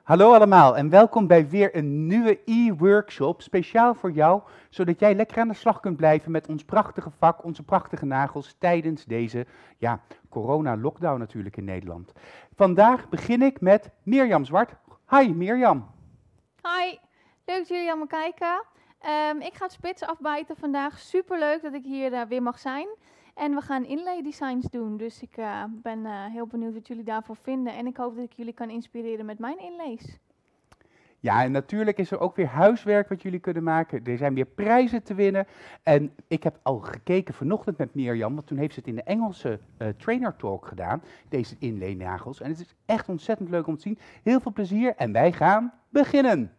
Hallo allemaal en welkom bij weer een nieuwe e-workshop, speciaal voor jou, zodat jij lekker aan de slag kunt blijven met ons prachtige vak, onze prachtige nagels tijdens deze corona-lockdown natuurlijk in Nederland. Vandaag begin ik met Mirjam Zwart. Hi Mirjam. Hi, leuk dat jullie allemaal kijken. Ik ga het spits afbijten vandaag. Superleuk dat ik hier weer mag zijn. En we gaan inlay designs doen. Dus ik ben heel benieuwd wat jullie daarvoor vinden. En ik hoop dat ik jullie kan inspireren met mijn inlays. Ja, en natuurlijk is er ook weer huiswerk wat jullie kunnen maken. Er zijn weer prijzen te winnen. En ik heb al gekeken vanochtend met Mirjam, want toen heeft ze het in de Engelse trainer talk gedaan, deze inlay nagels. En het is echt ontzettend leuk om te zien. Heel veel plezier en wij gaan beginnen.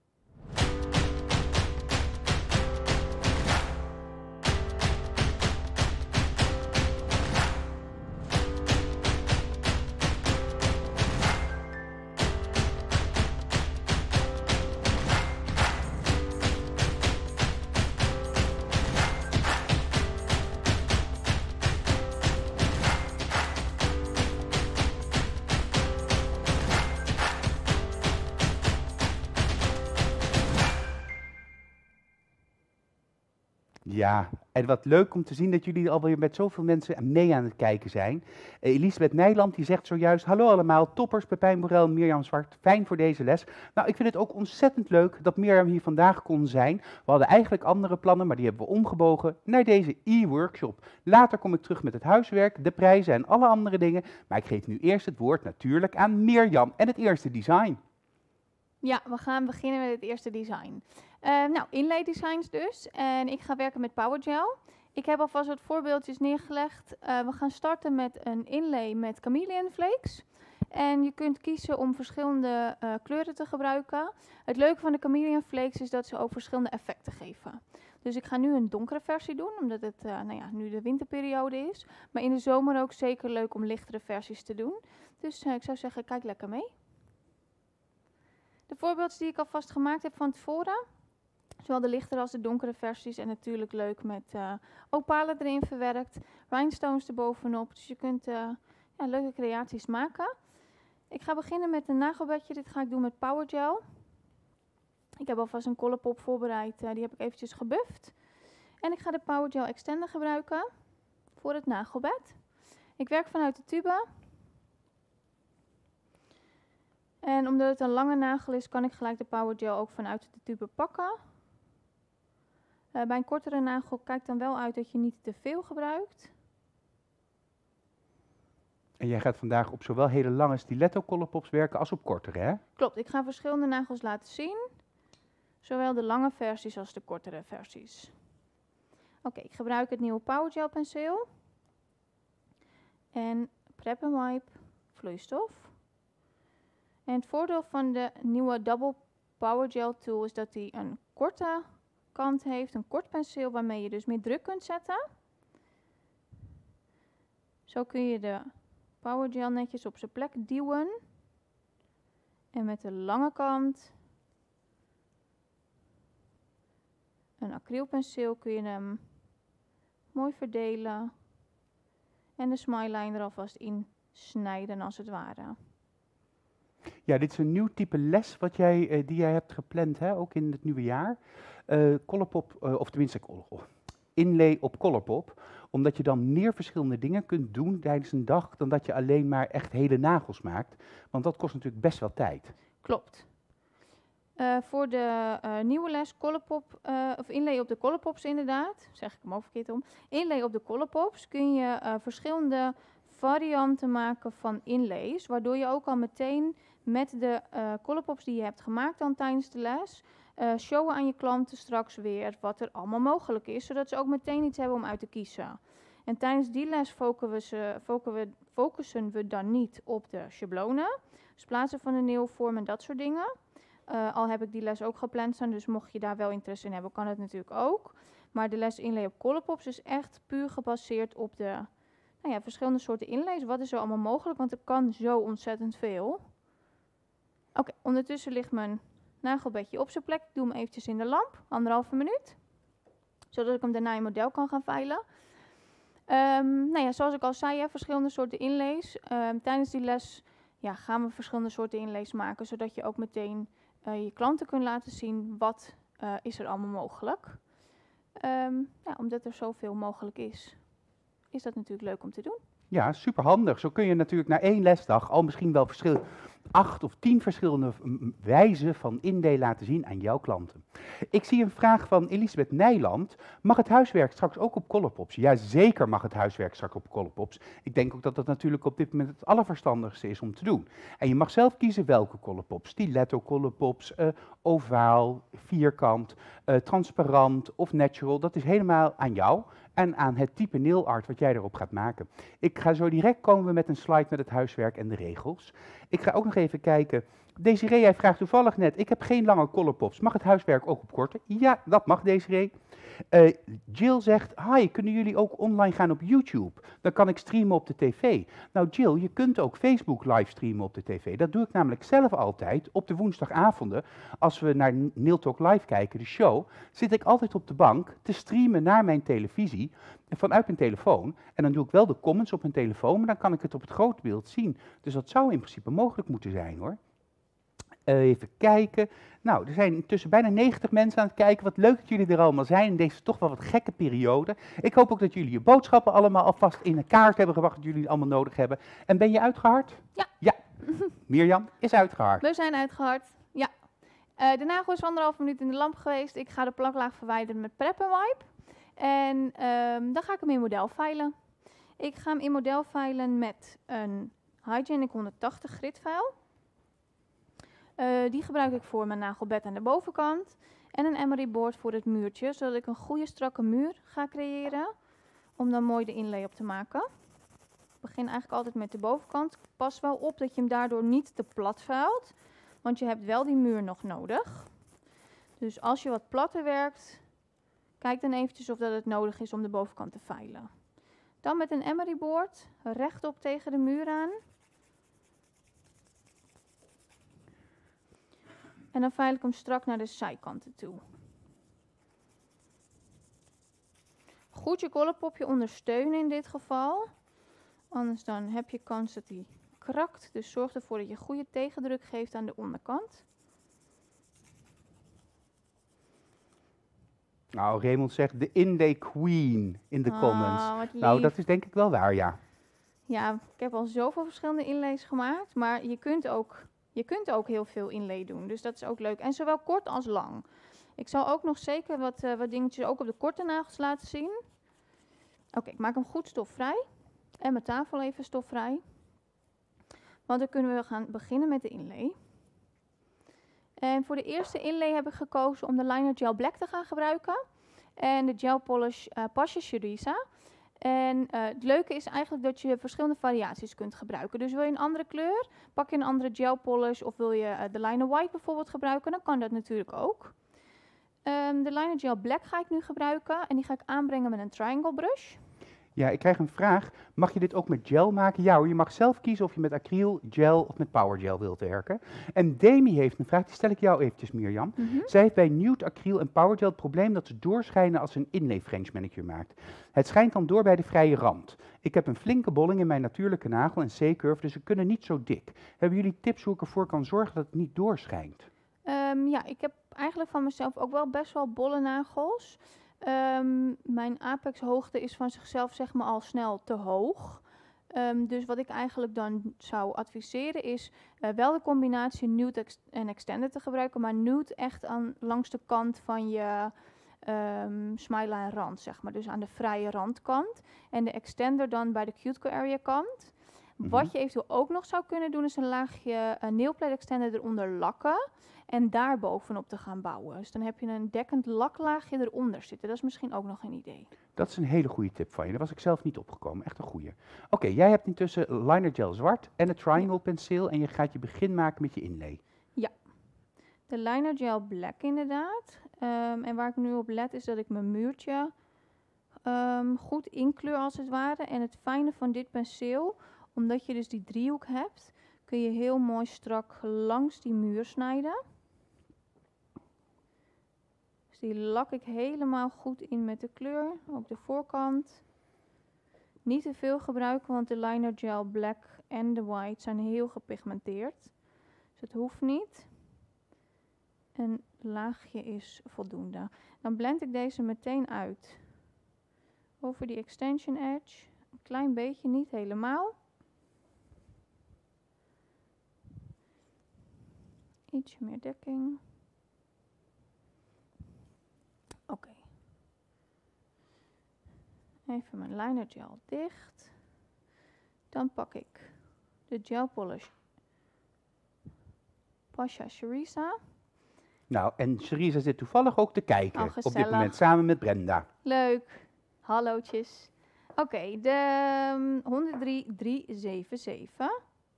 Ja, en wat leuk om te zien dat jullie alweer met zoveel mensen mee aan het kijken zijn. Elisabeth Nijland die zegt zojuist, hallo allemaal, toppers, Pepijn Borel, Mirjam Zwart, fijn voor deze les. Nou, ik vind het ook ontzettend leuk dat Mirjam hier vandaag kon zijn. We hadden eigenlijk andere plannen, maar die hebben we omgebogen naar deze e-workshop. Later kom ik terug met het huiswerk, de prijzen en alle andere dingen. Maar ik geef nu eerst het woord natuurlijk aan Mirjam en het eerste design. Ja, we gaan beginnen met het eerste design. Inlay designs dus. En ik ga werken met Power Gel. Ik heb alvast wat voorbeeldjes neergelegd. We gaan starten met een inlay met Chameleon Flakes. En je kunt kiezen om verschillende kleuren te gebruiken. Het leuke van de Chameleon Flakes is dat ze ook verschillende effecten geven. Dus ik ga nu een donkere versie doen, omdat het nu de winterperiode is. Maar in de zomer ook zeker leuk om lichtere versies te doen. Dus ik zou zeggen, kijk lekker mee. De voorbeeldjes die ik alvast gemaakt heb van tevoren, zowel de lichtere als de donkere versies en natuurlijk leuk met opalen erin verwerkt, rhinestones erbovenop, dus je kunt leuke creaties maken. Ik ga beginnen met een nagelbedje, dit ga ik doen met Power Gel. Ik heb alvast een Colourpop voorbereid, die heb ik eventjes gebufft. En ik ga de Power Gel Extender gebruiken voor het nagelbed. Ik werk vanuit de tube. En omdat het een lange nagel is, kan ik gelijk de Power Gel ook vanuit de tube pakken. Bij een kortere nagel kijk dan wel uit dat je niet te veel gebruikt. En jij gaat vandaag op zowel hele lange stiletto Colourpops werken als op kortere, hè? Klopt, ik ga verschillende nagels laten zien. Zowel de lange versies als de kortere versies. Oké, ik gebruik het nieuwe Power Gel penseel. En Prep & Wipe vloeistof. En het voordeel van de nieuwe Double Power Gel tool is dat hij een korte kant heeft, een kort penseel waarmee je dus meer druk kunt zetten. Zo kun je de Power Gel netjes op zijn plek duwen. En met de lange kant, een acrylpenseel, kun je hem mooi verdelen. En de smile-line er alvast in snijden als het ware. Ja, dit is een nieuw type les wat die jij hebt gepland, hè? Ook in het nieuwe jaar. Colourpop, of tenminste inlay op Colourpop. Omdat je dan meer verschillende dingen kunt doen tijdens een dag dan dat je alleen maar echt hele nagels maakt. Want dat kost natuurlijk best wel tijd. Klopt. Voor de nieuwe les Colourpop, of inlay op de Colourpops inderdaad, zeg ik hem ook verkeerd om. Inlay op de Colourpops kun je verschillende varianten maken van inlays, waardoor je ook al meteen met de Colourpops die je hebt gemaakt dan tijdens de les, showen aan je klanten straks weer wat er allemaal mogelijk is, zodat ze ook meteen iets hebben om uit te kiezen. En tijdens die les focussen we dan niet op de schablonen, dus plaatsen van een neelvorm en dat soort dingen. Al heb ik die les ook gepland staan, dus mocht je daar wel interesse in hebben, kan het natuurlijk ook. Maar de les inlay op Colourpops is echt puur gebaseerd op de verschillende soorten inlays. Wat is er allemaal mogelijk, want er kan zo ontzettend veel. Oké, ondertussen ligt mijn nagelbedje op zijn plek. Ik doe hem eventjes in de lamp, 1,5 minuut. Zodat ik hem daarna in model kan gaan veilen. Zoals ik al zei, verschillende soorten inlays. Tijdens die les gaan we verschillende soorten inlays maken, zodat je ook meteen je klanten kunt laten zien wat is er allemaal mogelijk. Omdat er zoveel mogelijk is dat natuurlijk leuk om te doen. Ja, superhandig. Zo kun je natuurlijk na 1 lesdag al misschien wel 8 of 10 verschillende wijzen van inlay laten zien aan jouw klanten. Ik zie een vraag van Elisabeth Nijland. Mag het huiswerk straks ook op Colourpops? Ja, zeker mag het huiswerk straks op Colourpops. Ik denk ook dat dat natuurlijk op dit moment het allerverstandigste is om te doen. En je mag zelf kiezen welke Colourpops. Stiletto Colourpops, ovaal, vierkant, transparant of natural. Dat is helemaal aan jou en aan het type nail art wat jij erop gaat maken. Ik ga zo direct komen met een slide met het huiswerk en de regels. Ik ga ook nog even kijken. Desiree, jij vraagt toevallig net, ik heb geen lange Colourpops. Mag het huiswerk ook op korte? Ja, dat mag, Desiree. Jill zegt, hi, kunnen jullie ook online gaan op YouTube? Dan kan ik streamen op de tv. Nou Jill, je kunt ook Facebook livestreamen op de tv. Dat doe ik namelijk zelf altijd op de woensdagavonden. Als we naar Nail Talk Live kijken, de show, zit ik altijd op de bank te streamen naar mijn televisie vanuit mijn telefoon. En dan doe ik wel de comments op mijn telefoon, maar dan kan ik het op het grote beeld zien. Dus dat zou in principe mogelijk moeten zijn, hoor. Even kijken. Nou, er zijn intussen bijna 90 mensen aan het kijken. Wat leuk dat jullie er allemaal zijn in deze toch wel wat gekke periode. Ik hoop ook dat jullie je boodschappen allemaal alvast in een kaart hebben gebracht, dat jullie het allemaal nodig hebben. En ben je uitgehard? Ja. Ja. Mirjam is uitgehard. We zijn uitgehard, ja. De nagel is 1,5 minuut in de lamp geweest. Ik ga de plaklaag verwijderen met Prep & Wipe. En dan ga ik hem in model filen. Ik ga hem in model filen met een Hygienic 180 gridfijl. Die gebruik ik voor mijn nagelbed aan de bovenkant. En een emery board voor het muurtje, zodat ik een goede strakke muur ga creëren. Om dan mooi de inlay op te maken. Ik begin eigenlijk altijd met de bovenkant. Pas wel op dat je hem daardoor niet te plat vuilt. Want je hebt wel die muur nog nodig. Dus als je wat platter werkt, kijk dan eventjes of dat het nodig is om de bovenkant te filen. Dan met een emery board rechtop tegen de muur aan. En dan file ik hem strak naar de zijkanten toe. Goed je Colourpopje ondersteunen in dit geval. Anders dan heb je kans dat hij krakt. Dus zorg ervoor dat je goede tegendruk geeft aan de onderkant. Nou, Raymond zegt de inlay queen in de comments. Wat lief. Nou, dat is denk ik wel waar, ja. Ja, ik heb al zoveel verschillende inlays gemaakt. Maar je kunt ook heel veel inlay doen. Dus dat is ook leuk. En zowel kort als lang. Ik zal ook nog zeker wat dingetjes ook op de korte nagels laten zien. Oké, ik maak hem goed stofvrij. En mijn tafel even stofvrij. Want dan kunnen we gaan beginnen met de inlay. En voor de eerste inlay heb ik gekozen om de Liner Gel Black te gaan gebruiken. En de Gel Polish Pasha Sheriza. En het leuke is eigenlijk dat je verschillende variaties kunt gebruiken. Dus wil je een andere kleur, pak je een andere gel polish of wil je de Liner White bijvoorbeeld gebruiken, dan kan dat natuurlijk ook. De Liner Gel Black ga ik nu gebruiken en die ga ik aanbrengen met een triangle brush. Ja, ik krijg een vraag. Mag je dit ook met gel maken? Ja hoor, je mag zelf kiezen of je met acryl, gel of met power gel wilt werken. En Demi heeft een vraag, die stel ik jou eventjes, Mirjam. Zij heeft bij nude acryl en power gel het probleem dat ze doorschijnen als ze een inlay French manicure maakt. Het schijnt dan door bij de vrije rand. Ik heb een flinke bolling in mijn natuurlijke nagel en C-curve, dus ze kunnen niet zo dik. Hebben jullie tips hoe ik ervoor kan zorgen dat het niet doorschijnt? Ja, ik heb eigenlijk van mezelf ook wel best wel bolle nagels. Mijn apexhoogte is van zichzelf zeg maar al snel te hoog. Dus wat ik eigenlijk dan zou adviseren is wel de combinatie nude en extended te gebruiken. Maar nude echt langs de kant van je smile-line rand, zeg maar. Dus aan de vrije randkant. En de extender dan bij de cuticle area kant. Wat je eventueel ook nog zou kunnen doen is een laagje nailplate extender eronder lakken. En daar bovenop te gaan bouwen. Dus dan heb je een dekkend laklaagje eronder zitten. Dat is misschien ook nog een idee. Dat is een hele goede tip van je. Daar was ik zelf niet opgekomen. Echt een goede. Oké, jij hebt intussen liner gel zwart en het triangle penseel. En je gaat je begin maken met je inlay. Ja, de liner gel black inderdaad. En waar ik nu op let is dat ik mijn muurtje goed inkleur als het ware. En het fijne van dit penseel, omdat je dus die driehoek hebt, kun je heel mooi strak langs die muur snijden. Dus die lak ik helemaal goed in met de kleur, ook de voorkant. Niet te veel gebruiken, want de liner gel black en de white zijn heel gepigmenteerd. Dus het hoeft niet. Een laagje is voldoende. Dan blend ik deze meteen uit over die extension edge. Een klein beetje, niet helemaal. Ietsje meer dekking. Oké. Even mijn liner gel dicht. Dan pak ik de gel polish Pasha Shariza. Nou, en Charisa zit toevallig ook te kijken Oh, op dit gezellig. moment, samen met Brenda. Leuk. Hallootjes. Oké, de 103377.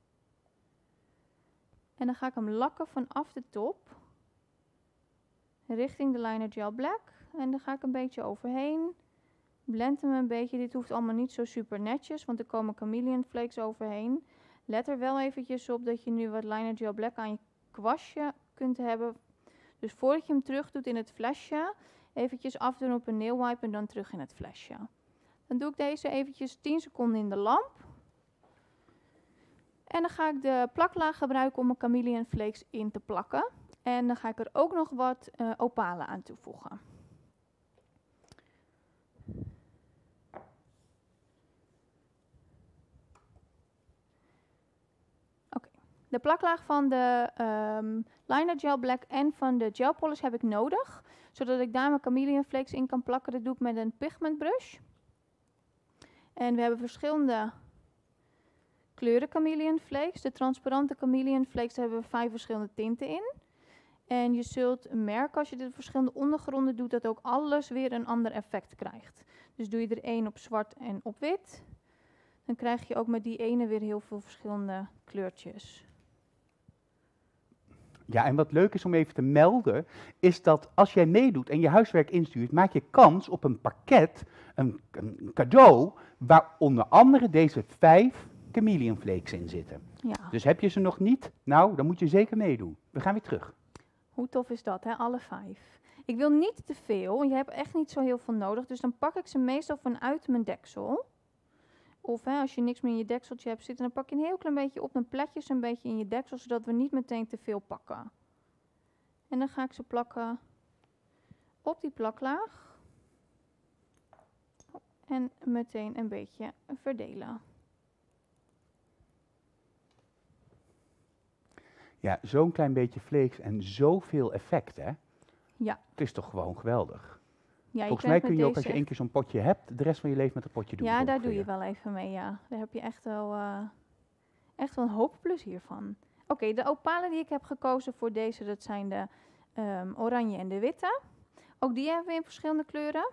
En dan ga ik hem lakken vanaf de top. Richting de liner gel black. En dan ga ik een beetje overheen. Blend hem een beetje. Dit hoeft allemaal niet zo super netjes, want er komen chameleon flakes overheen. Let er wel eventjes op dat je nu wat liner gel black aan je kwastje kunt hebben. Dus voordat je hem terug doet in het flesje, eventjes afdoen op een nail wipe en dan terug in het flesje. Dan doe ik deze eventjes 10 seconden in de lamp. En dan ga ik de plaklaag gebruiken om mijn chameleon flakes in te plakken. En dan ga ik er ook nog wat opalen aan toevoegen. De plaklaag van de liner gel black en van de gel polish heb ik nodig, zodat ik daar mijn chameleon flakes in kan plakken. Dat doe ik met een pigment brush. En we hebben verschillende kleuren chameleon flakes. De transparante chameleon flakes, daar hebben we 5 verschillende tinten in. En je zult merken als je de verschillende ondergronden doet, dat ook alles weer een ander effect krijgt. Dus doe je er één op zwart en op wit, dan krijg je ook met die ene weer heel veel verschillende kleurtjes. Ja, en wat leuk is om even te melden, is dat als jij meedoet en je huiswerk instuurt, maak je kans op een pakket, een cadeau, waar onder andere deze 5 chameleon flakes in zitten. Ja. Dus heb je ze nog niet? Nou, dan moet je zeker meedoen. We gaan weer terug. Hoe tof is dat, hè? Alle 5. Ik wil niet te veel, je hebt echt niet zo heel veel nodig, dus dan pak ik ze meestal vanuit mijn deksel. Of als je niks meer in je dekseltje hebt zitten, dan pak je een heel klein beetje op, dan pletjes een beetje in je deksel, zodat we niet meteen te veel pakken. En dan ga ik ze plakken op die plaklaag. En meteen een beetje verdelen. Ja, zo'n klein beetje flakes en zoveel effect, hè? Ja. Het is toch gewoon geweldig. Ja, Volgens mij kun je ook, als je 1 keer zo'n potje hebt, de rest van je leven met een potje doen. Ja, daar doe ongeveer. je wel even mee, ja. Daar heb je echt wel een hoop plezier van. Oké, de opalen die ik heb gekozen voor deze, dat zijn de oranje en de witte. Ook die hebben we in verschillende kleuren.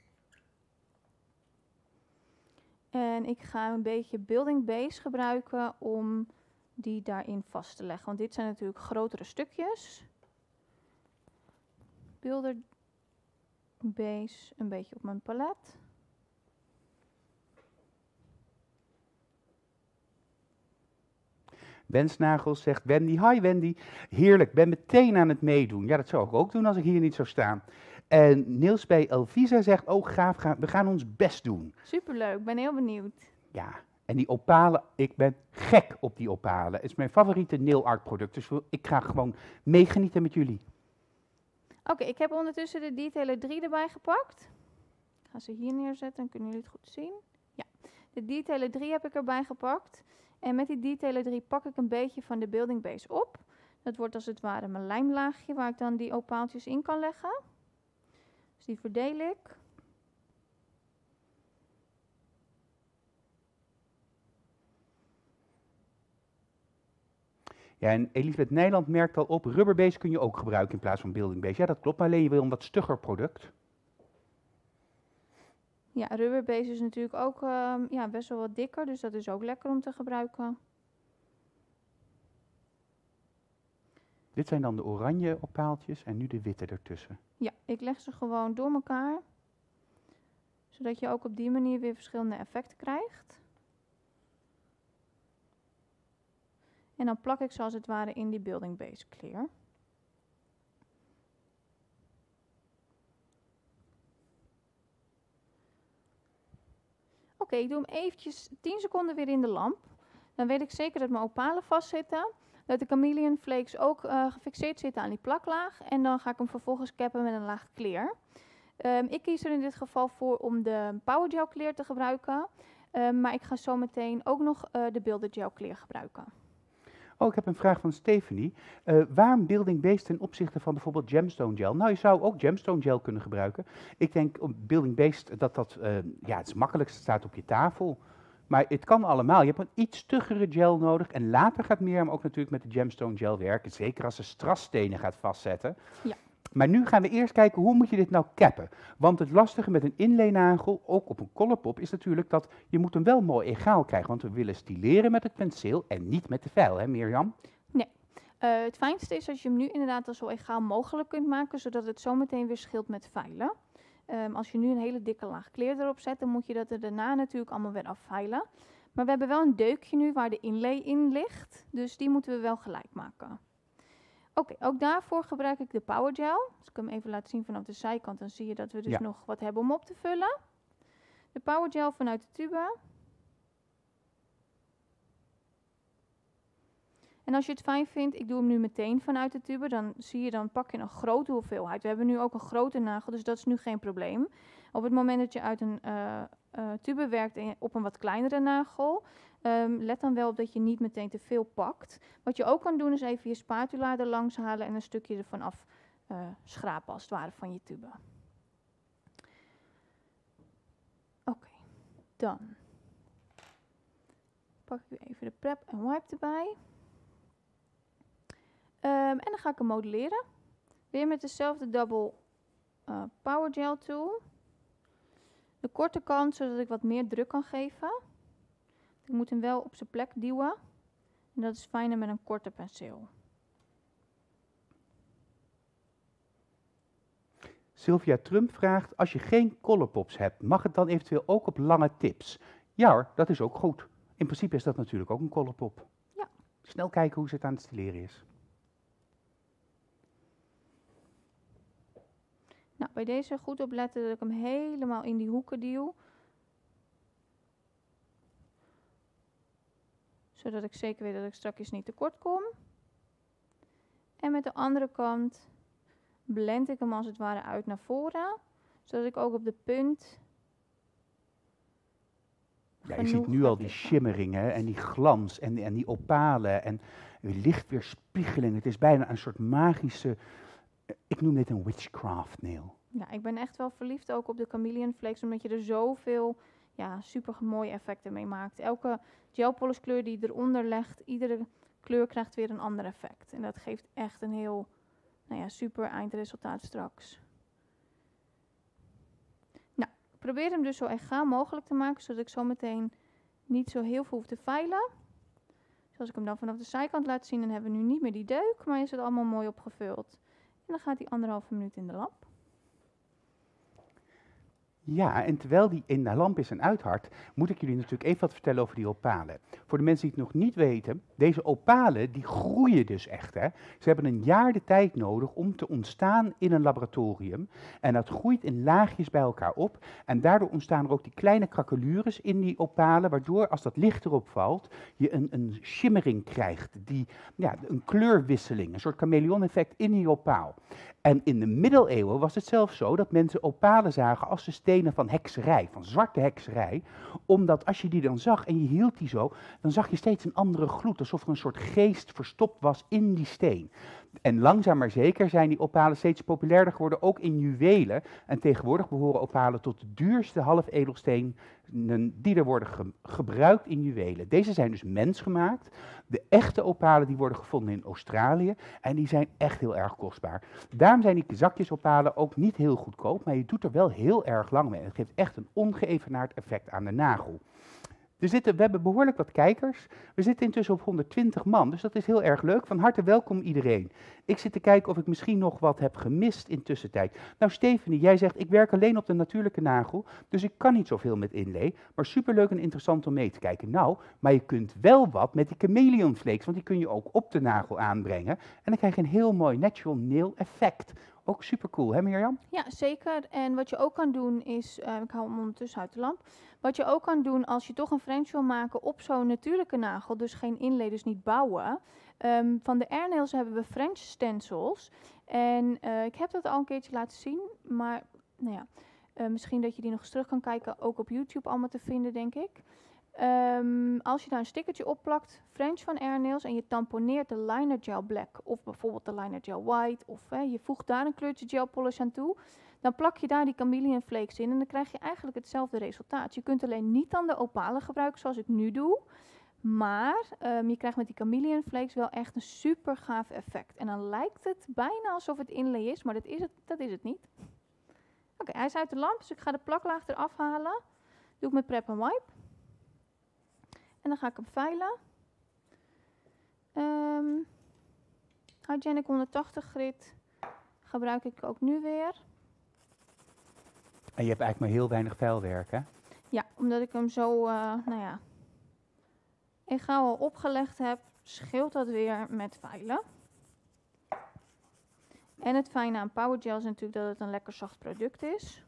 En ik ga een beetje building base gebruiken om die daarin vast te leggen. Want dit zijn natuurlijk grotere stukjes. Builder base een beetje op mijn palet. Wensnagels zegt Wendy. Hi Wendy. Heerlijk, ben meteen aan het meedoen. Ja, dat zou ik ook doen als ik hier niet zou staan. En Niels bij Elvisa zegt, oh gaaf, we gaan ons best doen. Superleuk, ben heel benieuwd. Ja, en die opalen, ik ben gek op die opalen. Het is mijn favoriete nail art product, dus ik ga gewoon meegenieten met jullie. Oké, ik heb ondertussen de Detailer 3 erbij gepakt. Ik ga ze hier neerzetten, dan kunnen jullie het goed zien. Ja, de Detailer 3 heb ik erbij gepakt. En met die Detailer 3 pak ik een beetje van de building base op. Dat wordt als het ware mijn lijmlaagje waar ik dan die opaaltjes in kan leggen. Dus die verdeel ik. Ja, en Elisabeth Nijland merkt al op, rubberbase kun je ook gebruiken in plaats van building base. Ja, dat klopt, maar alleen je wil een wat stugger product. Ja, rubberbase is natuurlijk ook ja, best wel wat dikker, dus dat is ook lekker om te gebruiken. Dit zijn dan de oranje opaaltjes en nu de witte ertussen. Ja, ik leg ze gewoon door elkaar, zodat je ook op die manier weer verschillende effecten krijgt. En dan plak ik ze als het ware in die building base clear. Oké, ik doe hem eventjes 10 seconden weer in de lamp. Dan weet ik zeker dat mijn opalen vastzitten. Dat de chameleon flakes ook gefixeerd zitten aan die plaklaag. En dan ga ik hem vervolgens cappen met een laag clear. Ik kies er in dit geval voor om de Power Gel Clear te gebruiken. Maar ik ga zo meteen ook nog de Builder Gel Clear gebruiken. Oh, ik heb een vraag van Stephanie. Waarom Building Base ten opzichte van bijvoorbeeld Gemstone Gel? Nou, je zou ook Gemstone Gel kunnen gebruiken. Ik denk Building Based ja, het is makkelijk, het staat op je tafel. Maar het kan allemaal. Je hebt een iets stuggere gel nodig. En later gaat Mirjam ook natuurlijk met de Gemstone Gel werken. Zeker als ze strassstenen gaat vastzetten. Ja. Maar nu gaan we eerst kijken, hoe moet je dit nou cappen? Want het lastige met een inleenagel, ook op een Colourpop, is natuurlijk dat je moet hem wel mooi egaal krijgen. Want we willen stileren met het penseel en niet met de vijl, hè Mirjam? Nee. Het fijnste is als je hem nu inderdaad al zo egaal mogelijk kunt maken, zodat het zo meteen weer scheelt met vijlen. Als je nu een hele dikke laag clear erop zet, dan moet je dat er daarna natuurlijk allemaal weer afvijlen. Maar we hebben wel een deukje nu waar de inlay in ligt, dus die moeten we wel gelijk maken. Oké, ook daarvoor gebruik ik de Power Gel. Als ik hem even laat zien vanaf de zijkant, dan zie je dat we dus nog wat hebben om op te vullen. De Power Gel vanuit de tube. En als je het fijn vindt, ik doe hem nu meteen vanuit de tube, dan pak je een grote hoeveelheid. We hebben nu ook een grote nagel, dus dat is nu geen probleem. Op het moment dat je uit een tube werkt op een wat kleinere nagel, let dan wel op dat je niet meteen te veel pakt. Wat je ook kan doen is even je spatula er langs halen en een stukje ervan af schrapen als het ware van je tube. Oké, dan pak ik weer even de prep en wipe erbij. En dan ga ik hem modelleren. Weer met dezelfde double Power Gel tool. De korte kant, zodat ik wat meer druk kan geven. Ik moet hem wel op zijn plek duwen. En dat is fijner met een korte penseel. Sylvia Trump vraagt, als je geen Colourpops hebt, mag het dan eventueel ook op lange tips? Ja hoor, dat is ook goed. In principe is dat natuurlijk ook een Colourpop. Ja. Snel kijken hoe ze het aan het stileren is. Nou, bij deze goed opletten dat ik hem helemaal in die hoeken duw. Zodat ik zeker weet dat ik straks niet tekort kom. En met de andere kant blend ik hem als het ware uit naar voren. Zodat ik ook op de punt... Ja, je ziet nu al die shimmering hè, en die glans en die opalen en lichtweerspiegeling. Het is bijna een soort magische... Ik noem dit een witchcraft nail. Ja, ik ben echt wel verliefd ook op de chameleon flakes, omdat je er zoveel super mooie effecten mee maakt. Elke gelpolish kleur die je eronder legt, iedere kleur krijgt weer een ander effect. En dat geeft echt een heel super eindresultaat straks. Nou, ik probeer hem dus zo egaal mogelijk te maken, zodat ik zo meteen niet zo heel veel hoef te vijlen. Dus als ik hem dan vanaf de zijkant laat zien, dan hebben we nu niet meer die deuk, maar is het allemaal mooi opgevuld. En dan gaat hij 1,5 minuut in de lamp. Ja, en terwijl die in de lamp is en uithardt, moet ik jullie natuurlijk even wat vertellen over die opalen. Voor de mensen die het nog niet weten, deze opalen die groeien dus echt. Hè. Ze hebben een jaar de tijd nodig om te ontstaan in een laboratorium. En dat groeit in laagjes bij elkaar op. En daardoor ontstaan er ook die kleine krakelures in die opalen, waardoor als dat licht erop valt, je een shimmering krijgt. Een kleurwisseling, een soort chameleon-effect in die opaal. En in de middeleeuwen was het zelfs zo dat mensen opalen zagen als de stenen van hekserij, van zwarte hekserij. Omdat als je die dan zag en je hield die zo, dan zag je steeds een andere gloed, alsof er een soort geest verstopt was in die steen. En langzaam maar zeker zijn die opalen steeds populairder geworden, ook in juwelen. En tegenwoordig behoren opalen tot de duurste halfedelstenen die er worden gebruikt in juwelen. Deze zijn dus mensgemaakt. De echte opalen die worden gevonden in Australië en die zijn echt heel erg kostbaar. Daarom zijn die zakjesopalen ook niet heel goedkoop, maar je doet er wel heel erg lang mee. Het geeft echt een ongeëvenaard effect aan de nagel. We hebben behoorlijk wat kijkers. We zitten intussen op 120 man, dus dat is heel erg leuk. Van harte welkom iedereen. Ik zit te kijken of ik misschien nog wat heb gemist in tussentijd. Nou Stephanie, jij zegt ik werk alleen op de natuurlijke nagel, dus ik kan niet zoveel met inlay. Maar superleuk en interessant om mee te kijken. Nou, maar je kunt wel wat met die chameleon flakes, want die kun je ook op de nagel aanbrengen. En dan krijg je een heel mooi natural nail effect. Ook super cool, hè Mirjam? Ja, zeker. En wat je ook kan doen is, ik hou hem ondertussen uit de lamp. Wat je ook kan doen als je toch een French wil maken op zo'n natuurlijke nagel, dus geen inlay, dus niet bouwen. Van de Airnails hebben we French stencils. En ik heb dat al een keertje laten zien, maar nou ja, misschien dat je die nog eens terug kan kijken, ook op YouTube allemaal te vinden, denk ik. Als je daar een stickertje op plakt, French van Airnails, en je tamponeert de liner gel black of bijvoorbeeld de liner gel white, of je voegt daar een kleurtje gel polish aan toe, dan plak je daar die chameleon flakes in en dan krijg je eigenlijk hetzelfde resultaat. Je kunt alleen niet dan de opalen gebruiken zoals ik nu doe, maar je krijgt met die chameleon flakes wel echt een super gaaf effect. En dan lijkt het bijna alsof het inlay is, maar dat is het niet. Oké, hij is uit de lamp, dus ik ga de plaklaag eraf halen. Doe ik met Prep and Wipe. En dan ga ik hem veilen. Hygienic 180 grit gebruik ik ook nu weer. En je hebt eigenlijk maar heel weinig veilwerk, hè? Ja, omdat ik hem zo, egaal al opgelegd heb, scheelt dat weer met veilen. En het fijne aan Power Gel is natuurlijk dat het een lekker zacht product is.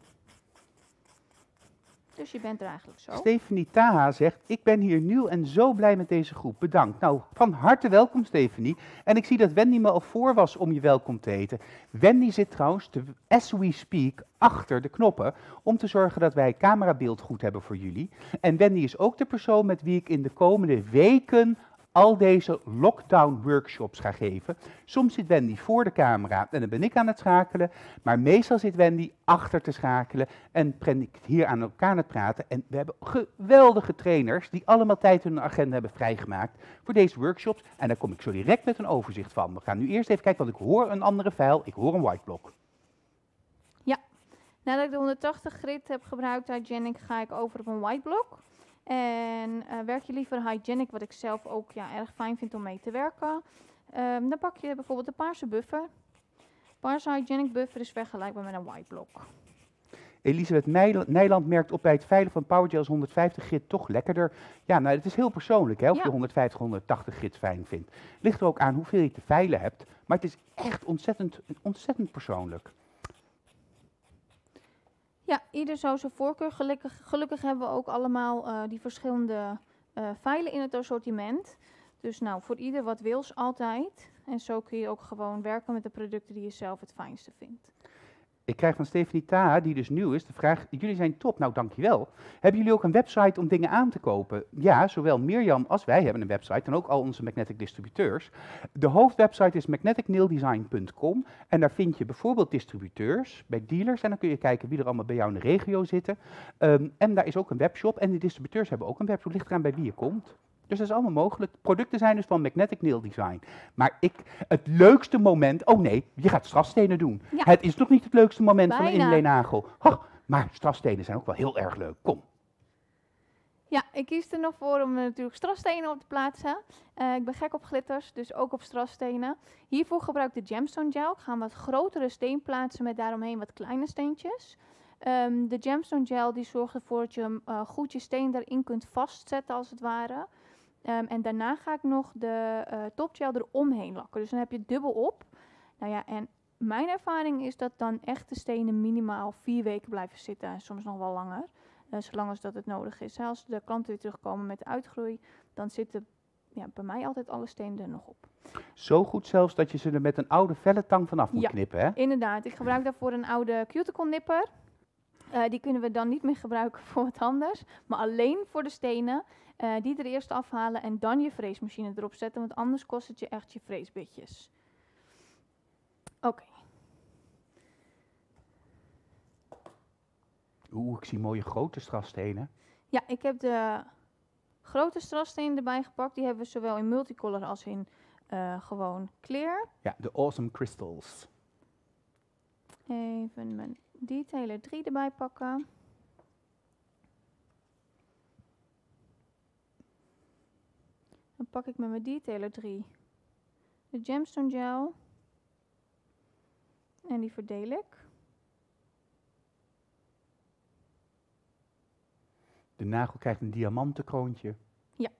Dus je bent er eigenlijk zo. Stephanie Taha zegt, ik ben hier nieuw en zo blij met deze groep. Bedankt. Nou, van harte welkom Stephanie. En ik zie dat Wendy me al voor was om je welkom te heten. Wendy zit trouwens, as we speak, achter de knoppen om te zorgen dat wij camerabeeld goed hebben voor jullie. En Wendy is ook de persoon met wie ik in de komende weken al deze lockdown workshops ga geven. Soms zit Wendy voor de camera en dan ben ik aan het schakelen. Maar meestal zit Wendy achter te schakelen en ben ik hier aan elkaar aan het praten. En we hebben geweldige trainers die allemaal tijd in hun agenda hebben vrijgemaakt voor deze workshops. En daar kom ik zo direct met een overzicht van. We gaan nu eerst even kijken, want ik hoor een andere file. Ik hoor een whiteblock. Ja, nadat ik de 180 grit heb gebruikt, Hygienic, ga ik over op een whiteblock. En werk je liever Hygienic, wat ik zelf ook erg fijn vind om mee te werken. Dan pak je bijvoorbeeld de paarse buffer. Paarse Hygienic buffer is vergelijkbaar met een whiteblock. Elisabeth Nijland merkt op bij het veilen van PowerGels 150 grit toch lekkerder. Ja, nou, het is heel persoonlijk, hè, of je 150, 180 grit fijn vindt. Ligt er ook aan hoeveel je te veilen hebt, maar het is echt ontzettend persoonlijk. Ja, ieder zo zijn voorkeur. Gelukkig hebben we ook allemaal die verschillende veilen in het assortiment. Dus nou, voor ieder wat wils altijd. En zo kun je ook gewoon werken met de producten die je zelf het fijnste vindt. Ik krijg van Stephanie Taha, die dus nieuw is, de vraag, jullie zijn top, nou dankjewel. Hebben jullie ook een website om dingen aan te kopen? Ja, zowel Mirjam als wij hebben een website en ook al onze magnetic distributeurs. De hoofdwebsite is magneticnaildesign.com en daar vind je bijvoorbeeld distributeurs bij dealers en dan kun je kijken wie er allemaal bij jou in de regio zitten. En daar is ook een webshop en de distributeurs hebben ook een webshop, ligt eraan bij wie je komt. Dus dat is allemaal mogelijk. Producten zijn dus van Magnetic Nail Design. Maar het leukste moment... Oh nee, je gaat strafstenen doen. Ja. Het is toch niet het leukste moment van een Bijna. inleenagel. Maar strafstenen zijn ook wel heel erg leuk. Kom. Ja, ik kies er nog voor om natuurlijk strafstenen op te plaatsen. Ik ben gek op glitters, dus ook op strafstenen. Hiervoor gebruik ik de gemstone gel. Ik ga een wat grotere steen plaatsen met daaromheen wat kleine steentjes. De gemstone gel die zorgt ervoor dat je goed je steen erin kunt vastzetten als het ware. En daarna ga ik nog de topgel eromheen lakken. Dus dan heb je het dubbel op. Nou ja, en mijn ervaring is dat dan echt de stenen minimaal 4 weken blijven zitten. En soms nog wel langer. Zolang als dat het nodig is. Als de klanten weer terugkomen met de uitgroei, dan zitten bij mij altijd alle stenen er nog op. Zo goed zelfs dat je ze er met een oude felle tang vanaf moet knippen, hè? Inderdaad. Ik gebruik daarvoor een oude cuticle nipper. Die kunnen we dan niet meer gebruiken voor wat anders. Maar alleen voor de stenen. Die er eerst afhalen en dan je freesmachine erop zetten. Want anders kost het je echt je freesbitjes. Oké. Oeh, ik zie mooie grote strafstenen. Ja, ik heb de grote strafstenen erbij gepakt. Die hebben we zowel in multicolor als in gewoon clear. Ja, de Awesome Crystals. Even mijn detailer 3 erbij pakken. Dan pak ik met mijn detailer 3 de gemstone gel. En die verdeel ik. De nagel krijgt een diamantenkroontje. Ja.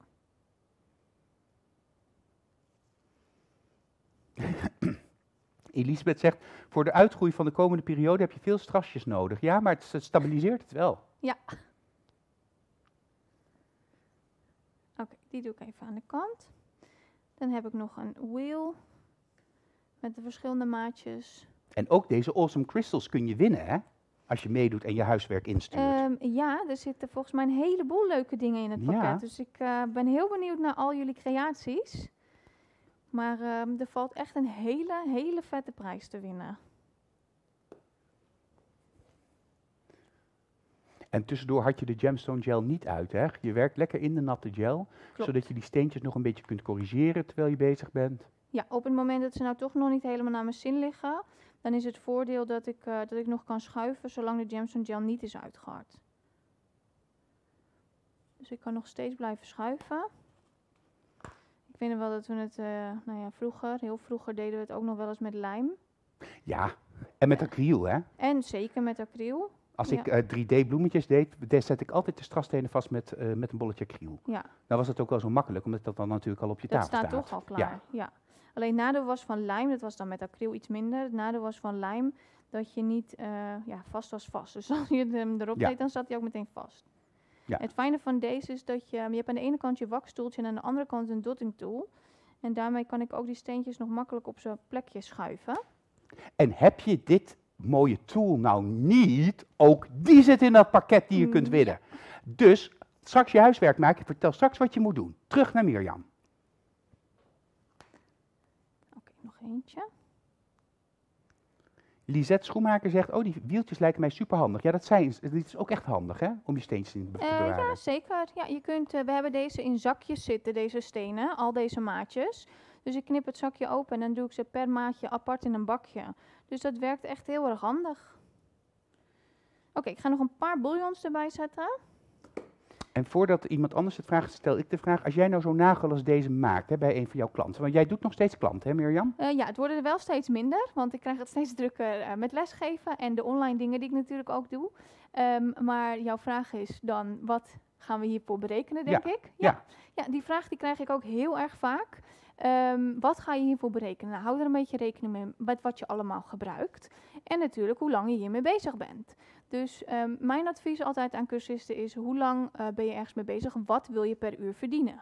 Elisabeth zegt, voor de uitgroei van de komende periode heb je veel strasjes nodig. Ja, maar het stabiliseert het wel. Ja. Oké, die doe ik even aan de kant. Dan heb ik nog een wheel met de verschillende maatjes. En ook deze Awesome Crystals kun je winnen, hè? Als je meedoet en je huiswerk instuurt. Ja, er zitten volgens mij een heleboel leuke dingen in het pakket. Ja. Dus ik ben heel benieuwd naar al jullie creaties. Maar er valt echt een hele vette prijs te winnen. En tussendoor had je de gemstone gel niet uit, hè? Je werkt lekker in de natte gel, Klopt. zodat je die steentjes nog een beetje kunt corrigeren terwijl je bezig bent. Ja, op het moment dat ze nou toch nog niet helemaal naar mijn zin liggen, dan is het voordeel dat ik nog kan schuiven zolang de gemstone gel niet is uitgehard. Dus ik kan nog steeds blijven schuiven. Ik weet nog wel dat we het, heel vroeger deden we het ook nog wel eens met lijm. Ja, en met acryl, hè? En zeker met acryl. Als Ja. ik 3D-bloemetjes deed, zet ik altijd de strasstenen vast met een bolletje acryl. Ja, Nou was het ook wel zo makkelijk, omdat dat dan natuurlijk al op je dat tafel staat staat. toch al klaar. Ja. Ja. Alleen het nadeel was van lijm, dat was dan met acryl iets minder. Het nadeel was van lijm dat je niet, vast was vast. Dus als je hem erop Ja. deed, dan zat hij ook meteen vast. Ja. Het fijne van deze is dat je hebt aan de ene kant je wakstoeltje en aan de andere kant een dotting tool. En daarmee kan ik ook die steentjes nog makkelijk op zijn plekje schuiven. En heb je dit mooie tool nou niet, ook die zit in dat pakket die je kunt Ja. winnen. Dus straks je huiswerk maken, vertel straks wat je moet doen. Terug naar Mirjam. Oké, nog eentje. Lisette Schoenmaker zegt, oh die wieltjes lijken mij superhandig. Ja, dit is ook echt handig, hè, om je steentjes in te bewaren. Ja, zeker. Ja, je kunt, we hebben deze in zakjes zitten, deze stenen, al deze maatjes. Dus ik knip het zakje open en dan doe ik ze per maatje apart in een bakje. Dus dat werkt echt heel erg handig. Oké, ik ga nog een paar bouillons erbij zetten. En voordat iemand anders het vraagt, stel ik de vraag, als jij nou zo'n nagel als deze maakt, hè, bij een van jouw klanten, want jij doet nog steeds klanten, hè Mirjam? Ja, het worden er wel steeds minder, want ik krijg het steeds drukker met lesgeven en de online dingen die ik natuurlijk ook doe. Maar jouw vraag is dan, wat gaan we hiervoor berekenen, denk ik? Ja. Ja, die vraag die krijg ik ook heel erg vaak. Wat ga je hiervoor berekenen? Nou, hou er een beetje rekening mee met wat je allemaal gebruikt. En natuurlijk hoe lang je hiermee bezig bent. Dus mijn advies altijd aan cursisten is, hoe lang ben je ergens mee bezig? Wat wil je per uur verdienen?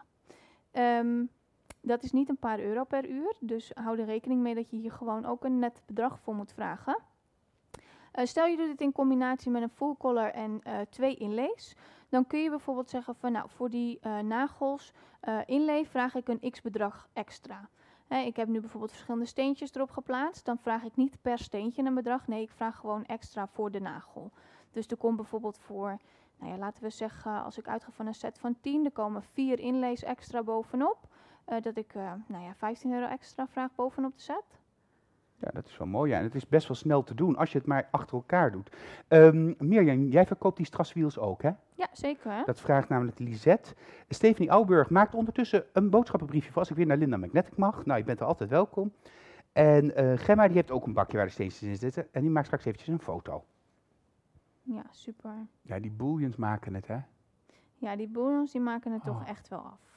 Dat is niet een paar euro per uur, dus hou er rekening mee dat je hier gewoon ook een net bedrag voor moet vragen. Stel je doet dit in combinatie met een full color en 2 inlays. Dan kun je bijvoorbeeld zeggen van nou, voor die nagels inlay vraag ik een x bedrag extra. Ik heb nu bijvoorbeeld verschillende steentjes erop geplaatst. Dan vraag ik niet per steentje een bedrag. Nee, ik vraag gewoon extra voor de nagel. Dus er komt bijvoorbeeld voor, nou ja, laten we zeggen, als ik uitga van een set van 10, er komen 4 inlays extra bovenop. Dat ik 15 euro extra vraag bovenop de set. Ja, dat is wel mooi. Ja. En het is best wel snel te doen als je het maar achter elkaar doet. Mirjam, jij verkoopt die straswiels ook, hè? Ja, zeker. Hè? Dat vraagt namelijk Lisette. Stephanie Ouwburg maakt ondertussen een boodschappenbriefje voor als ik weer naar Linda Magnetic mag. Nou, je bent er altijd welkom. En Gemma die heeft ook een bakje waar de steentjes in zitten. En die maakt straks eventjes een foto. Ja, super. Ja, die bouillons maken het, hè? Ja, die bouillons die maken het toch Oh. echt wel af.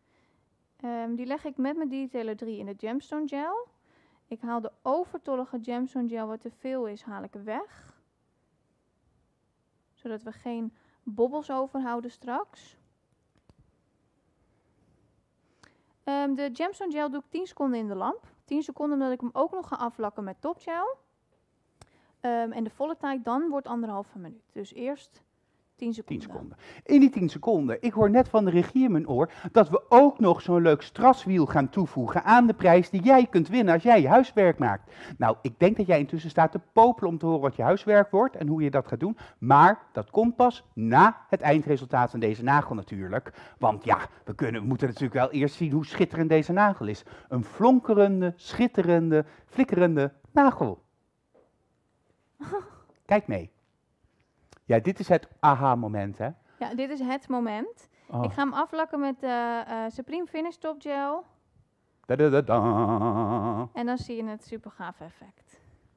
Die leg ik met mijn Detailer 3 in de gemstone gel. Ik haal de overtollige gemstone gel wat te veel is, haal ik weg. Zodat we geen bobbels overhouden straks. De gemstone gel doe ik 10 seconden in de lamp. 10 seconden omdat ik hem ook nog ga aflakken met topgel. En de volle tijd dan wordt 1,5 minuut. Dus eerst 10 seconden. 10 seconden. In die 10 seconden, ik hoor net van de regie in mijn oor, dat we ook nog zo'n leuk straswiel gaan toevoegen aan de prijs die jij kunt winnen als jij je huiswerk maakt. Nou, ik denk dat jij intussen staat te popelen om te horen wat je huiswerk wordt en hoe je dat gaat doen. Maar dat komt pas na het eindresultaat van deze nagel natuurlijk. Want ja, we moeten natuurlijk wel eerst zien hoe schitterend deze nagel is. Een flonkerende, schitterende, flikkerende nagel. Kijk mee. Ja, dit is het aha-moment, hè? Ja, dit is het moment. Oh. Ik ga hem aflakken met de Supreme Finish Top Gel. Da -da -da -da. En dan zie je het super gaaf effect.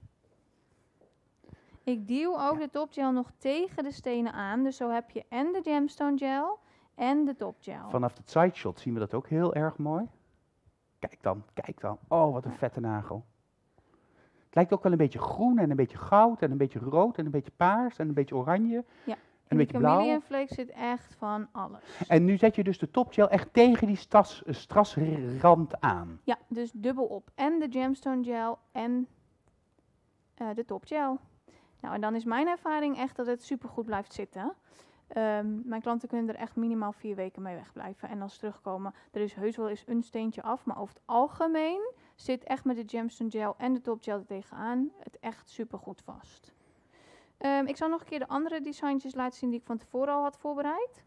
Ik duw ook de topgel nog tegen de stenen aan. Dus zo heb je en de gemstone gel en de topgel. Vanaf het sideshot zien we dat ook heel erg mooi. Kijk dan, kijk dan. Oh, wat een vette nagel. Het lijkt ook wel een beetje groen en een beetje goud en een beetje rood en een beetje paars en een beetje oranje. Ja. En een In beetje de blauw. Chameleon Flakes zit echt van alles. En nu zet je dus de topgel echt tegen die strasrand aan. Ja, dus dubbel op. En de gemstone gel en de topgel. Nou, en dan is mijn ervaring echt dat het supergoed blijft zitten. Mijn klanten kunnen er echt minimaal 4 weken mee wegblijven. En als ze terugkomen, er is heus wel eens een steentje af. Maar over het algemeen zit echt met de gemstone gel en de topgel er tegenaan het echt supergoed vast. Ik zal nog een keer de andere designtjes laten zien die ik van tevoren al had voorbereid.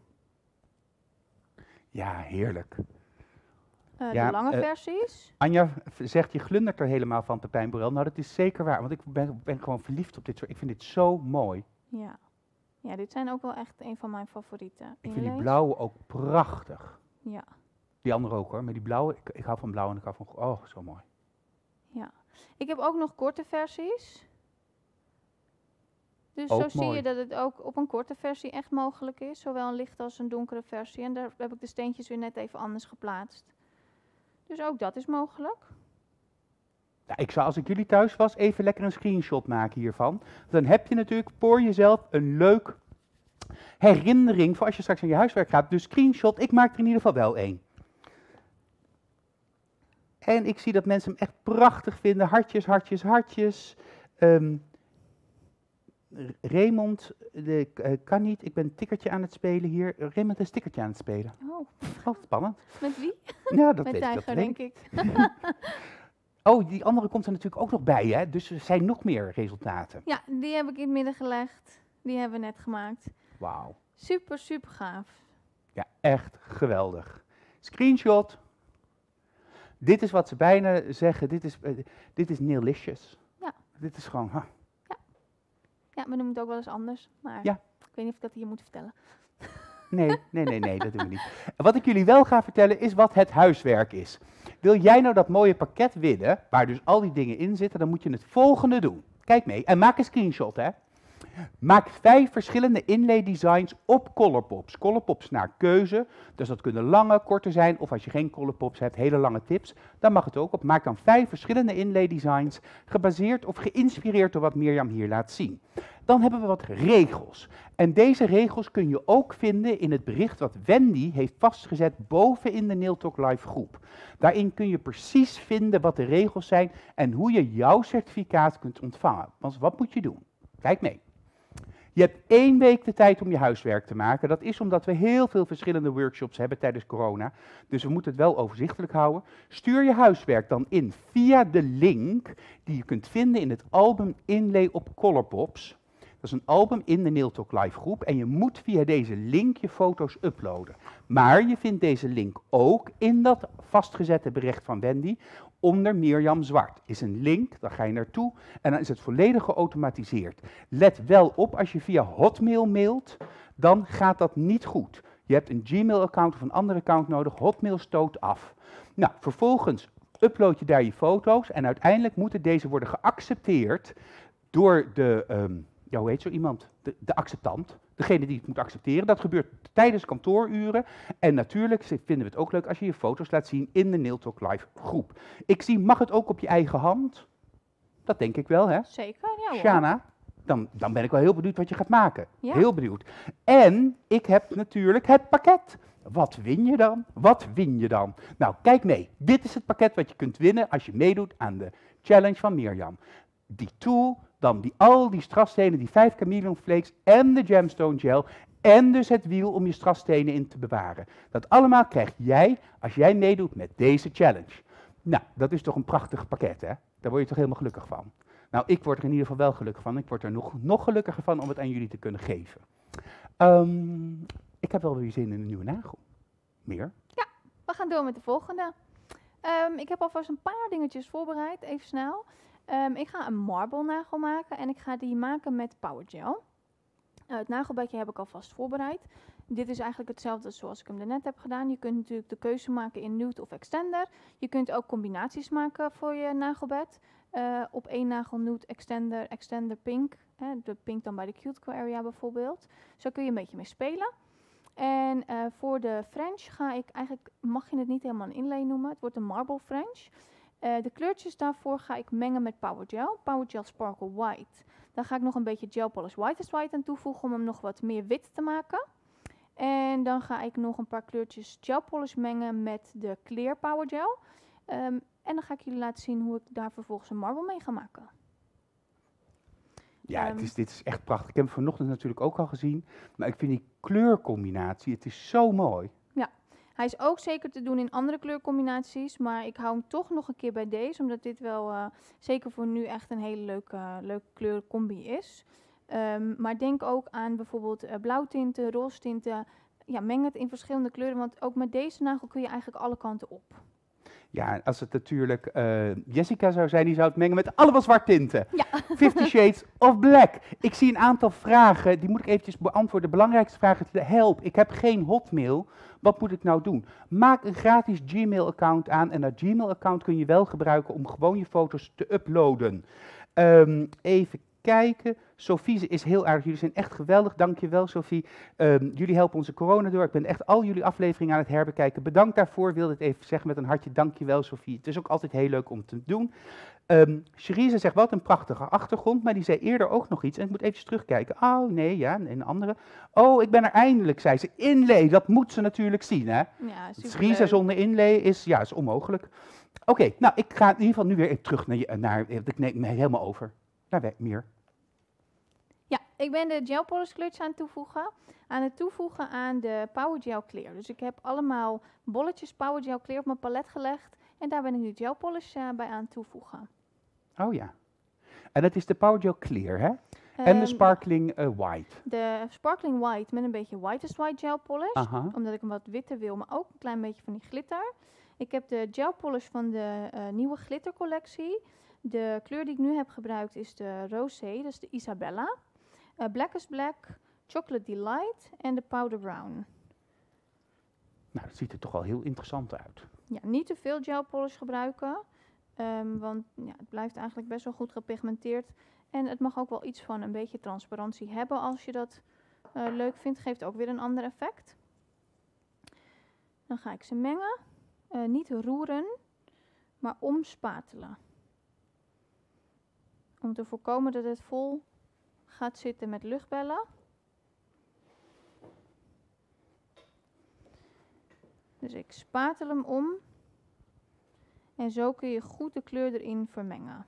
Ja, heerlijk. De lange versies. Anja zegt, je glundert er helemaal van, Pepijn Borel. Nou, dat is zeker waar, want ik ben gewoon verliefd op dit soort. Ik vind dit zo mooi. Ja. Ja, dit zijn ook wel echt een van mijn favorieten. Ik vind die inlays. blauwe ook prachtig. Ja. Die andere ook hoor, maar die blauwe, ik hou van blauw en ik hou van, oh, zo mooi. Ja. Ik heb ook nog korte versies. Dus Ook zo zie mooi. je dat het ook op een korte versie echt mogelijk is. Zowel een lichte als een donkere versie. En daar heb ik de steentjes weer net even anders geplaatst. Dus ook dat is mogelijk. Ja, ik zou als ik jullie thuis was even lekker een screenshot maken hiervan. Dan heb je natuurlijk voor jezelf een leuk herinnering voor als je straks aan je huiswerk gaat. Dus screenshot, ik maak er in ieder geval wel één. En ik zie dat mensen hem echt prachtig vinden. Hartjes, hartjes, hartjes. Raymond, kan niet. Ik ben een tikkertje aan het spelen hier. Raymond is een tikkertje aan het spelen. Oh, Oh, spannend. met wie? Ja, dat Met weet ik. Dat Tijger, weet denk ik. ik. Oh, die andere komt er natuurlijk ook nog bij, hè? Dus er zijn nog meer resultaten. Ja, die heb ik in het midden gelegd. Die hebben we net gemaakt. Wauw. Super, super gaaf. Ja, echt geweldig. Screenshot. Dit is wat ze bijna zeggen. Dit is naillicious. Ja. Dit is gewoon... huh. Ja, we noemen het ook wel eens anders. Maar Ja. ik weet niet of ik dat hier moet vertellen. Nee, dat doen we niet. En wat ik jullie wel ga vertellen is wat het huiswerk is. Wil jij nou dat mooie pakket winnen, waar dus al die dingen in zitten, dan moet je het volgende doen. Kijk mee en maak een screenshot, hè. Maak 5 verschillende inlay designs op Colourpops. Colourpops naar keuze, dus dat kunnen lange, korte zijn, of als je geen Colourpops hebt, hele lange tips, dan mag het ook op. Maak dan 5 verschillende inlay designs, gebaseerd of geïnspireerd door wat Mirjam hier laat zien. Dan hebben we wat regels. En deze regels kun je ook vinden in het bericht wat Wendy heeft vastgezet boven in de Nail Talk Live groep. Daarin kun je precies vinden wat de regels zijn en hoe je jouw certificaat kunt ontvangen. Want wat moet je doen? Kijk mee. Je hebt 1 week de tijd om je huiswerk te maken. Dat is omdat we heel veel verschillende workshops hebben tijdens corona. Dus we moeten het wel overzichtelijk houden. Stuur je huiswerk dan in via de link die je kunt vinden in het album Inlay op Colourpops. Dat is een album in de Nail Talk Live groep en je moet via deze link je foto's uploaden. Maar je vindt deze link ook in dat vastgezette bericht van Wendy onder Mirjam Zwart. Is een link, daar ga je naartoe en dan is het volledig geautomatiseerd. Let wel op, als je via Hotmail mailt, dan gaat dat niet goed. Je hebt een Gmail-account of een ander account nodig, Hotmail stoot af. Nou, vervolgens upload je daar je foto's en uiteindelijk moeten deze worden geaccepteerd door de... ja, hoe heet zo iemand? De acceptant. Degene die het moet accepteren. Dat gebeurt tijdens kantooruren. En natuurlijk vinden we het ook leuk als je je foto's laat zien in de Nail Talk Live groep. Ik zie, mag het ook op je eigen hand? Dat denk ik wel, hè? Zeker, ja hoor. Shana, dan ben ik wel heel benieuwd wat je gaat maken. Ja. Heel benieuwd. En ik heb natuurlijk het pakket. Wat win je dan? Wat win je dan? Nou, kijk mee. Dit is het pakket wat je kunt winnen als je meedoet aan de challenge van Mirjam. Die tool, dan al die strasstenen, die 5 Chameleon Flakes en de gemstone gel en dus het wiel om je strasstenen in te bewaren. Dat allemaal krijg jij als jij meedoet met deze challenge. Nou, dat is toch een prachtig pakket, hè? Daar word je toch helemaal gelukkig van. Nou, ik word er in ieder geval wel gelukkig van. Ik word er nog gelukkiger van om het aan jullie te kunnen geven. Ik heb wel weer zin in een nieuwe nagel. Meer? Ja, we gaan door met de volgende. Ik heb alvast een paar dingetjes voorbereid, even snel. Ik ga een marble nagel maken en ik ga die maken met Power Gel. Het nagelbedje heb ik alvast voorbereid. Dit is eigenlijk hetzelfde zoals ik hem net heb gedaan. Je kunt natuurlijk de keuze maken in nude of extender. Je kunt ook combinaties maken voor je nagelbed. Op 1 nagel nude, extender, extender pink. De pink dan bij de cuticle area bijvoorbeeld. Zo kun je een beetje mee spelen. En voor de French ga ik eigenlijk, mag je het niet helemaal een inlay noemen. Het wordt een marble French. De kleurtjes daarvoor ga ik mengen met Power Gel. Power Gel Sparkle White. Daar ga ik nog een beetje Gel Polish Whitest White aan toevoegen om hem nog wat meer wit te maken. En dan ga ik nog een paar kleurtjes Gel Polish mengen met de Clear Power Gel. En dan ga ik jullie laten zien hoe ik daar vervolgens een marble mee ga maken. Ja, dit is echt prachtig. Ik heb hem vanochtend natuurlijk ook al gezien. Maar ik vind die kleurcombinatie, het is zo mooi. Ja, hij is ook zeker te doen in andere kleurcombinaties. Maar ik hou hem toch nog een keer bij deze. Omdat dit wel zeker voor nu echt een hele leuke kleurcombi is. Maar denk ook aan bijvoorbeeld blauwtinten, roze tinten. Ja, meng het in verschillende kleuren. Want ook met deze nagel kun je eigenlijk alle kanten op. Ja, als het natuurlijk Jessica zou zijn, die zou het mengen met allemaal zwart tinten. Ja. 50 Shades of Black. Ik zie een aantal vragen, die moet ik eventjes beantwoorden. De belangrijkste vraag is, help, ik heb geen Hotmail. Wat moet ik nou doen? Maak een gratis Gmail-account aan en dat Gmail-account kun je wel gebruiken om gewoon je foto's te uploaden. Even kijken. Sophie is heel aardig. Jullie zijn echt geweldig. Dankjewel, Sophie. Jullie helpen onze corona door. Ik ben echt al jullie afleveringen aan het herbekijken. Bedankt daarvoor. Ik wilde het even zeggen met een hartje. Dankjewel, Sophie. Het is ook altijd heel leuk om te doen. Cherise zegt, wat een prachtige achtergrond. Maar die zei eerder ook nog iets. En ik moet eventjes terugkijken. Oh, nee, ja, een andere. Oh, ik ben er eindelijk, zei ze. Inlay, dat moet ze natuurlijk zien, hè? Ja, Cherise zonder inlay is onmogelijk. Oké, nou, ik ga in ieder geval nu weer even terug naar ik neem me helemaal over. Naar meer. Ja, ik ben de gel polish kleurtjes aan het toevoegen aan de Power Gel Clear. Dus ik heb allemaal bolletjes Power Gel Clear op mijn palet gelegd. En daar ben ik nu gel polish bij aan het toevoegen. Oh ja. En dat is de Power Gel Clear, hè? En de Sparkling White. De Sparkling White met een beetje Whitest White gel polish. Aha. Omdat ik hem wat witter wil, maar ook een klein beetje van die glitter. Ik heb de gel polish van de nieuwe glittercollectie. De kleur die ik nu heb gebruikt is de Rosé, dat is de Isabella. Blackest Black, Chocolate Delight en de Powder Brown. Nou, dat ziet er toch al heel interessant uit. Ja, niet te veel gel polish gebruiken, want ja, het blijft eigenlijk best wel goed gepigmenteerd. En het mag ook wel iets van een beetje transparantie hebben als je dat leuk vindt. Geeft ook weer een ander effect. Dan ga ik ze mengen. Niet roeren, maar omspatelen. Om te voorkomen dat het vol gaat zitten met luchtbellen. Dus ik spatel hem om. En zo kun je goed de kleur erin vermengen.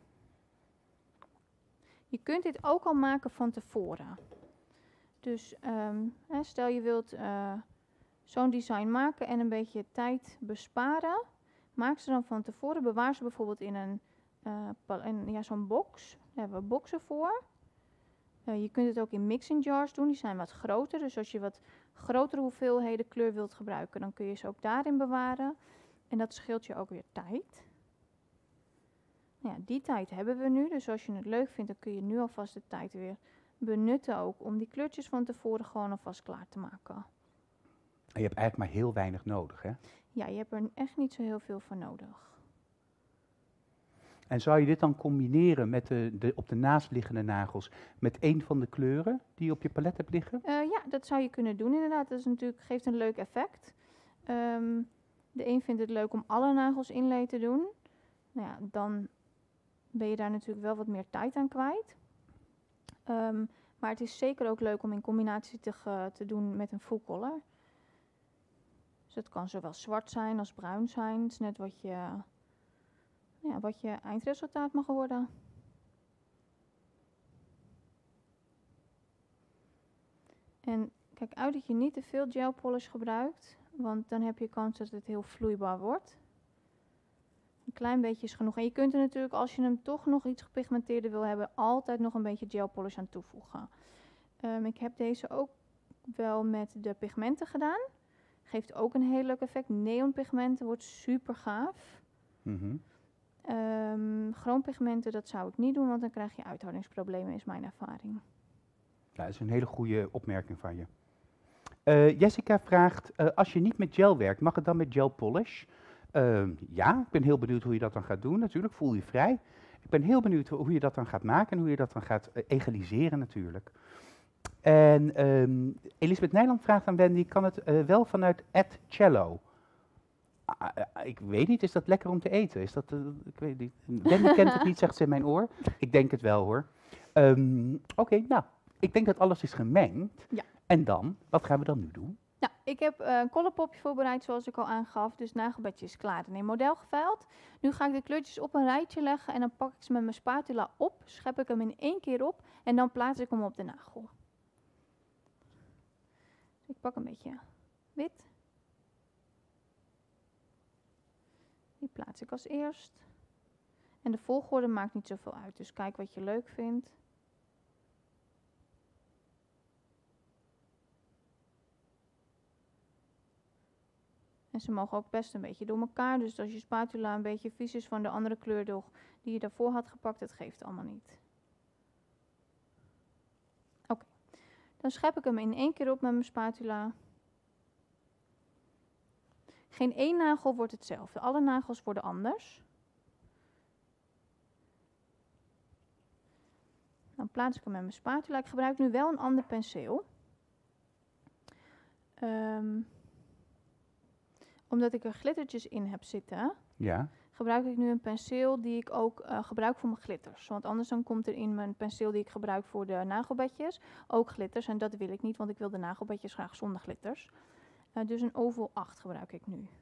Je kunt dit ook al maken van tevoren. Dus stel je wilt zo'n design maken en een beetje tijd besparen. Maak ze dan van tevoren. Bewaar ze bijvoorbeeld in zo'n box. Daar hebben we boxen voor. Je kunt het ook in mixing jars doen. Die zijn wat groter. Dus als je wat grotere hoeveelheden kleur wilt gebruiken, dan kun je ze ook daarin bewaren. En dat scheelt je ook weer tijd. Nou ja, die tijd hebben we nu. Dus als je het leuk vindt, dan kun je nu alvast de tijd weer benutten ook om die kleurtjes van tevoren gewoon alvast klaar te maken. En je hebt eigenlijk maar heel weinig nodig, hè? Ja, je hebt er echt niet zo heel veel voor nodig. En zou je dit dan combineren met op de naastliggende nagels met een van de kleuren die je op je palet hebt liggen? Ja, dat zou je kunnen doen inderdaad. Dat is natuurlijk, geeft een leuk effect. De een vindt het leuk om alle nagels inlay te doen. Nou ja, dan ben je daar natuurlijk wel wat meer tijd aan kwijt. Maar het is zeker ook leuk om in combinatie te doen met een full color. Dus het kan zowel zwart zijn als bruin zijn. Het is net wat je eindresultaat mag worden. En kijk uit dat je niet te veel gel polish gebruikt, want dan heb je kans dat het heel vloeibaar wordt. Een klein beetje is genoeg. En je kunt er natuurlijk, als je hem toch nog iets gepigmenteerder wil hebben, altijd nog een beetje gel polish aan toevoegen. Ik heb deze ook wel met de pigmenten gedaan. Geeft ook een heel leuk effect. Neonpigmenten wordt super gaaf. Chroompigmenten, dat zou ik niet doen, want dan krijg je uithoudingsproblemen, is mijn ervaring. Ja, dat is een hele goede opmerking van je. Jessica vraagt, als je niet met gel werkt, mag het dan met gel polish? Ja, ik ben heel benieuwd hoe je dat dan gaat doen. Natuurlijk, voel je vrij. Ik ben heel benieuwd hoe je dat dan gaat maken en hoe je dat dan gaat egaliseren natuurlijk. En Elisabeth Nijland vraagt aan Wendy, kan het wel vanuit @cello? Ik weet niet, is dat lekker om te eten? Is dat, ik weet niet. Wendy kent het niet, zegt ze in mijn oor. Ik denk het wel hoor. Oké, nou, ik denk dat alles is gemengd. Ja. En dan, wat gaan we dan nu doen? Nou, ik heb een kollepopje voorbereid zoals ik al aangaf. Dus nagelbedje is klaar en in model geveild. Nu ga ik de kleurtjes op een rijtje leggen en dan pak ik ze met mijn spatula op. Schep ik hem in 1 keer op en dan plaats ik hem op de nagel. Dus ik pak een beetje wit. Die plaats ik als eerst. En de volgorde maakt niet zoveel uit, dus kijk wat je leuk vindt. En ze mogen ook best een beetje door elkaar, dus als je spatula een beetje vies is van de andere kleur die je daarvoor had gepakt, dat geeft allemaal niet. Oké, dan schep ik hem in 1 keer op met mijn spatula. Geen één nagel wordt hetzelfde, alle nagels worden anders. Dan plaats ik hem met mijn spatula. Ik gebruik nu wel een ander penseel. Omdat ik er glittertjes in heb zitten, Ja. gebruik ik nu een penseel die ik ook gebruik voor mijn glitters. Want anders dan komt er in mijn penseel die ik gebruik voor de nagelbedjes ook glitters. En dat wil ik niet, want ik wil de nagelbedjes graag zonder glitters. Dus een oval 8 gebruik ik nu.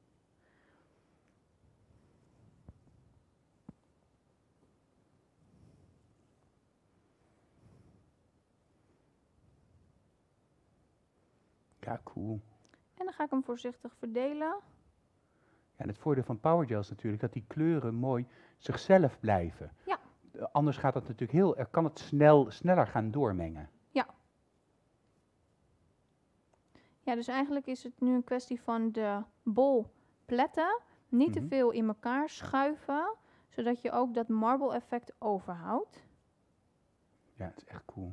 Ja, cool. En dan ga ik hem voorzichtig verdelen. Ja, en het voordeel van Powergel is natuurlijk dat die kleuren mooi zichzelf blijven. Ja. Anders gaat het natuurlijk kan het sneller gaan doormengen. Ja, dus eigenlijk is het nu een kwestie van de bol pletten. Niet te veel in elkaar schuiven, zodat je ook dat marble effect overhoudt. Ja, het is echt cool.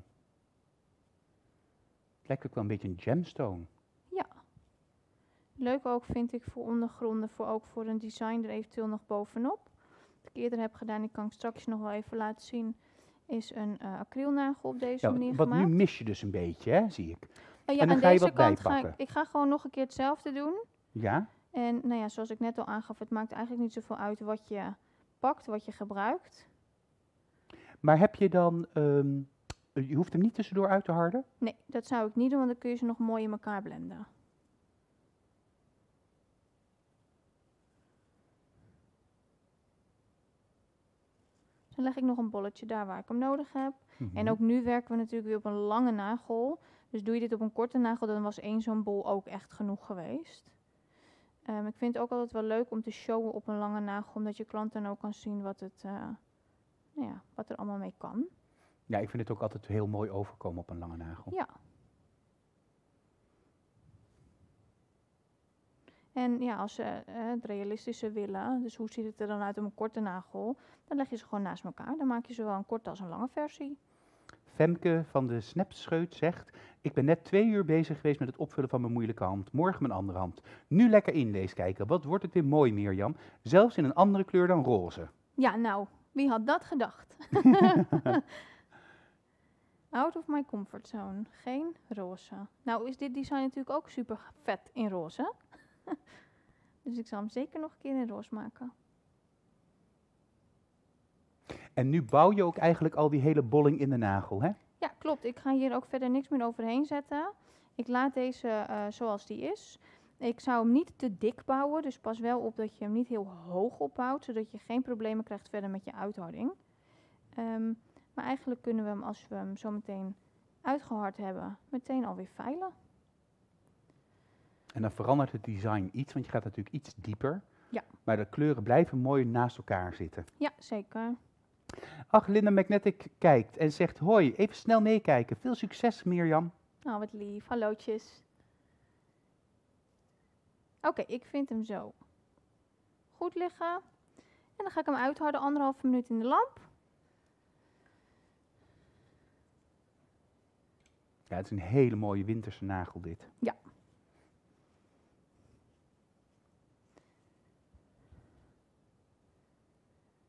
Het lijkt ook wel een beetje een gemstone. Ja. Leuk ook vind ik voor ondergronden, ook voor een design er eventueel nog bovenop. Wat ik eerder heb gedaan, die kan ik straks nog wel even laten zien, is een acrylnagel op deze manier Wat gemaakt. nu mis je dus een beetje, hè, zie ik. Ja, en dan aan ga je deze wat kant ga bijpakken. ik ga gewoon nog een keer hetzelfde doen. Ja? En nou ja, zoals ik net al aangaf, het maakt eigenlijk niet zoveel uit wat je pakt, wat je gebruikt. Maar heb je dan, je hoeft hem niet tussendoor uit te harden? Nee, dat zou ik niet doen, want dan kun je ze nog mooi in elkaar blenden. Dan leg ik nog een bolletje daar waar ik hem nodig heb. En ook nu werken we natuurlijk weer op een lange nagel. Dus doe je dit op een korte nagel, dan was 1 zo'n bol ook echt genoeg geweest. Ik vind het ook altijd wel leuk om te showen op een lange nagel, omdat je klant dan ook kan zien wat er allemaal mee kan. Ja, ik vind het ook altijd heel mooi overkomen op een lange nagel. Ja. En ja, als ze het realistische willen, dus hoe ziet het er dan uit op een korte nagel, dan leg je ze gewoon naast elkaar. Dan maak je zowel een korte als een lange versie. Femke van de Snapscheut zegt, ik ben net 2 uur bezig geweest met het opvullen van mijn moeilijke hand. Morgen mijn andere hand. Nu lekker inlees kijken. Wat wordt het weer mooi, Mirjam. Zelfs in een andere kleur dan roze. Ja, nou, wie had dat gedacht? Out of my comfort zone. Geen roze. Nou is dit design natuurlijk ook super vet in roze. Dus ik zal hem zeker nog een keer in roze maken. En nu bouw je ook eigenlijk al die hele bolling in de nagel, hè? Ja, klopt. Ik ga hier ook verder niks meer overheen zetten. Ik laat deze zoals die is. Ik zou hem niet te dik bouwen, dus pas wel op dat je hem niet heel hoog opbouwt, zodat je geen problemen krijgt verder met je uitharding. Maar eigenlijk kunnen we hem, als we hem zo meteen uitgehard hebben, meteen alweer veilen. En dan verandert het design iets, want je gaat natuurlijk iets dieper. Ja. Maar de kleuren blijven mooi naast elkaar zitten. Ja, zeker. Ach, Linda Magnetic kijkt en zegt, hoi, even snel meekijken. Veel succes, Mirjam. Nou, wat lief. Hallootjes. Oké, ik vind hem zo goed liggen. En dan ga ik hem uitharden, 1,5 minuut in de lamp. Ja, het is een hele mooie winterse nagel dit. Ja.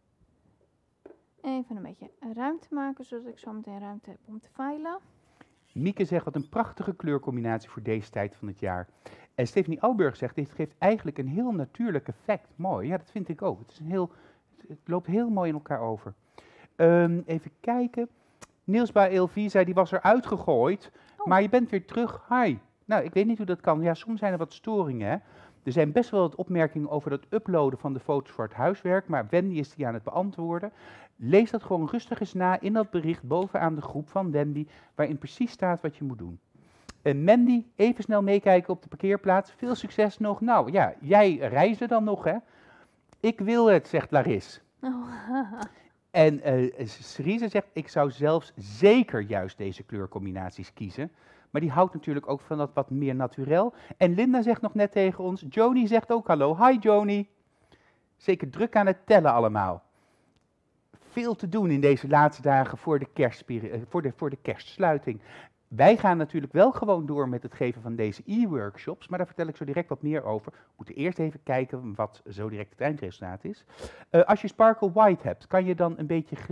Even een beetje ruimte maken, zodat ik zo meteen ruimte heb om te veilen. Mieke zegt, wat een prachtige kleurcombinatie voor deze tijd van het jaar. En Stephanie Auburg zegt, dit geeft eigenlijk een heel natuurlijk effect. Mooi, ja, dat vind ik ook. Het loopt heel mooi in elkaar over. Even kijken. Niels bij LV zei, die was eruit gegooid, maar je bent weer terug. Hi. Nou, ik weet niet hoe dat kan. Ja, soms zijn er wat storingen, hè. Er zijn best wel wat opmerkingen over het uploaden van de foto's voor het huiswerk, maar Wendy is die aan het beantwoorden. Lees dat gewoon rustig eens na in dat bericht bovenaan de groep van Wendy, waarin precies staat wat je moet doen. En Mandy, even snel meekijken op de parkeerplaats. Veel succes nog. Nou ja, jij reizen dan nog, hè? Ik wil het, zegt Laris. En Cerise zegt, ik zou zelfs zeker juist deze kleurcombinaties kiezen. Maar die houdt natuurlijk ook van dat wat meer naturel. En Linda zegt nog net tegen ons, Joni zegt ook hallo. Hi Joni. Zeker druk aan het tellen allemaal. Veel te doen in deze laatste dagen voor de kerstsluiting. Wij gaan natuurlijk wel gewoon door met het geven van deze e-workshops, maar daar vertel ik zo direct wat meer over. We moeten eerst even kijken wat zo direct het eindresultaat is. Als je Sparkle White hebt, kan je dan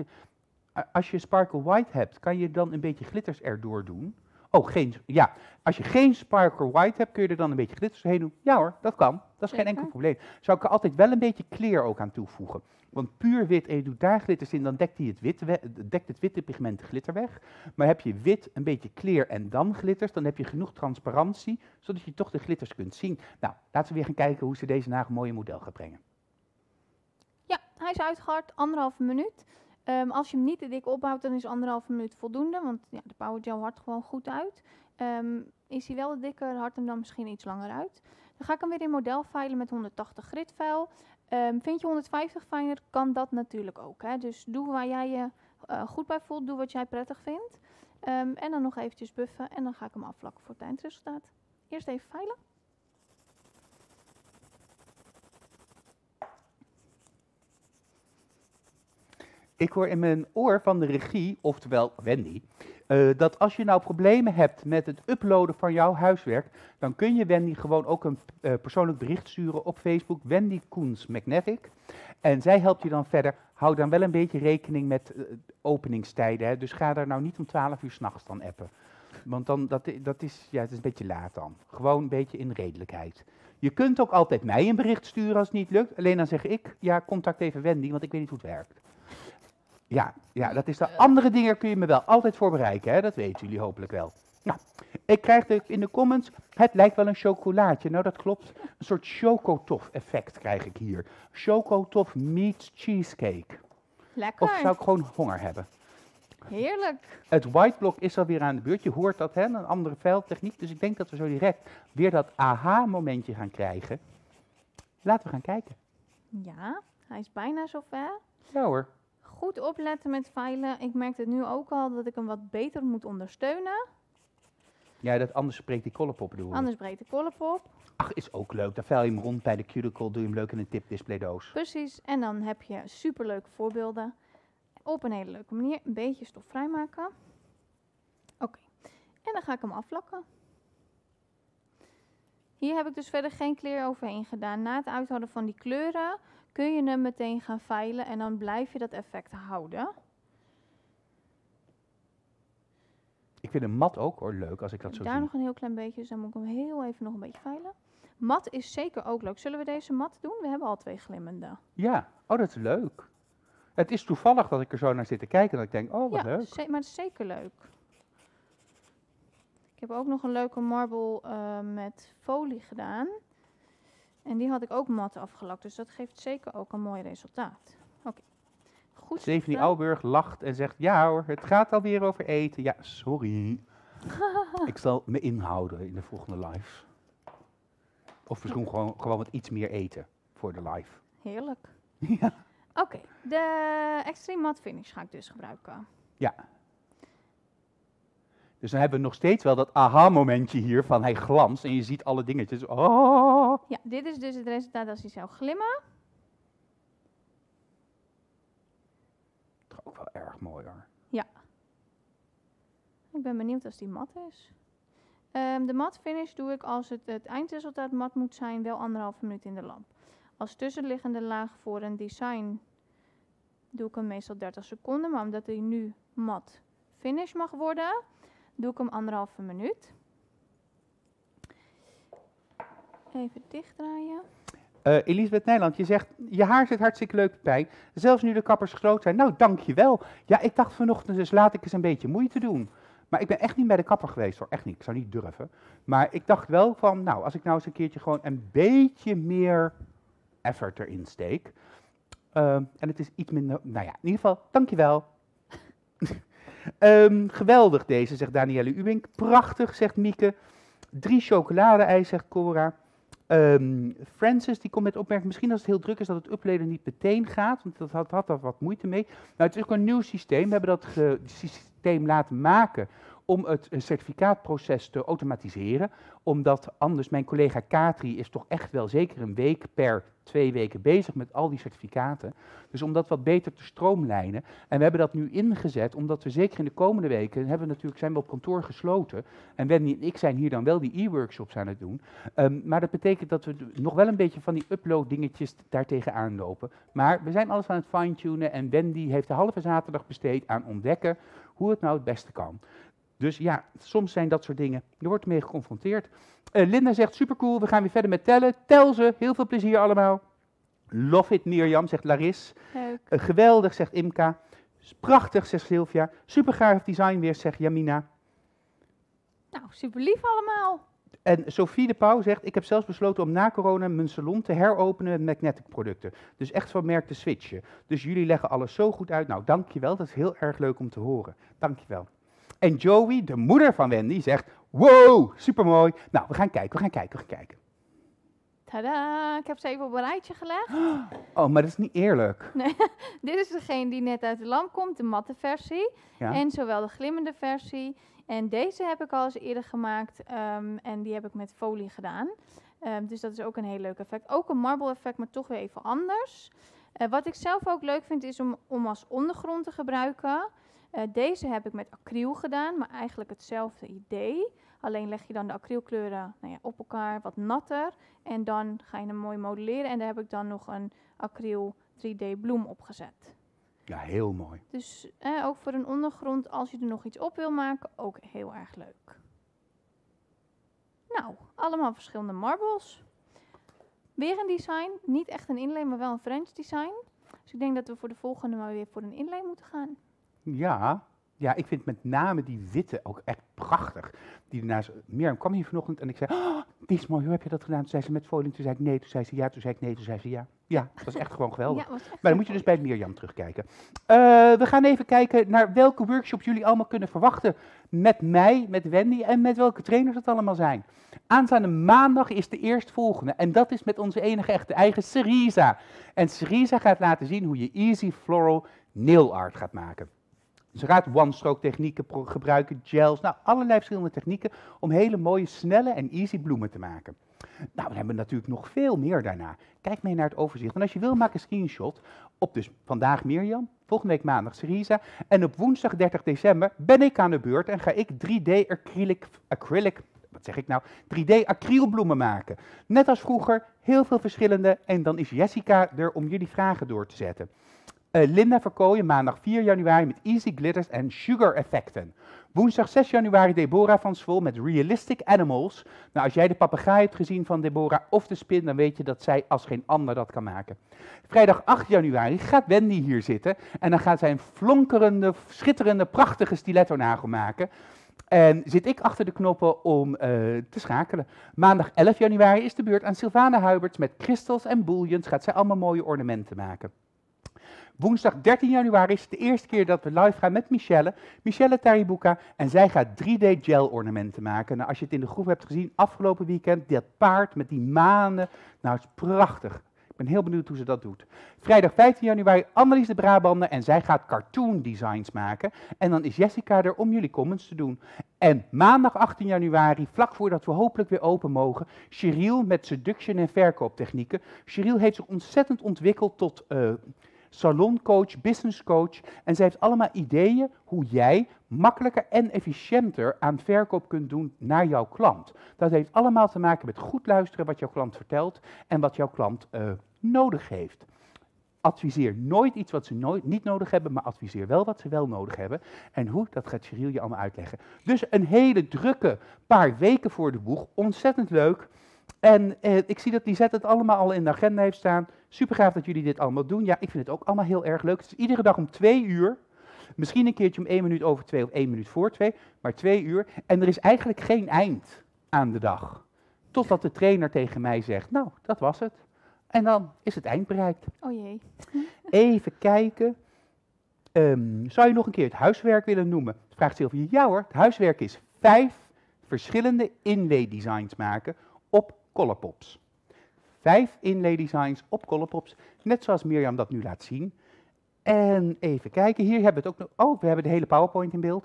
een beetje glitters erdoor doen. Als je geen Sparkle White hebt, kun je er dan een beetje glitters heen doen. Ja hoor, dat kan. Dat is geen enkel probleem. Zou ik er altijd wel een beetje kleur ook aan toevoegen. Want puur wit en je doet daar glitters in, dan dekt het witte pigment de glitter weg. Maar heb je wit, een beetje kleur en dan glitters, dan heb je genoeg transparantie, zodat je toch de glitters kunt zien. Nou, laten we weer gaan kijken hoe ze deze dagen een mooie model gaat brengen. Ja, hij is uitgehard, 1,5 minuut. Als je hem niet te dik opbouwt, dan is 1,5 minuut voldoende, want ja, de Power Gel hardt gewoon goed uit. Is hij wel dikker, hardt hem dan misschien iets langer uit. Dan ga ik hem weer in model filen met 180 grit file. Vind je 150 fijner, kan dat natuurlijk ook. Hè? Dus doe waar jij je goed bij voelt, doe wat jij prettig vindt. En dan nog eventjes buffen en dan ga ik hem afvlakken voor het eindresultaat. Eerst even filen. Ik hoor in mijn oor van de regie, oftewel Wendy, dat als je nou problemen hebt met het uploaden van jouw huiswerk, dan kun je Wendy gewoon ook een persoonlijk bericht sturen op Facebook, Wendy Koens Magnetic. En zij helpt je dan verder. Hou dan wel een beetje rekening met openingstijden. Hè? Dus ga daar nou niet om 12 uur 's nachts dan appen. Want dan, het is een beetje laat dan. Gewoon een beetje in redelijkheid. Je kunt ook altijd mij een bericht sturen als het niet lukt. Alleen dan zeg ik, ja, contact even Wendy, want ik weet niet hoe het werkt. Ja, dat is de andere dingen kun je me wel altijd voor bereiken, hè? Dat weten jullie hopelijk wel. Nou, ik krijg in de comments, het lijkt wel een chocolaatje. Nou, dat klopt. Een soort chocotof effect krijg ik hier. Chocotof meets cheesecake. Lekker. Of zou ik gewoon honger hebben? Heerlijk. Het white block is alweer aan de beurt. Je hoort dat, hè? Een andere veldtechniek. Dus ik denk dat we zo direct weer dat aha-momentje gaan krijgen. Laten we gaan kijken. Ja, hij is bijna zover. Ja hoor. Goed opletten met filen. Ik merk het nu ook al dat ik hem wat beter moet ondersteunen. Ja, dat anders spreekt die Colourpop bedoel je. Anders breekt de Colourpop. Ach, is ook leuk. Dan vuil je hem rond bij de cuticle, doe je hem leuk in een tipdisplaydoos. Precies. En dan heb je superleuke voorbeelden. Op een hele leuke manier. Een beetje stof vrijmaken. Oké. En dan ga ik hem afvlakken. Hier heb ik dus verder geen kleur overheen gedaan. Na het uithouden van die kleuren kun je hem meteen gaan filen en dan blijf je dat effect houden. Ik vind een mat ook hoor leuk als ik dat zo Daar zie. nog een heel klein beetje, dus dan moet ik hem heel even nog een beetje filen. Mat is zeker ook leuk. Zullen we deze mat doen? We hebben al 2 glimmende. Ja, oh dat is leuk. Het is toevallig dat ik er zo naar zit te kijken dat ik denk, oh wat Ja, leuk. maar het is zeker leuk. Ik heb ook nog een leuke marble met folie gedaan. En die had ik ook mat afgelakt, dus dat geeft zeker ook een mooi resultaat. Oké. Goed. Stephanie Auburg lacht en zegt, ja hoor, het gaat alweer over eten. Ja, sorry. Ik zal me inhouden in de volgende live. Of misschien gewoon wat iets meer eten voor de live. Heerlijk. Ja. Oké, de Extreme Matte Finish ga ik dus gebruiken. Ja. Dus dan hebben we nog steeds wel dat aha-momentje hier van hij glanst en je ziet alle dingetjes. Oh. Ja, dit is dus het resultaat als hij zou glimmen. Toch ook wel erg mooi hoor. Ja. Ik ben benieuwd als die mat is. De matte finish doe ik als het eindresultaat mat moet zijn, wel 1,5 minuut in de lamp. Als tussenliggende laag voor een design doe ik hem meestal 30 seconden. Maar omdat hij nu mat finish mag worden, doe ik hem 1,5 minuut. Even dichtdraaien. Elisabeth Nijland, je zegt, je haar zit hartstikke leuk, Pepijn. Zelfs nu de kappers gesloten zijn. Nou, dankjewel. Ja, ik dacht vanochtend, dus laat ik eens een beetje moeite doen. Maar ik ben echt niet bij de kapper geweest hoor, echt niet. Ik zou niet durven. Maar ik dacht wel van, nou, als ik nou eens een keertje gewoon een beetje meer effort erin steek. En het is iets minder, nou ja, in ieder geval, dankjewel. Geweldig deze, zegt Danielle Uwink. Prachtig, zegt Mieke. 3 chocolade-ijs, zegt Cora. Francis, die komt met opmerking, misschien als het heel druk is dat het uploaden niet meteen gaat, want dat had er wat moeite mee. Nou, het is ook een nieuw systeem. We hebben dat systeem laten maken om het certificaatproces te automatiseren, omdat anders mijn collega Katri is toch echt wel zeker een week per 2 weken bezig met al die certificaten. Dus om dat wat beter te stroomlijnen. En we hebben dat nu ingezet, omdat we zeker in de komende weken, zijn we op kantoor gesloten. En Wendy en ik zijn hier dan wel die e-workshops aan het doen. Maar dat betekent dat we nog wel een beetje van die upload dingetjes daartegen aanlopen. Maar we zijn alles aan het fine-tunen en Wendy heeft de halve zaterdag besteed aan ontdekken hoe het nou het beste kan. Dus ja, soms zijn dat soort dingen, er wordt mee geconfronteerd. Linda zegt, supercool, we gaan weer verder met tellen. Tel ze, heel veel plezier allemaal. Love it, Mirjam, zegt Laris. Geweldig, zegt Imka. Prachtig, zegt Sylvia. Supergaaf design weer, zegt Jamina. Nou, super lief allemaal. En Sophie de Pauw zegt, ik heb zelfs besloten om na corona mijn salon te heropenen met Magnetic producten. Dus echt van merk te switchen. Dus jullie leggen alles zo goed uit. Nou, dankjewel, dat is heel erg leuk om te horen. Dankjewel. En Joey, de moeder van Wendy, zegt, wow, supermooi. Nou, we gaan kijken. Tadaa, ik heb ze even op een rijtje gelegd. Oh, maar dat is niet eerlijk. Nee, dit is degene die net uit de lamp komt, de matte versie. Ja. En zowel de glimmende versie. En deze heb ik al eens eerder gemaakt en die heb ik met folie gedaan. Dus dat is ook een heel leuk effect. Ook een marble effect, maar toch weer even anders. Wat ik zelf ook leuk vind is om als ondergrond te gebruiken. Deze heb ik met acryl gedaan, maar eigenlijk hetzelfde idee. Alleen leg je dan de acrylkleuren op elkaar, wat natter. En dan ga je hem mooi modelleren. En daar heb ik dan nog een acryl 3D bloem opgezet. Ja, heel mooi. Dus ook voor een ondergrond, als je er nog iets op wil maken, ook heel erg leuk. Nou, allemaal verschillende marbles. Weer een design, niet echt een inlay, maar wel een French design. Dus ik denk dat we voor de volgende maar weer voor een inlay moeten gaan. Ja, ik vind met name die witte ook echt prachtig. Die daarnaast, Mirjam kwam hier vanochtend en ik zei, oh, die is mooi, hoe heb je dat gedaan? Toen zei ze met folie, toen zei ik nee, toen zei ze ja, toen zei ik nee, toen zei ze ja. Ja, dat was echt gewoon geweldig. Ja, echt maar dan moet je dus bij Mirjam terugkijken. We gaan even kijken naar welke workshops jullie allemaal kunnen verwachten. Met mij, met Wendy en met welke trainers het allemaal zijn. Aanstaande maandag is de eerstvolgende. En dat is met onze enige echte eigen Cerisa. En Cerisa gaat laten zien hoe je easy floral nail art gaat maken. Ze gaat one-stroke technieken gebruiken, gels, nou allerlei verschillende technieken om hele mooie, snelle en easy bloemen te maken. Nou, we hebben natuurlijk nog veel meer daarna. Kijk mee naar het overzicht. En als je wil, maak een screenshot op dus vandaag Mirjam, volgende week maandag Cerisa. En op woensdag 30 december ben ik aan de beurt en ga ik 3D acrylbloemen maken. Net als vroeger, heel veel verschillende. En dan is Jessica er om jullie vragen door te zetten. Linda Verkooyen, maandag 4 januari met Easy Glitters en Sugar effecten. Woensdag 6 januari Deborah van Zwol met Realistic Animals. Nou, als jij de papegaai hebt gezien van Deborah of de spin, dan weet je dat zij als geen ander dat kan maken. Vrijdag 8 januari gaat Wendy hier zitten en dan gaat zij een flonkerende, schitterende, prachtige stiletto-nagel maken. En zit ik achter de knoppen om te schakelen. Maandag 11 januari is de beurt aan Sylvana Huiberts met crystals en bullions. Gaat zij allemaal mooie ornamenten maken. Woensdag 13 januari is het de eerste keer dat we live gaan met Michelle Taribuka. En zij gaat 3D gel ornamenten maken. Nou, als je het in de groep hebt gezien afgelopen weekend, dat paard met die manen. Nou, het is prachtig. Ik ben heel benieuwd hoe ze dat doet. Vrijdag 15 januari Annelies de Brabander en zij gaat cartoon designs maken. En dan is Jessica er om jullie comments te doen. En maandag 18 januari, vlak voordat we hopelijk weer open mogen, Cheryl met seduction en verkooptechnieken. Cheryl heeft zich ontzettend ontwikkeld tot saloncoach, businesscoach. En zij heeft allemaal ideeën hoe jij makkelijker en efficiënter aan verkoop kunt doen naar jouw klant. Dat heeft allemaal te maken met goed luisteren wat jouw klant vertelt en wat jouw klant nodig heeft. Adviseer nooit iets wat ze niet nodig hebben, maar adviseer wel wat ze wel nodig hebben. En hoe, dat gaat Cheryl je allemaal uitleggen. Dus een hele drukke paar weken voor de boeg. Ontzettend leuk. En ik zie dat Lisette het allemaal al in de agenda heeft staan. Super gaaf dat jullie dit allemaal doen. Ja, ik vind het ook allemaal heel erg leuk. Het is iedere dag om 2 uur. Misschien een keertje om 1 minuut over 2 of 1 minuut voor 2, maar 2 uur. En er is eigenlijk geen eind aan de dag. Totdat de trainer tegen mij zegt, nou, dat was het. En dan is het eind bereikt. Oh jee. Even kijken. Zou je nog een keer het huiswerk willen noemen? Vraagt Sylvie. Ja hoor, het huiswerk is 5 verschillende inlay-designs maken op Colourpops. 5 inlay-designs op Colourpops, net zoals Mirjam dat nu laat zien. En even kijken, hier hebben we het ook nog. Oh, we hebben de hele PowerPoint in beeld.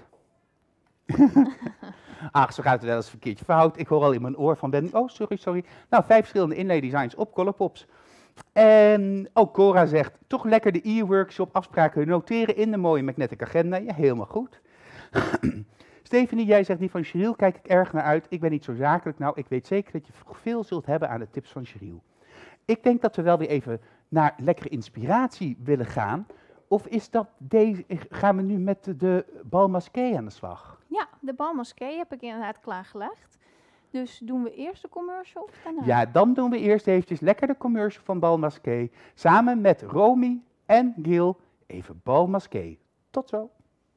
Ach, zo gaat het wel eens een keertje fout. Ik hoor al in mijn oor van Ben. Oh, sorry. Nou, 5 verschillende inlay-designs op Colourpops. En ook Cora zegt, toch lekker de e-workshop afspraken noteren in de mooie Magnetic Agenda. Ja, helemaal goed. Stephanie, jij zegt, die van Cheryl kijk ik erg naar uit. Ik ben niet zo zakelijk. Nou, ik weet zeker dat je veel zult hebben aan de tips van Cheryl. Ik denk dat we wel weer even naar lekkere inspiratie willen gaan. Of is dat gaan we nu met de bal masqué aan de slag? Ja, de bal masqué heb ik inderdaad klaargelegd. Dus doen we eerst de commercial of daarna? Ja, dan doen we eerst eventjes lekker de commercial van bal masqué. Samen met Romy en Gil even bal masqué. Tot zo.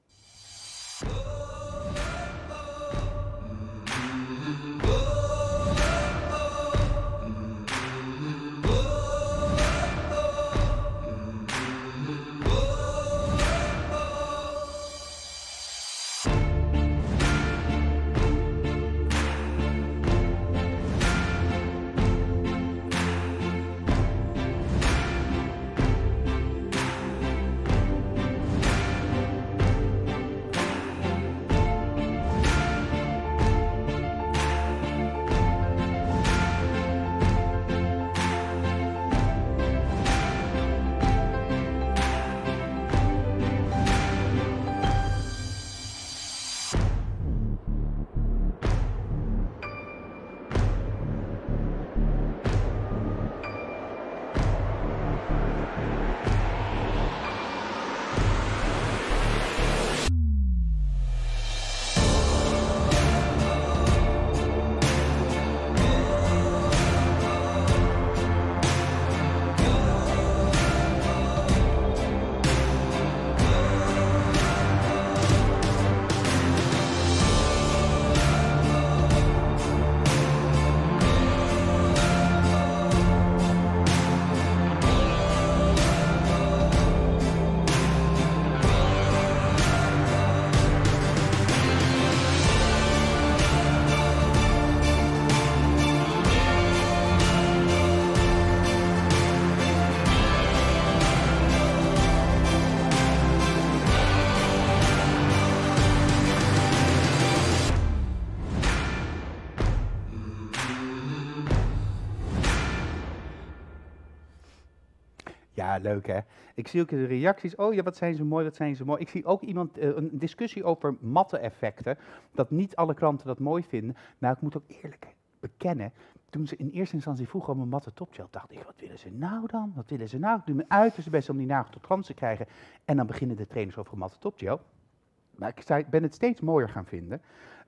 Ja, leuk hè. Ik zie ook de reacties. Oh ja, wat zijn ze mooi, wat zijn ze mooi. Ik zie ook iemand, een discussie over matte-effecten. Dat niet alle klanten dat mooi vinden. Nou, ik moet ook eerlijk bekennen. Toen ze in eerste instantie vroegen om een matte topgel, dacht ik, wat willen ze nou dan? Wat willen ze nou? Ik doe mijn uiterste best om die nagel tot glans te krijgen. En dan beginnen de trainers over een matte topgel. Maar ik ben het steeds mooier gaan vinden.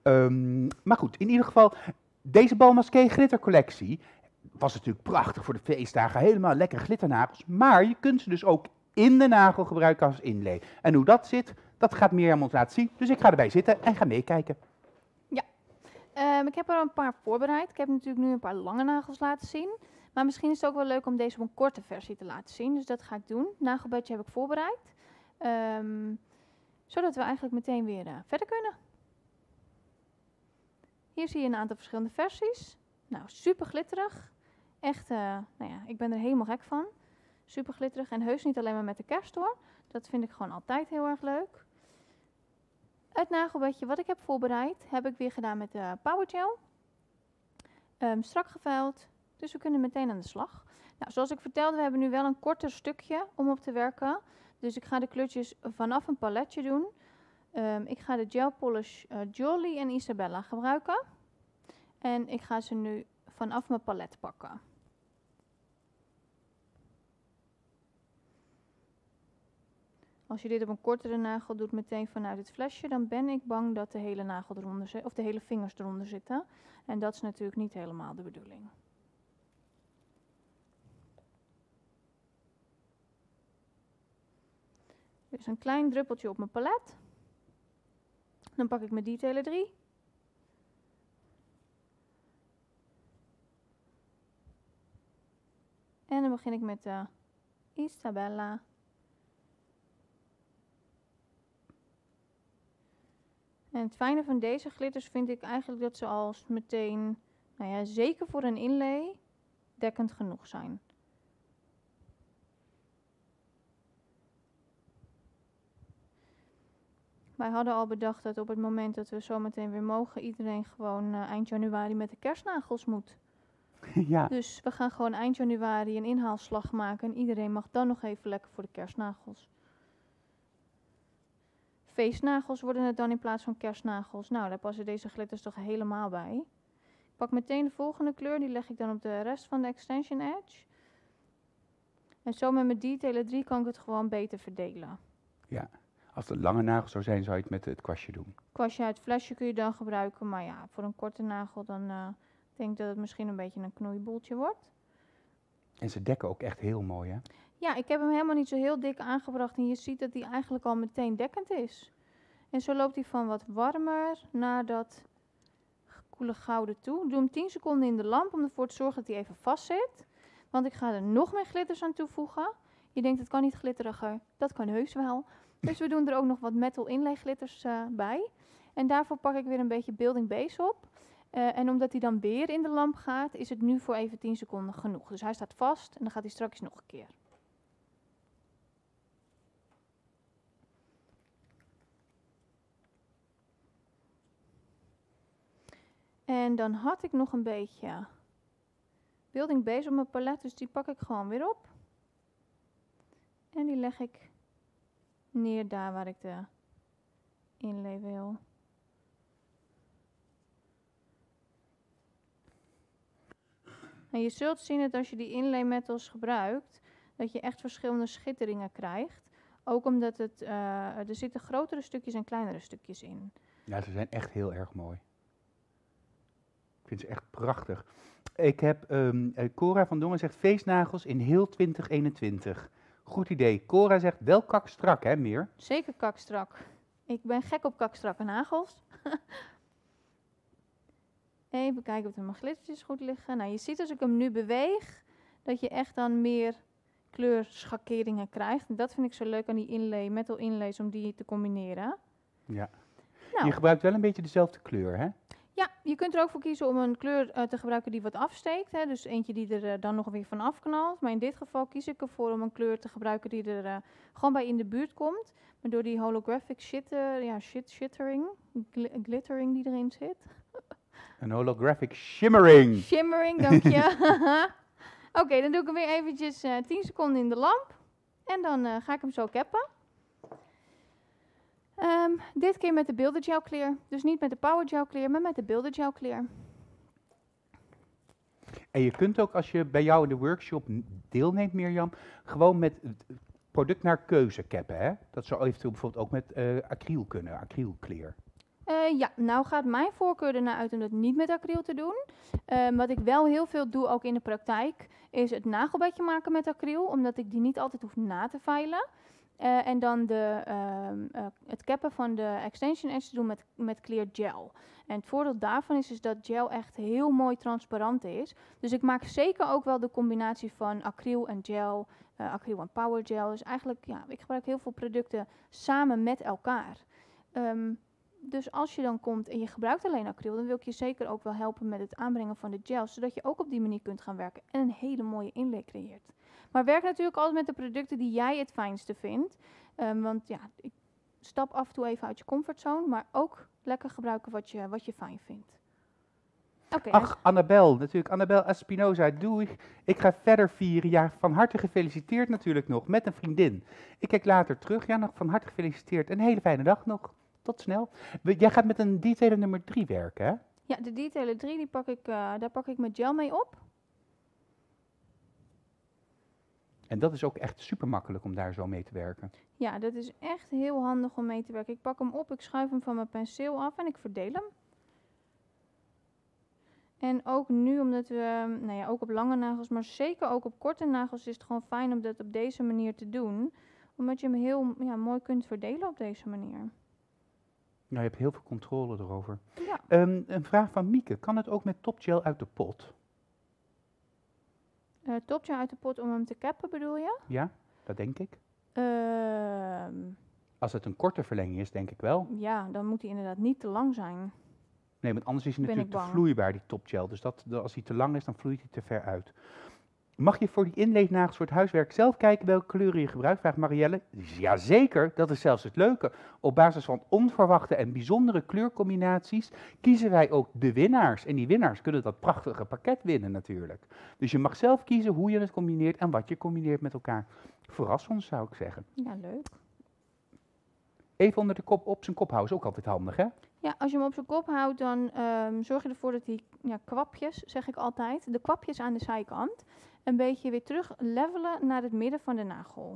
Maar goed, in ieder geval, deze Bal Masqué glittercollectie was natuurlijk prachtig voor de feestdagen. Helemaal lekker glitternagels. Maar je kunt ze dus ook in de nagel gebruiken als inlay. En hoe dat zit, dat gaat Mirjam ons laten zien. Dus ik ga erbij zitten en ga meekijken. Ja, ik heb er een paar voorbereid. Ik heb natuurlijk nu een paar lange nagels laten zien. Maar misschien is het ook wel leuk om deze op een korte versie te laten zien. Dus dat ga ik doen. Nagelbedje heb ik voorbereid. Zodat we eigenlijk meteen weer verder kunnen. Hier zie je een aantal verschillende versies. Nou, super glitterig. Echt, nou ja, ik ben er helemaal gek van. Super glitterig en heus niet alleen maar met de kerst hoor. Dat vind ik gewoon altijd heel erg leuk. Het nagelbedje wat ik heb voorbereid, heb ik weer gedaan met de Power Gel. Strak geveild, dus we kunnen meteen aan de slag. Nou, zoals ik vertelde, we hebben nu wel een korter stukje om op te werken. Dus ik ga de kleurtjes vanaf een paletje doen. Ik ga de Gel Polish Jolly en Isabella gebruiken. En ik ga ze nu vanaf mijn palet pakken. Als je dit op een kortere nagel doet meteen vanuit het flesje, dan ben ik bang dat de hele nagel eronder zit, of de hele vingers eronder zitten. En dat is natuurlijk niet helemaal de bedoeling. Dus een klein druppeltje op mijn palet. Dan pak ik mijn Detailer 3. En dan begin ik met de Isabella. En het fijne van deze glitters vind ik eigenlijk dat ze als meteen, nou ja, zeker voor een inlay, dekkend genoeg zijn. Wij hadden al bedacht dat op het moment dat we zo meteen weer mogen, iedereen gewoon eind januari met de kerstnagels moet. Ja. Dus we gaan gewoon eind januari een inhaalslag maken en iedereen mag dan nog even lekker voor de kerstnagels. Feestnagels worden het dan in plaats van kerstnagels. Nou, daar passen deze glitters toch helemaal bij. Ik pak meteen de volgende kleur, die leg ik dan op de rest van de extension edge. En zo met mijn Detailer 3 kan ik het gewoon beter verdelen. Ja. Als het een lange nagel zou zijn, zou je het met het kwastje doen. Kwastje uit het flesje kun je dan gebruiken, maar ja, voor een korte nagel dan denk ik dat het misschien een beetje een knoeiboeltje wordt. En ze dekken ook echt heel mooi, hè? Ja, ik heb hem helemaal niet zo heel dik aangebracht en je ziet dat hij eigenlijk al meteen dekkend is. En zo loopt hij van wat warmer naar dat koele gouden toe. Doe hem 10 seconden in de lamp om ervoor te zorgen dat hij even vast zit. Want ik ga er nog meer glitters aan toevoegen. Je denkt het kan niet glitteriger, dat kan heus wel. Dus we doen er ook nog wat metal inlay glitters bij. En daarvoor pak ik weer een beetje Building Base op. En omdat hij dan weer in de lamp gaat, is het nu voor even 10 seconden genoeg. Dus hij staat vast en dan gaat hij straks nog een keer. En dan had ik nog een beetje Building Base op mijn palet, dus die pak ik gewoon weer op. En die leg ik neer daar waar ik de inlay wil. En je zult zien dat als je die inlay metals gebruikt, dat je echt verschillende schitteringen krijgt. Ook omdat er zitten grotere stukjes en kleinere stukjes in. Ja, ze zijn echt heel erg mooi. Ik vind ze echt prachtig. Ik heb, Cora van Dongen zegt feestnagels in heel 2021. Goed idee. Cora zegt wel kakstrak, hè, Meer? Zeker kakstrak. Ik ben gek op kakstrakke nagels. Even kijken of mijn glittertjes goed liggen. Nou, je ziet als ik hem nu beweeg, dat je echt dan meer kleurschakeringen krijgt. En dat vind ik zo leuk aan die inlay, metal inlays, om die te combineren. Ja. Nou, Je gebruikt wel een beetje dezelfde kleur, hè? ja, je kunt er ook voor kiezen om een kleur te gebruiken die wat afsteekt. Hè? Dus eentje die er dan nog weer van afknalt. Maar in dit geval kies ik ervoor om een kleur te gebruiken die er gewoon bij in de buurt komt. Maar door die holographic glittering die erin zit. Een holographic shimmering. Shimmering, dank je. Oké, dan doe ik hem weer eventjes 10 seconden in de lamp. En dan ga ik hem zo cappen. Dit keer met de Builder Gel Clear. Dus niet met de Power Gel Clear, maar met de Builder Gel Clear. En je kunt ook, als je bij jou in de workshop deelneemt, Mirjam, gewoon met het product naar keuze cappen, hè? Dat zou eventueel bijvoorbeeld ook met acryl kunnen, acrylclear. Ja, nou gaat mijn voorkeur ernaar uit om dat niet met acryl te doen. Wat ik wel heel veel doe, ook in de praktijk, is het nagelbedje maken met acryl, omdat ik die niet altijd hoef na te veilen. En dan het cappen van de extension edge te doen met clear gel. En het voordeel daarvan is dat gel echt heel mooi transparant is. Dus ik maak zeker ook wel de combinatie van acryl en gel, acryl en power gel. Dus eigenlijk, ja, ik gebruik heel veel producten samen met elkaar. Dus als je dan komt en je gebruikt alleen acryl, dan wil ik je zeker ook wel helpen met het aanbrengen van de gel, zodat je ook op die manier kunt gaan werken en een hele mooie inlay creëert. Maar werk natuurlijk altijd met de producten die jij het fijnste vindt. Want ja, ik stap af en toe even uit je comfortzone, maar ook lekker gebruiken wat je fijn vindt. Okay, Ach, Annabel, natuurlijk. Annabel Espinoza, doei. Ik ga verder vieren. Ja, van harte gefeliciteerd natuurlijk nog, met een vriendin. Ik kijk later terug. Ja, nog van harte gefeliciteerd. Een hele fijne dag nog. Tot snel. Jij gaat met een Detailer nummer 3 werken, hè? Ja, de Detailer 3, daar pak ik mijn gel mee op. En dat is ook echt super makkelijk om daar zo mee te werken. Ja, dat is echt heel handig om mee te werken. Ik pak hem op, ik schuif hem van mijn penseel af en ik verdeel hem. En ook nu, omdat we, nou ja, ook op lange nagels, maar zeker ook op korte nagels is het gewoon fijn om dat op deze manier te doen. Omdat je hem heel mooi kunt verdelen op deze manier. Nou, je hebt heel veel controle erover. Ja. Een vraag van Mieke. Kan het ook met topgel uit de pot? Topje uit de pot om hem te cappen bedoel je? Ja, dat denk ik. Ehm, Als het een korte verlenging is, denk ik wel. ja, dan moet hij inderdaad niet te lang zijn. Nee, want anders is hij Ben natuurlijk ik te bang. vloeibaar, die topgel. Dus als hij te lang is, dan vloeit hij te ver uit. Mag je voor die inleefnagels voor het huiswerk zelf kijken welke kleuren je gebruikt? Vraagt Marielle. Jazeker, dat is zelfs het leuke. Op basis van onverwachte en bijzondere kleurcombinaties kiezen wij ook de winnaars. En die winnaars kunnen dat prachtige pakket winnen natuurlijk. Dus je mag zelf kiezen hoe je het combineert en wat je combineert met elkaar. Verras ons, zou ik zeggen. Ja, leuk. Even onder de kop op zijn kop houden is ook altijd handig, hè? Ja, als je hem op zijn kop houdt, dan zorg je ervoor dat die kwapjes, zeg ik altijd, de kwapjes aan de zijkant, een beetje weer terug levelen naar het midden van de nagel.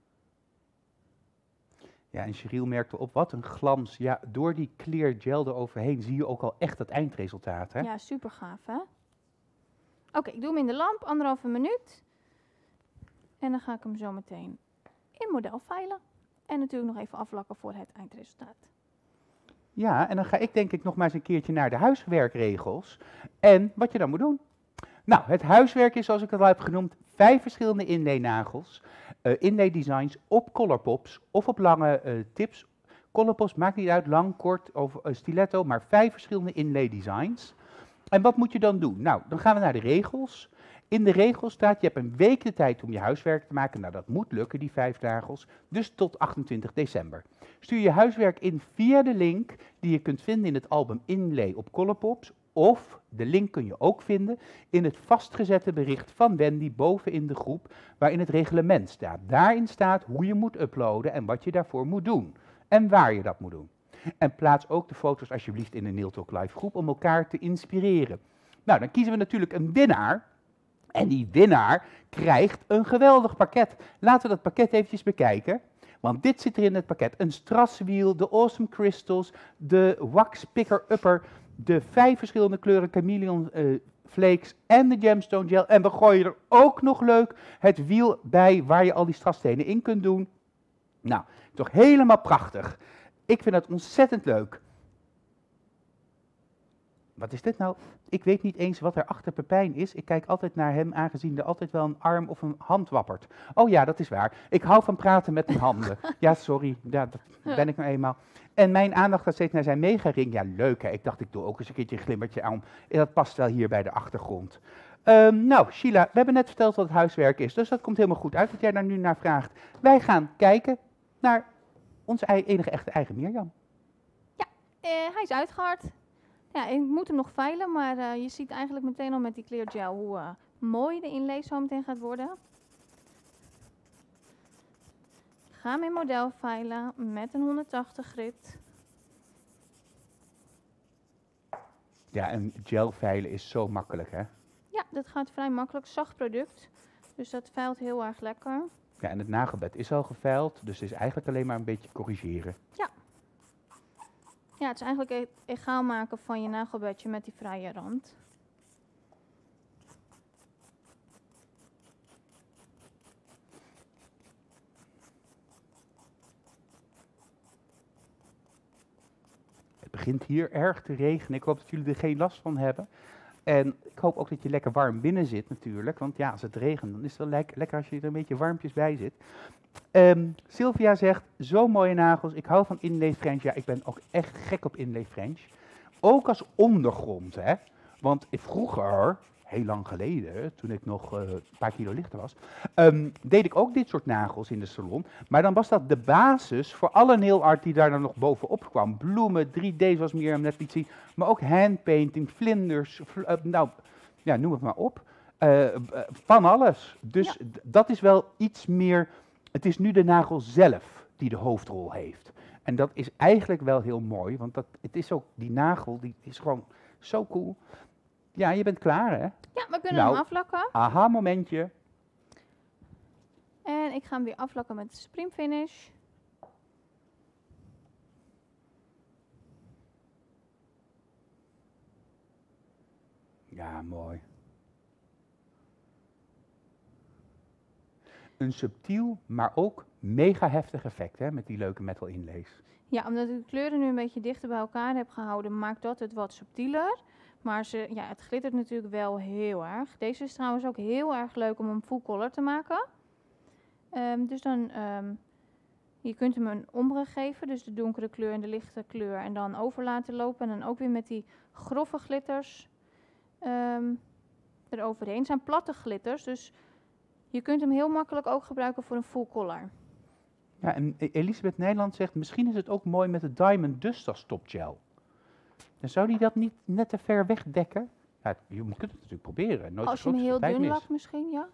Ja, en Cheryl merkte op, wat een glans. Ja, door die clear gel eroverheen zie je ook al echt het eindresultaat, hè? Ja, super gaaf, hè? Oké, ik doe hem in de lamp, 1,5 minuut. En dan ga ik hem zo meteen in model veilen. En natuurlijk nog even aflakken voor het eindresultaat. Ja, en dan ga ik denk ik nog maar eens een keertje naar de huiswerkregels. En wat je dan moet doen. Nou, het huiswerk is, zoals ik het al heb genoemd, 5 verschillende inleenagels. Inleedesigns op Colourpops of op lange tips. Colourpops maakt niet uit, lang, kort of stiletto, maar 5 verschillende inleedesigns. En wat moet je dan doen? Nou, dan gaan we naar de regels. In de regels staat, je hebt een week de tijd om je huiswerk te maken. Nou, dat moet lukken, die 5 nagels. Dus tot 28 december. Stuur je huiswerk in via de link die je kunt vinden in het album Inlay op Colourpops. Of de link kun je ook vinden in het vastgezette bericht van Wendy boven in de groep, waarin het reglement staat. Daarin staat hoe je moet uploaden en wat je daarvoor moet doen. En waar je dat moet doen. En plaats ook de foto's alsjeblieft in de Nail Talk Live groep om elkaar te inspireren. Nou, dan kiezen we natuurlijk een winnaar. En die winnaar krijgt een geweldig pakket. Laten we dat pakket eventjes bekijken. Want dit zit er in het pakket. Een straswiel, de Awesome Crystals, de Wax Picker Upper, de 5 verschillende kleuren Chameleon Flakes en de Gemstone Gel. En we gooien er ook nog leuk het wiel bij waar je al die strasstenen in kunt doen. Nou, toch helemaal prachtig. Ik vind het ontzettend leuk. Wat is dit nou? Ik weet niet eens wat er achter Pepijn is. Ik kijk altijd naar hem, aangezien er altijd wel een arm of een hand wappert. Oh ja, dat is waar. Ik hou van praten met mijn handen. Ja, sorry, ja, dat ben ik nou eenmaal. En mijn aandacht gaat steeds naar zijn megaring. Ja, leuk hè. Ik dacht, ik doe ook eens een keertje een glimmertje aan. En dat past wel hier bij de achtergrond. Nou, Sheila, we hebben net verteld wat het huiswerk is. Dus dat komt helemaal goed uit dat jij daar nu naar vraagt. Wij gaan kijken naar onze enige echte eigen Mirjam. Ja, hij is uitgehard. Ja, ik moet hem nog veilen, maar je ziet eigenlijk meteen al met die clear gel hoe mooi de inlay zo meteen gaat worden. Ik ga hem in model veilen met een 180 grit. Ja, en gel veilen is zo makkelijk hè. Ja, dat gaat vrij makkelijk. Zacht product, dus dat veilt heel erg lekker. Ja, en het nagelbed is al geveild, dus het is eigenlijk alleen maar een beetje corrigeren. Ja. Ja, het is eigenlijk egaal maken van je nagelbedje met die vrije rand. Het begint hier erg te regenen. Ik hoop dat jullie er geen last van hebben. En ik hoop ook dat je lekker warm binnen zit natuurlijk. Want ja, als het regent, dan is het wel lekker als je er een beetje warmpjes bij zit. Sylvia zegt, zo mooie nagels. Ik hou van inlay French. Ja, ik ben ook echt gek op inlay French. Ook als ondergrond, hè. Want vroeger, heel lang geleden, toen ik nog een paar kilo lichter was, deed ik ook dit soort nagels in de salon. Maar dan was dat de basis voor alle nail art die daar dan nog bovenop kwam. Bloemen, 3D zoals Mirjam net liet zien. Maar ook handpainting, vlinders, nou, ja, noem het maar op. Van alles. Dus Ja. Dat is wel iets meer. Het is nu de nagel zelf die de hoofdrol heeft. En dat is eigenlijk wel heel mooi, want het is ook, die nagel, die is gewoon zo cool. Ja, je bent klaar hè? Ja, we kunnen hem aflakken. Aha, momentje. En ik ga hem weer aflakken met de Supreme Finish. Ja, mooi. Een subtiel, maar ook mega heftig effect, hè, met die leuke metal inlays. Ja, omdat ik de kleuren nu een beetje dichter bij elkaar heb gehouden, maakt dat het wat subtieler. Maar het glittert natuurlijk wel heel erg. Deze is trouwens ook heel erg leuk om hem full color te maken. Je kunt hem een ombre geven, dus de donkere kleur en de lichte kleur. En dan over laten lopen. En dan ook weer met die grove glitters eroverheen. Het zijn platte glitters, dus je kunt hem heel makkelijk ook gebruiken voor een full color. Ja, en Elisabeth Nijland zegt, misschien is het ook mooi met de Diamond Dust als topgel. Dan zou die dat niet net te ver wegdekken? Ja, je kunt het natuurlijk proberen. Nooit Als je hem heel dun mis. lakt misschien, ja.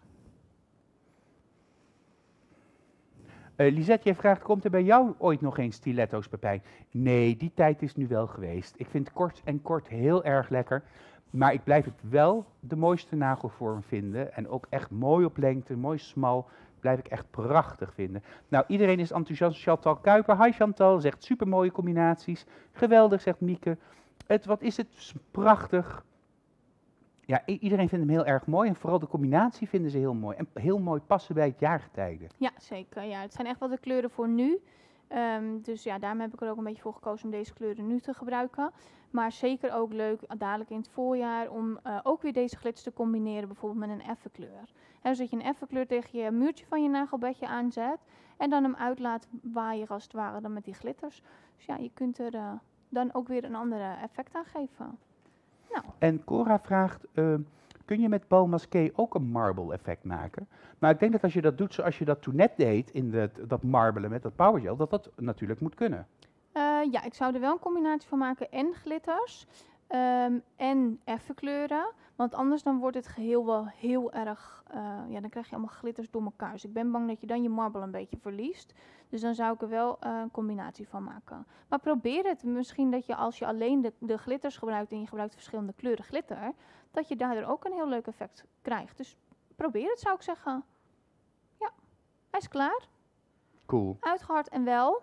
Lisette, jij vraagt, komt er bij jou ooit nog geen stiletto's, Pepijn? Nee, die tijd is nu wel geweest. Ik vind kort heel erg lekker. Maar ik blijf het wel de mooiste nagelvorm vinden. En ook echt mooi op lengte, mooi smal. Blijf ik echt prachtig vinden. Nou, iedereen is enthousiast. Chantal Kuiper. Hi Chantal, zegt supermooie combinaties. Geweldig, zegt Mieke. Wat is het prachtig. Ja, iedereen vindt hem heel erg mooi. En vooral de combinatie vinden ze heel mooi. En heel mooi passen bij het jaargetijde. Ja, zeker. Ja, het zijn echt wel de kleuren voor nu. Dus ja, daarom heb ik er ook een beetje voor gekozen om deze kleuren nu te gebruiken. Maar zeker ook leuk, dadelijk in het voorjaar, om ook weer deze glitters te combineren, bijvoorbeeld met een effen kleur. Dus dat je een effen kleur tegen je muurtje van je nagelbedje aanzet en dan hem uit laat waaien als het ware dan met die glitters. Dus ja, je kunt er dan ook weer een ander effect aan geven. Nou. En Cora vraagt, kun je met Bal Masqué ook een marble effect maken? Maar ik denk dat als je dat doet zoals je dat toen net deed, in dat marbelen met dat powergel, dat dat natuurlijk moet kunnen. Ja, ik zou er wel een combinatie van maken en glitters en effen kleuren. Want anders dan wordt het geheel wel heel erg, dan krijg je allemaal glitters door elkaar. Dus ik ben bang dat je dan je marble een beetje verliest. Dus dan zou ik er wel een combinatie van maken. Maar probeer het. Misschien dat je als je alleen de glitters gebruikt en je gebruikt verschillende kleuren glitter, dat je daardoor ook een heel leuk effect krijgt. Dus probeer het, zou ik zeggen. Ja, hij is klaar. Cool. Uitgehard en wel.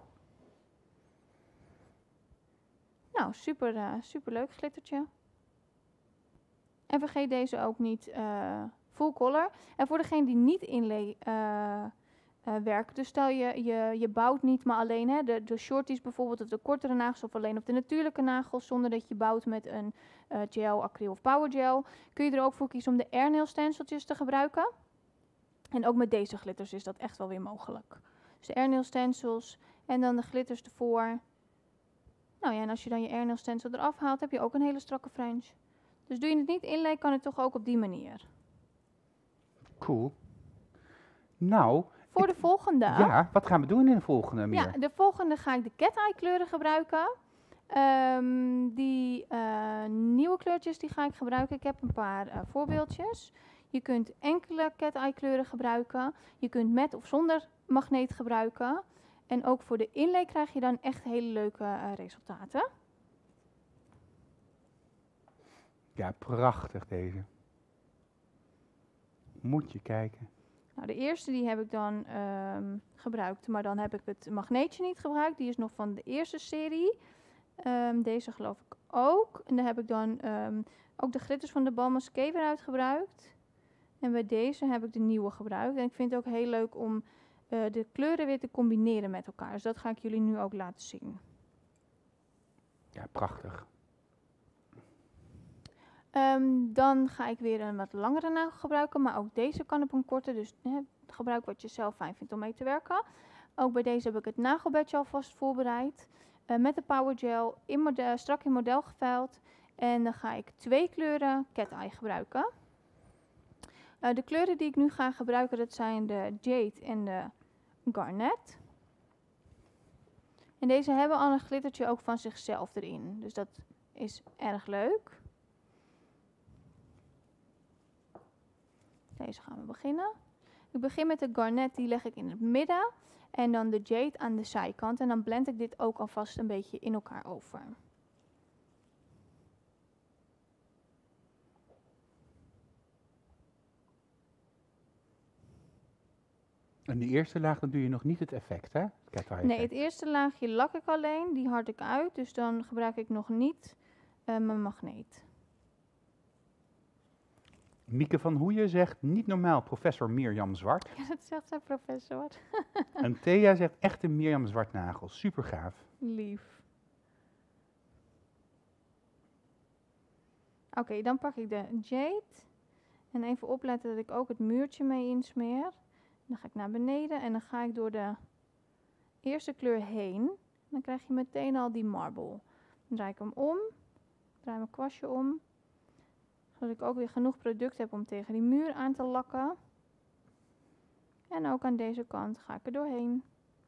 Nou, super leuk glittertje. En vergeet deze ook niet full color. En voor degene die niet inlay werken, dus stel je bouwt niet maar alleen de shorties bijvoorbeeld, of de kortere nagels, of alleen op de natuurlijke nagels, zonder dat je bouwt met een gel, acryl of power gel, kun je er ook voor kiezen om de airnail stenciltjes te gebruiken. En ook met deze glitters is dat echt wel weer mogelijk. Dus de airnail stencils en dan de glitters ervoor. Nou ja, en als je dan je airnail stencil eraf haalt, heb je ook een hele strakke fringe. Dus doe je het niet inlay, kan het toch ook op die manier. Cool. Nou. Voor de volgende. Ja, wat gaan we doen in de volgende, Mia? Ja, de volgende ga ik de cat eye kleuren gebruiken. Die nieuwe kleurtjes die ga ik gebruiken. Ik heb een paar voorbeeldjes. Je kunt enkele cat eye kleuren gebruiken. Je kunt met of zonder magneet gebruiken. En ook voor de inlay krijg je dan echt hele leuke resultaten. Ja, prachtig deze. Moet je kijken. Nou, de eerste die heb ik dan gebruikt, maar dan heb ik het magneetje niet gebruikt. Die is nog van de eerste serie. Deze geloof ik ook. En daar heb ik dan ook de glitters van de Bal Masqué weer uitgebruikt. En bij deze heb ik de nieuwe gebruikt. En ik vind het ook heel leuk om de kleuren weer te combineren met elkaar. Dus dat ga ik jullie nu ook laten zien. Ja, prachtig. Dan ga ik weer een wat langere nagel gebruiken, maar ook deze kan op een korte, dus gebruik wat je zelf fijn vindt om mee te werken. Ook bij deze heb ik het nagelbedje alvast voorbereid, met de power gel, strak in model geveild. En dan ga ik 2 kleuren cat eye gebruiken. De kleuren die ik nu ga gebruiken, dat zijn de Jade en de Garnet. En deze hebben al een glittertje ook van zichzelf erin, dus dat is erg leuk. Deze gaan we beginnen. Ik begin met de Garnet, die leg ik in het midden. En dan de Jade aan de zijkant. En dan blend ik dit ook alvast een beetje in elkaar over. En de eerste laag, dan doe je nog niet het effect, hè? Cat eye Nee, effect. het eerste laagje lak ik alleen, die hard ik uit. Dus dan gebruik ik nog niet mijn magneet. Mieke van Hoeien zegt, niet normaal, professor Mirjam Zwart. Ja, dat zegt zijn professor. En Thea zegt, echte Mirjam Zwartnagel, super gaaf. Lief. Oké, dan pak ik de jade. En even opletten dat ik ook het muurtje mee insmeer. Dan ga ik naar beneden en dan ga ik door de eerste kleur heen. Dan krijg je meteen al die marble. Dan draai ik hem om. Draai mijn kwastje om. Zodat ik ook weer genoeg product heb om tegen die muur aan te lakken. En ook aan deze kant ga ik er doorheen.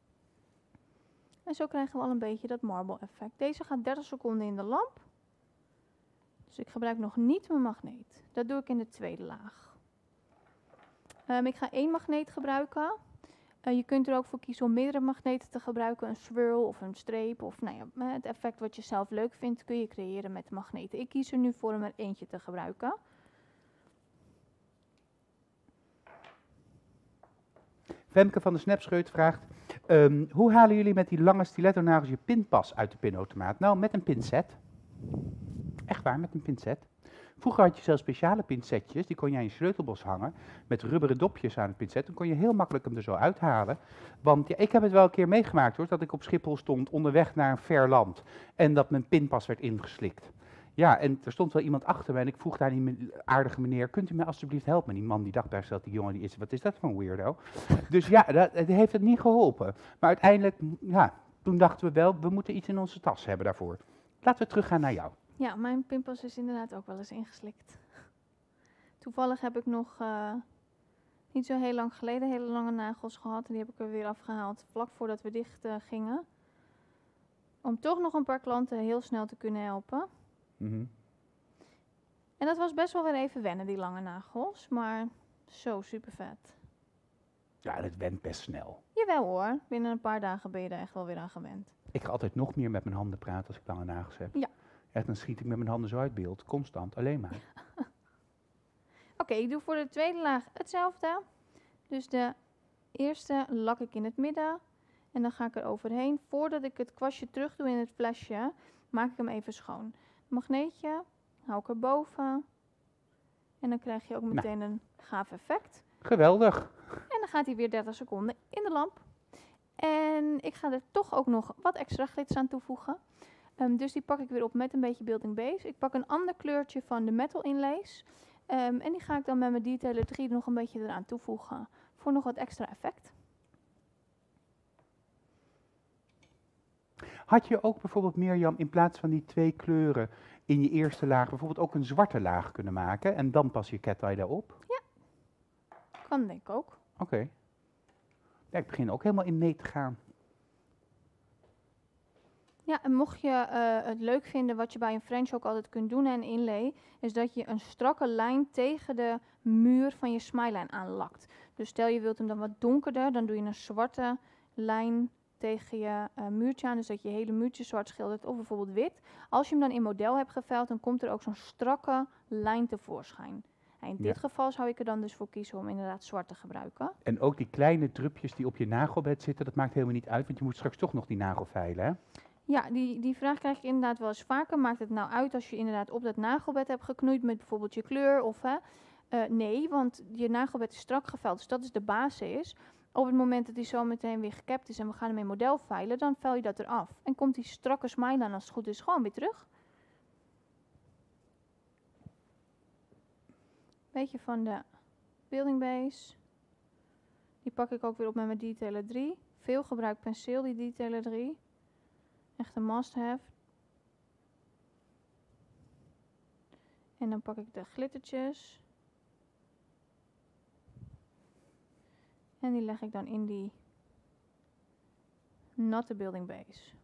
En zo krijgen we al een beetje dat marble effect. Deze gaat 30 seconden in de lamp. Dus ik gebruik nog niet mijn magneet. Dat doe ik in de tweede laag. Ik ga 1 magneet gebruiken. Je kunt er ook voor kiezen om meerdere magneten te gebruiken. Een swirl of een streep. Of nou ja, het effect wat je zelf leuk vindt kun je creëren met de magneten. Ik kies er nu voor om er eentje te gebruiken. Femke van de Snapscheut vraagt, hoe halen jullie met die lange stiletto-nagels je pinpas uit de pinautomaat? Nou, met een pincet. Echt waar, met een pincet. Vroeger had je zelfs speciale pincetjes, die kon je aan je sleutelbos hangen, met rubberen dopjes aan het pincet. Dan kon je heel makkelijk hem er zo uithalen. Want ja, ik heb het wel een keer meegemaakt hoor, dat ik op Schiphol stond onderweg naar een ver land. En dat mijn pinpas werd ingeslikt. Ja, en er stond wel iemand achter me en ik vroeg daar die aardige meneer, kunt u mij alsjeblieft helpen? En die man die dacht bij zichzelf, die jongen, wat is dat voor een weirdo? Dus ja, het heeft het niet geholpen. Maar uiteindelijk, ja, toen dachten we wel, we moeten iets in onze tas hebben daarvoor. Laten we teruggaan naar jou. Ja, mijn pinpas is inderdaad ook wel eens ingeslikt. Toevallig heb ik nog niet zo heel lang geleden hele lange nagels gehad. En die heb ik er weer afgehaald vlak voordat we dicht gingen. Om toch nog een paar klanten heel snel te kunnen helpen. Mhm. En dat was best wel weer even wennen, die lange nagels. Maar zo super vet. Ja, dat went best snel. Jawel hoor, binnen een paar dagen ben je er echt wel weer aan gewend. Ik ga altijd nog meer met mijn handen praten als ik lange nagels heb. Ja. Echt, dan schiet ik met mijn handen zo uit beeld, constant, alleen maar. Oké, ik doe voor de tweede laag hetzelfde. Dus de eerste lak ik in het midden. En dan ga ik er overheen. Voordat ik het kwastje terug doe in het flesje, maak ik hem even schoon. Magneetje, hou ik erboven. En dan krijg je ook meteen een gaaf effect. Geweldig. En dan gaat hij weer 30 seconden in de lamp. En ik ga er toch ook nog wat extra glits aan toevoegen. Dus die pak ik weer op met een beetje building base. Ik pak een ander kleurtje van de metal inlays. En die ga ik dan met mijn detailer 3 nog een beetje eraan toevoegen. Voor nog wat extra effect. Had je ook bijvoorbeeld, Mirjam, in plaats van die 2 kleuren in je eerste laag, bijvoorbeeld ook een zwarte laag kunnen maken en dan pas je cat eye daarop? Ja, kan denk ik ook. Oké. Ja, ik begin ook helemaal in mee te gaan. Ja, en mocht je het leuk vinden, wat je bij een French ook altijd kunt doen en inlay, is dat je een strakke lijn tegen de muur van je smilijn aanlakt. Dus stel je wilt hem dan wat donkerder, dan doe je een zwarte lijn tegen je muurtje aan, dus dat je hele muurtje zwart schildert of bijvoorbeeld wit. Als je hem dan in model hebt geveld, dan komt er ook zo'n strakke lijn tevoorschijn. En in dit geval zou ik er dan dus voor kiezen om inderdaad zwart te gebruiken. En ook die kleine drupjes die op je nagelbed zitten, dat maakt helemaal niet uit, want je moet straks toch nog die nagel veilen, hè? Ja, die vraag krijg ik inderdaad wel eens vaker. Maakt het nou uit als je inderdaad op dat nagelbed hebt geknoeid met bijvoorbeeld je kleur? Of, nee, want je nagelbed is strak geveld, dus dat is de basis. Op het moment dat hij zo meteen weer gekapt is en we gaan hem in model veilen, dan vuil je dat eraf. En komt die strakke smile aan als het goed is gewoon weer terug. Beetje van de building base. Die pak ik ook weer op met mijn detailer 3. Veel gebruik penseel, die detailer 3. Echt een must-have. En dan pak ik de glittertjes. En die leg ik dan in die natte building base.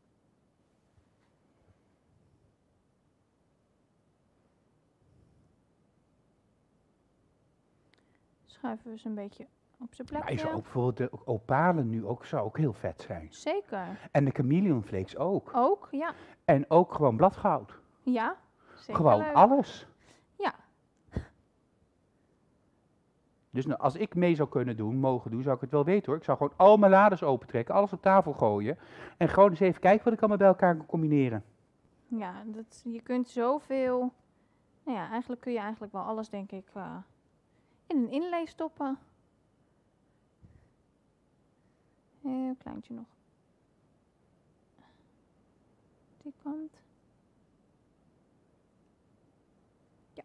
Schuiven we ze een beetje op zijn Maar plekje. is ook bijvoorbeeld de opalen nu ook, zou ook heel vet zijn. Zeker. En de chameleon flakes ook. Ook, ja. En ook gewoon bladgoud. Ja, zeker Gewoon leuk. alles. Ja. Dus nou, als ik mee zou kunnen doen, mogen doen, zou ik het wel weten hoor. Ik zou gewoon al mijn laders opentrekken, alles op tafel gooien. En gewoon eens even kijken wat ik allemaal bij elkaar kan combineren. Ja, je kunt zoveel... Nou ja, eigenlijk kun je eigenlijk wel alles, denk ik, in een inlay stoppen. Heel kleintje nog. Die kant. Ja.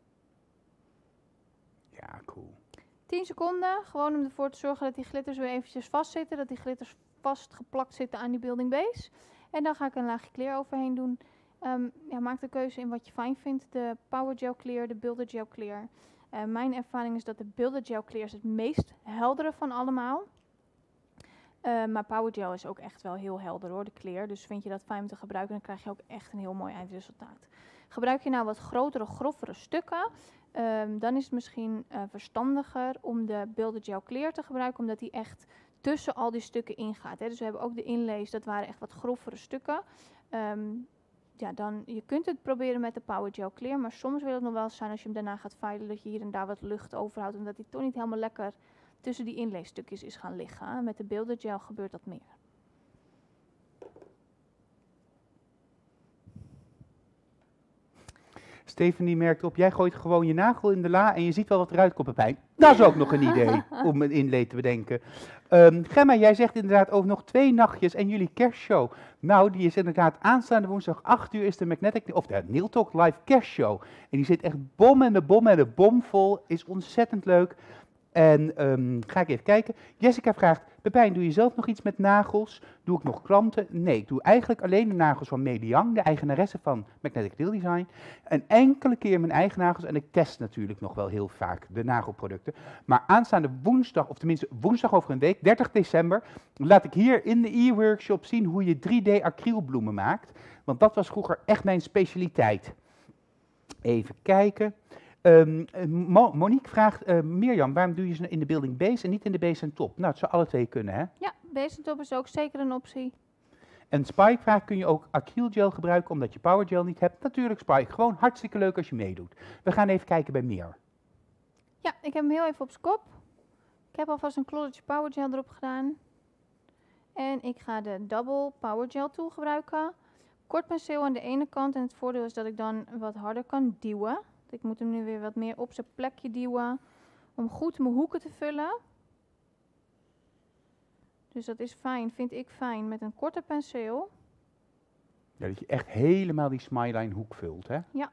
Ja, cool. 10 seconden, gewoon om ervoor te zorgen dat die glitters weer eventjes vastzitten. Dat die glitters vastgeplakt zitten aan die building base. En dan ga ik een laagje clear overheen doen. Ja, maak de keuze in wat je fijn vindt. De Power Gel Clear, de Builder Gel Clear. Mijn ervaring is dat de Builder Gel Clear is het meest heldere van allemaal. Maar Power Gel is ook echt wel heel helder hoor, de clear. Dus vind je dat fijn om te gebruiken, dan krijg je ook echt een heel mooi eindresultaat. Gebruik je nou wat grotere, groffere stukken, dan is het misschien verstandiger om de Builder Gel Clear te gebruiken, omdat die echt tussen al die stukken ingaat. Hè. Dus we hebben ook de inlays, dat waren echt wat groffere stukken. Ja, je kunt het proberen met de Power Gel Clear, maar soms wil het nog wel zijn als je hem daarna gaat filen, dat je hier en daar wat lucht overhoudt, omdat hij toch niet helemaal lekker tussen die inleestukjes is gaan liggen. Met de Builder Gel gebeurt dat meer. Stephanie merkt op, jij gooit gewoon je nagel in de la en je ziet wel wat eruit komt, Pepijn. Dat is ook nog een idee om een inlay te bedenken. Gemma, jij zegt inderdaad over nog 2 nachtjes en jullie kerstshow. Nou, die is inderdaad aanstaande woensdag 8 uur is de Magnetic, of de Nail Talk Live kerstshow. En die zit echt bom en de bom vol, is ontzettend leuk. En ga ik even kijken. Jessica vraagt, Pepijn, doe je zelf nog iets met nagels? Doe ik nog klanten? Nee, ik doe eigenlijk alleen de nagels van Mediang, de eigenaresse van Magnetic Nail Design. En enkele keer mijn eigen nagels en ik test natuurlijk nog wel heel vaak de nagelproducten. Maar aanstaande woensdag, of tenminste woensdag over een week, 30 december, laat ik hier in de e-workshop zien hoe je 3D acrylbloemen maakt. Want dat was vroeger echt mijn specialiteit. Even kijken. Monique vraagt, Mirjam, waarom doe je ze in de building base en niet in de base en top? Nou, het zou alle 2 kunnen, hè? Ja, base en top is ook zeker een optie. En Spike vraagt, kun je ook acrylgel gebruiken omdat je powergel niet hebt? Natuurlijk Spike, gewoon hartstikke leuk als je meedoet. We gaan even kijken bij Mir. Ja, ik heb hem heel even op zijn kop. Ik heb alvast een kloddertje powergel erop gedaan. En ik ga de double powergel tool gebruiken. Kort penseel aan de ene kant en het voordeel is dat ik dan wat harder kan duwen. Ik moet hem nu weer wat meer op zijn plekje duwen om goed mijn hoeken te vullen. Dus dat is fijn, vind ik fijn, met een korte penseel. Ja, dat je echt helemaal die smileline hoek vult, hè? Ja.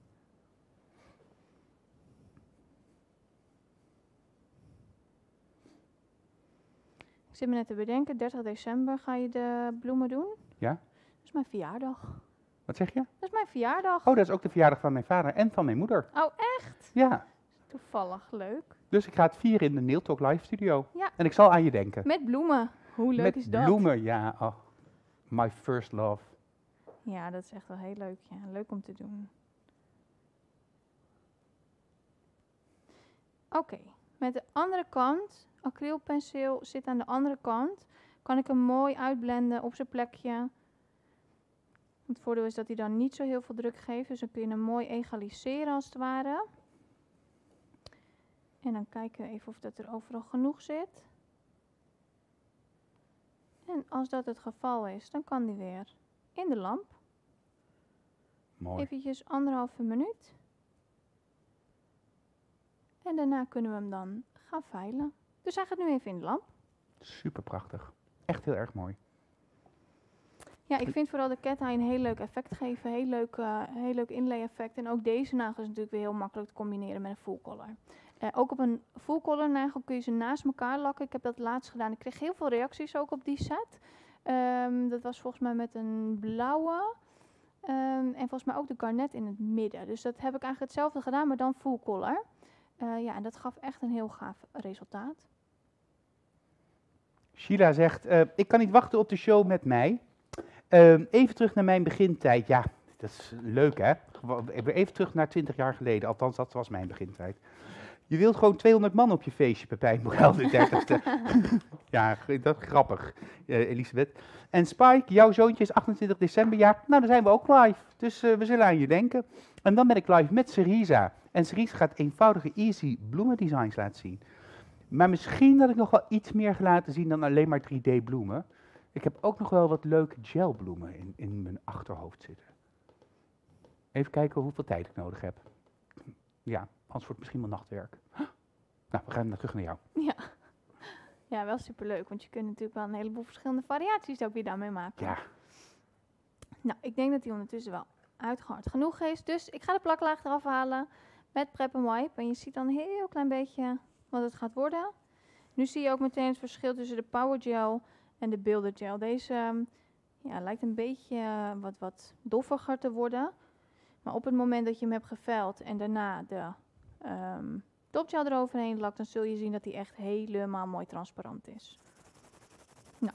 Ik zit me net te bedenken, 30 december ga je de bloemen doen. Ja. Dat is mijn verjaardag. Wat zeg je? Dat is mijn verjaardag. Oh, dat is ook de verjaardag van mijn vader en van mijn moeder. Oh, echt? Ja. Toevallig, leuk. Dus ik ga het vieren in de Nail Talk Live studio. Ja. En ik zal aan je denken. Met bloemen. Hoe leuk is dat? Met bloemen, ja. Oh, my first love. Ja, dat is echt wel heel leuk. Ja, leuk om te doen. Oké, met de andere kant, acrylpenseel zit aan de andere kant. Kan ik hem mooi uitblenden op zijn plekje. Het voordeel is dat hij dan niet zo heel veel druk geeft. Dus dan kun je hem mooi egaliseren als het ware. En dan kijken we even of dat er overal genoeg zit. En als dat het geval is, dan kan die weer in de lamp. Mooi. Eventjes 1,5 minuut. En daarna kunnen we hem dan gaan veilen. Dus hij gaat nu even in de lamp. Super prachtig. Echt heel erg mooi. Ja, ik vind vooral de cat eye een heel leuk effect geven. Heel leuk inlay effect. En ook deze nagel is natuurlijk weer heel makkelijk te combineren met een full color. Ook op een full color nagel kun je ze naast elkaar lakken. Ik heb dat laatst gedaan. Ik kreeg heel veel reacties ook op die set. Dat was volgens mij met een blauwe. En volgens mij ook de garnet in het midden. Dus dat heb ik eigenlijk hetzelfde gedaan, maar dan full color. Ja, en dat gaf echt een heel gaaf resultaat. Sheila zegt, ik kan niet wachten op de show met mij. Even terug naar mijn begintijd. Ja, dat is leuk hè. Even terug naar 20 jaar geleden. Althans, dat was mijn begintijd. Je wilt gewoon 200 man op je feestje, Pepijn Borel, de 30ste. Ja, dat is grappig, Elisabeth. En Spike, jouw zoontje is 28 december jaar. Nou, dan zijn we ook live. Dus we zullen aan je denken. En dan ben ik live met Cerisa. En Cerisa gaat eenvoudige, easy bloemendesigns laten zien. Maar misschien dat ik nog wel iets meer ga laten zien dan alleen maar 3D bloemen. Ik heb ook nog wel wat leuke gelbloemen in mijn achterhoofd zitten. Even kijken hoeveel tijd ik nodig heb. Ja, anders wordt het misschien wel nachtwerk. Nou, we gaan terug naar jou. Ja, wel superleuk, want je kunt natuurlijk wel een heleboel verschillende variaties ook weer daarmee maken. Ja. Nou, ik denk dat die ondertussen wel uitgehard genoeg is. Dus ik ga de plaklaag eraf halen met Prep and Wipe. En je ziet dan een heel klein beetje wat het gaat worden. Nu zie je ook meteen het verschil tussen de Power Gel en de Builder Gel. Deze lijkt een beetje wat doffiger te worden. Maar op het moment dat je hem hebt geveld en daarna de topgel eroverheen lakt, dan zul je zien dat hij echt helemaal mooi transparant is. Nou.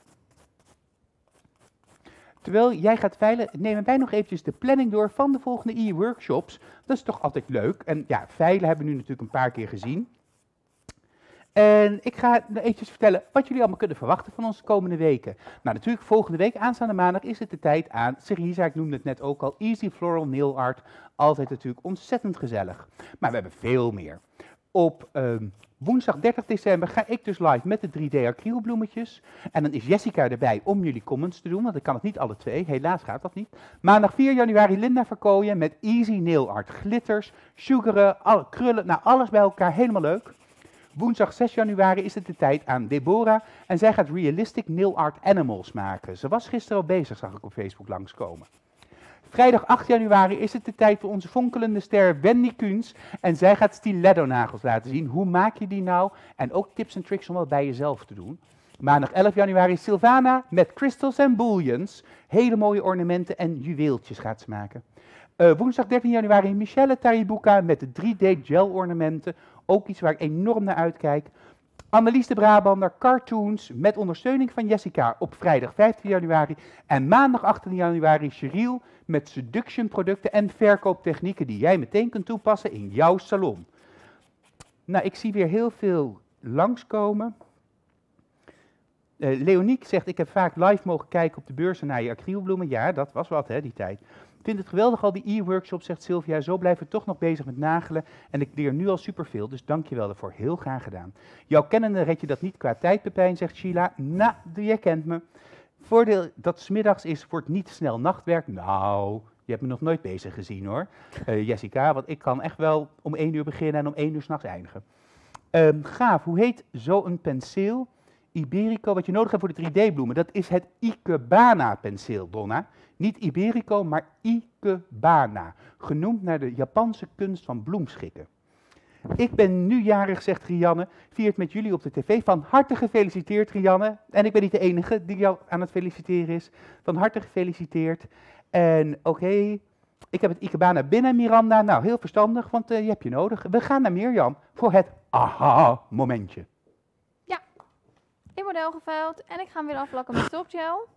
Terwijl jij gaat veilen, nemen wij nog eventjes de planning door van de volgende e-workshops. Dat is toch altijd leuk. En ja, veilen hebben we nu natuurlijk een paar keer gezien. En ik ga eventjes vertellen wat jullie allemaal kunnen verwachten van ons de komende weken. Nou, natuurlijk volgende week, aanstaande maandag, is het de tijd aan Cerisa. Ik noemde het net ook al, Easy Floral Nail Art. Altijd natuurlijk ontzettend gezellig. Maar we hebben veel meer. Op woensdag 30 december ga ik dus live met de 3D acrylbloemetjes. En dan is Jessica erbij om jullie comments te doen, want ik kan het niet alle twee. Helaas gaat dat niet. Maandag 4 januari Linda Verkooyen met Easy Nail Art. Glitters, sugaren, krullen, nou alles bij elkaar, helemaal leuk. Woensdag 6 januari is het de tijd aan Deborah en zij gaat Realistic Nail Art Animals maken. Ze was gisteren al bezig, zag ik op Facebook langskomen. Vrijdag 8 januari is het de tijd voor onze fonkelende ster Wendy Kuhns en zij gaat stiletto nagels laten zien. Hoe maak je die nou? En ook tips en tricks om wat bij jezelf te doen. Maandag 11 januari is Sylvana met crystals en bullions. Hele mooie ornamenten en juweeltjes gaat ze maken. Woensdag 13 januari Michelle Taribuka met de 3D gel ornamenten. Ook iets waar ik enorm naar uitkijk. Annelies de Brabander, cartoons met ondersteuning van Jessica op vrijdag 15 januari. En maandag 18 januari Cheryl met seduction producten en verkooptechnieken die jij meteen kunt toepassen in jouw salon. Nou, ik zie weer heel veel langskomen. Leoniek zegt, ik heb vaak live mogen kijken op de beurzen naar je acrylbloemen. Ja, dat was wat hè, die tijd. Ik vind het geweldig al die e-workshops, zegt Sylvia. Zo blijven we toch nog bezig met nagelen. En ik leer nu al superveel, dus dank je wel daarvoor. Heel graag gedaan. Jouw kennende red je dat niet qua tijd, Pepijn, zegt Sheila. Nou, jij kent me. Voordeel dat 's middags is, wordt niet snel nachtwerk. Nou, je hebt me nog nooit bezig gezien hoor, Jessica. Want ik kan echt wel om 1 uur beginnen en om 1 uur 's nachts eindigen. Gaaf, hoe heet zo'n penseel? Iberico, wat je nodig hebt voor de 3D-bloemen, dat is het Ikebana-penseel, Donna. Niet Iberico, maar Ikebana. Genoemd naar de Japanse kunst van bloemschikken. Ik ben nu jarig, zegt Rianne. Vier het met jullie op de tv. Van harte gefeliciteerd, Rianne. En ik ben niet de enige die jou aan het feliciteren is. Van harte gefeliciteerd. En oké, ik heb het Ikebana binnen, Miranda. Nou, heel verstandig, want je hebt je nodig. We gaan naar Mirjam voor het aha-momentje. In model geveild en ik ga hem weer aflakken met topgel.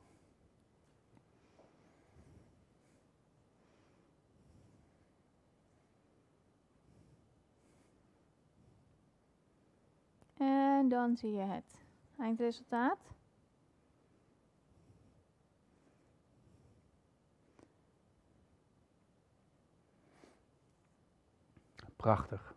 En dan zie je het eindresultaat. Prachtig.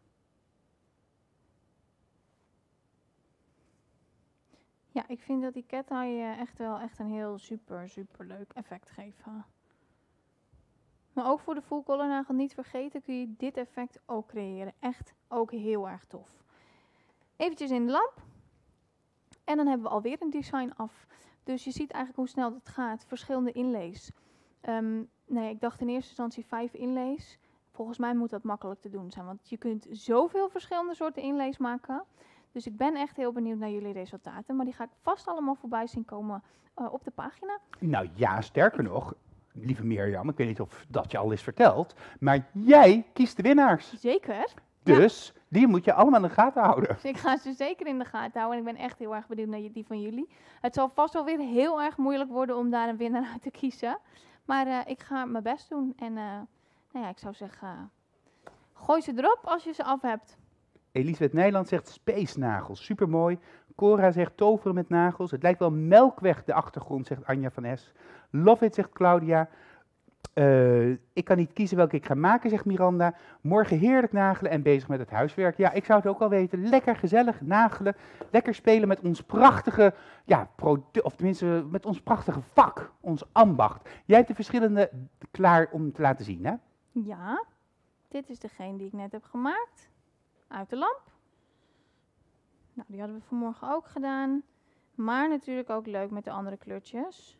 Ja, ik vind dat die cat eye echt wel een heel super leuk effect geven. Maar ook voor de full color nagel niet vergeten kun je dit effect ook creëren. Echt ook heel erg tof. Eventjes in de lamp. En dan hebben we alweer een design af. Dus je ziet eigenlijk hoe snel het gaat. Verschillende inlays. Nee, ik dacht in eerste instantie 5 inlays. Volgens mij moet dat makkelijk te doen zijn. Want je kunt zoveel verschillende soorten inlays maken. Dus ik ben echt heel benieuwd naar jullie resultaten. Maar die ga ik vast allemaal voorbij zien komen op de pagina. Nou ja, sterker nog, lieve Mirjam, ik weet niet of dat je al is verteld, maar jij kiest de winnaars. Zeker. Dus die moet je allemaal in de gaten houden. Dus ik ga ze zeker in de gaten houden. En ik ben echt heel erg benieuwd naar die van jullie. Het zal vast wel weer heel erg moeilijk worden om daar een winnaar uit te kiezen. Maar ik ga mijn best doen. En nou ja, ik zou zeggen, gooi ze erop als je ze af hebt. Elisabeth Nijland zegt space nagels, supermooi. Cora zegt toveren met nagels. Het lijkt wel melkweg de achtergrond, zegt Anja van S. Love it, zegt Claudia. Ik kan niet kiezen welke ik ga maken, zegt Miranda. Morgen heerlijk nagelen en bezig met het huiswerk. Ja, ik zou het ook wel weten. Lekker gezellig nagelen. Lekker spelen met ons prachtige, of tenminste met ons prachtige vak, ons ambacht. Jij hebt de verschillende klaar om te laten zien, hè? Ja, dit is degene die ik net heb gemaakt. Uit de lamp. Nou, die hadden we vanmorgen ook gedaan. Maar natuurlijk ook leuk met de andere kleurtjes.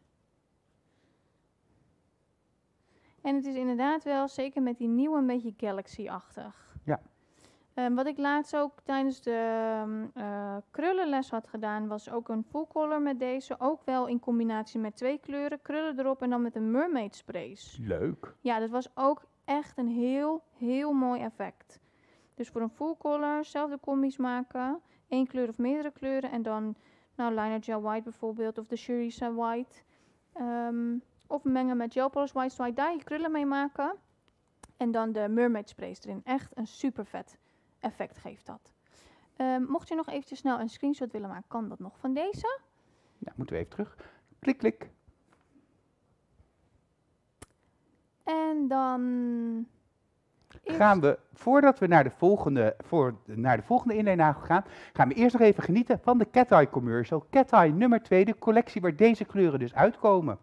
En het is inderdaad wel, zeker met die nieuwe, een beetje Galaxy-achtig. Ja. Wat ik laatst ook tijdens de krullenles had gedaan, was ook een full color met deze. Ook wel in combinatie met 2 kleuren, krullen erop en dan met een mermaid sprays. Leuk. Ja, dat was ook echt een heel mooi effect. Dus voor een full color, zelf de combi's maken. 1 kleur of meerdere kleuren. En dan, liner gel white bijvoorbeeld, of de Shariza white. Of mengen met gel polish white, zodat daar je krullen mee maken. En dan de mermaid sprays erin. Echt een super vet effect geeft dat. Mocht je nog eventjes snel een screenshot willen maken, kan dat nog van deze. Ja, moeten we even terug. Klik, klik. En dan gaan we, voordat we naar de volgende inleennagel gaan, gaan we eerst nog even genieten van de Cat Eye commercial. Cat Eye nummer 2, de collectie waar deze kleuren dus uitkomen.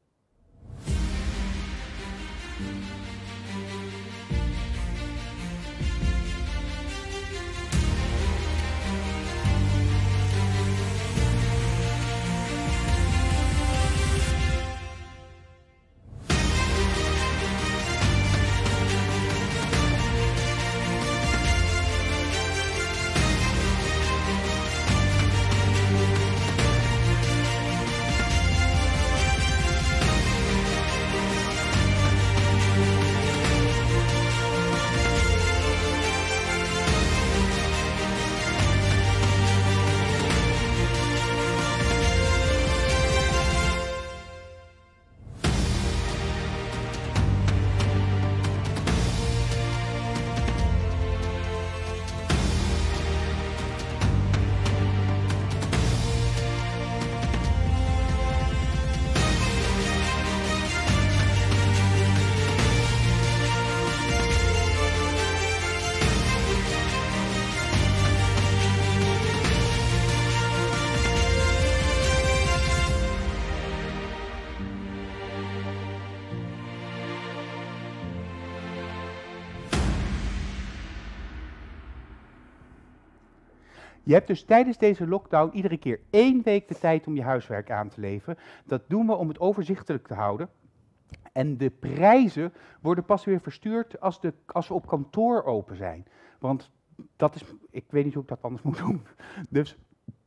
Je hebt dus tijdens deze lockdown iedere keer 1 week de tijd om je huiswerk aan te leveren. Dat doen we om het overzichtelijk te houden. En de prijzen worden pas weer verstuurd als we op kantoor open zijn. Want dat is, ik weet niet hoe ik dat anders moet doen. Dus,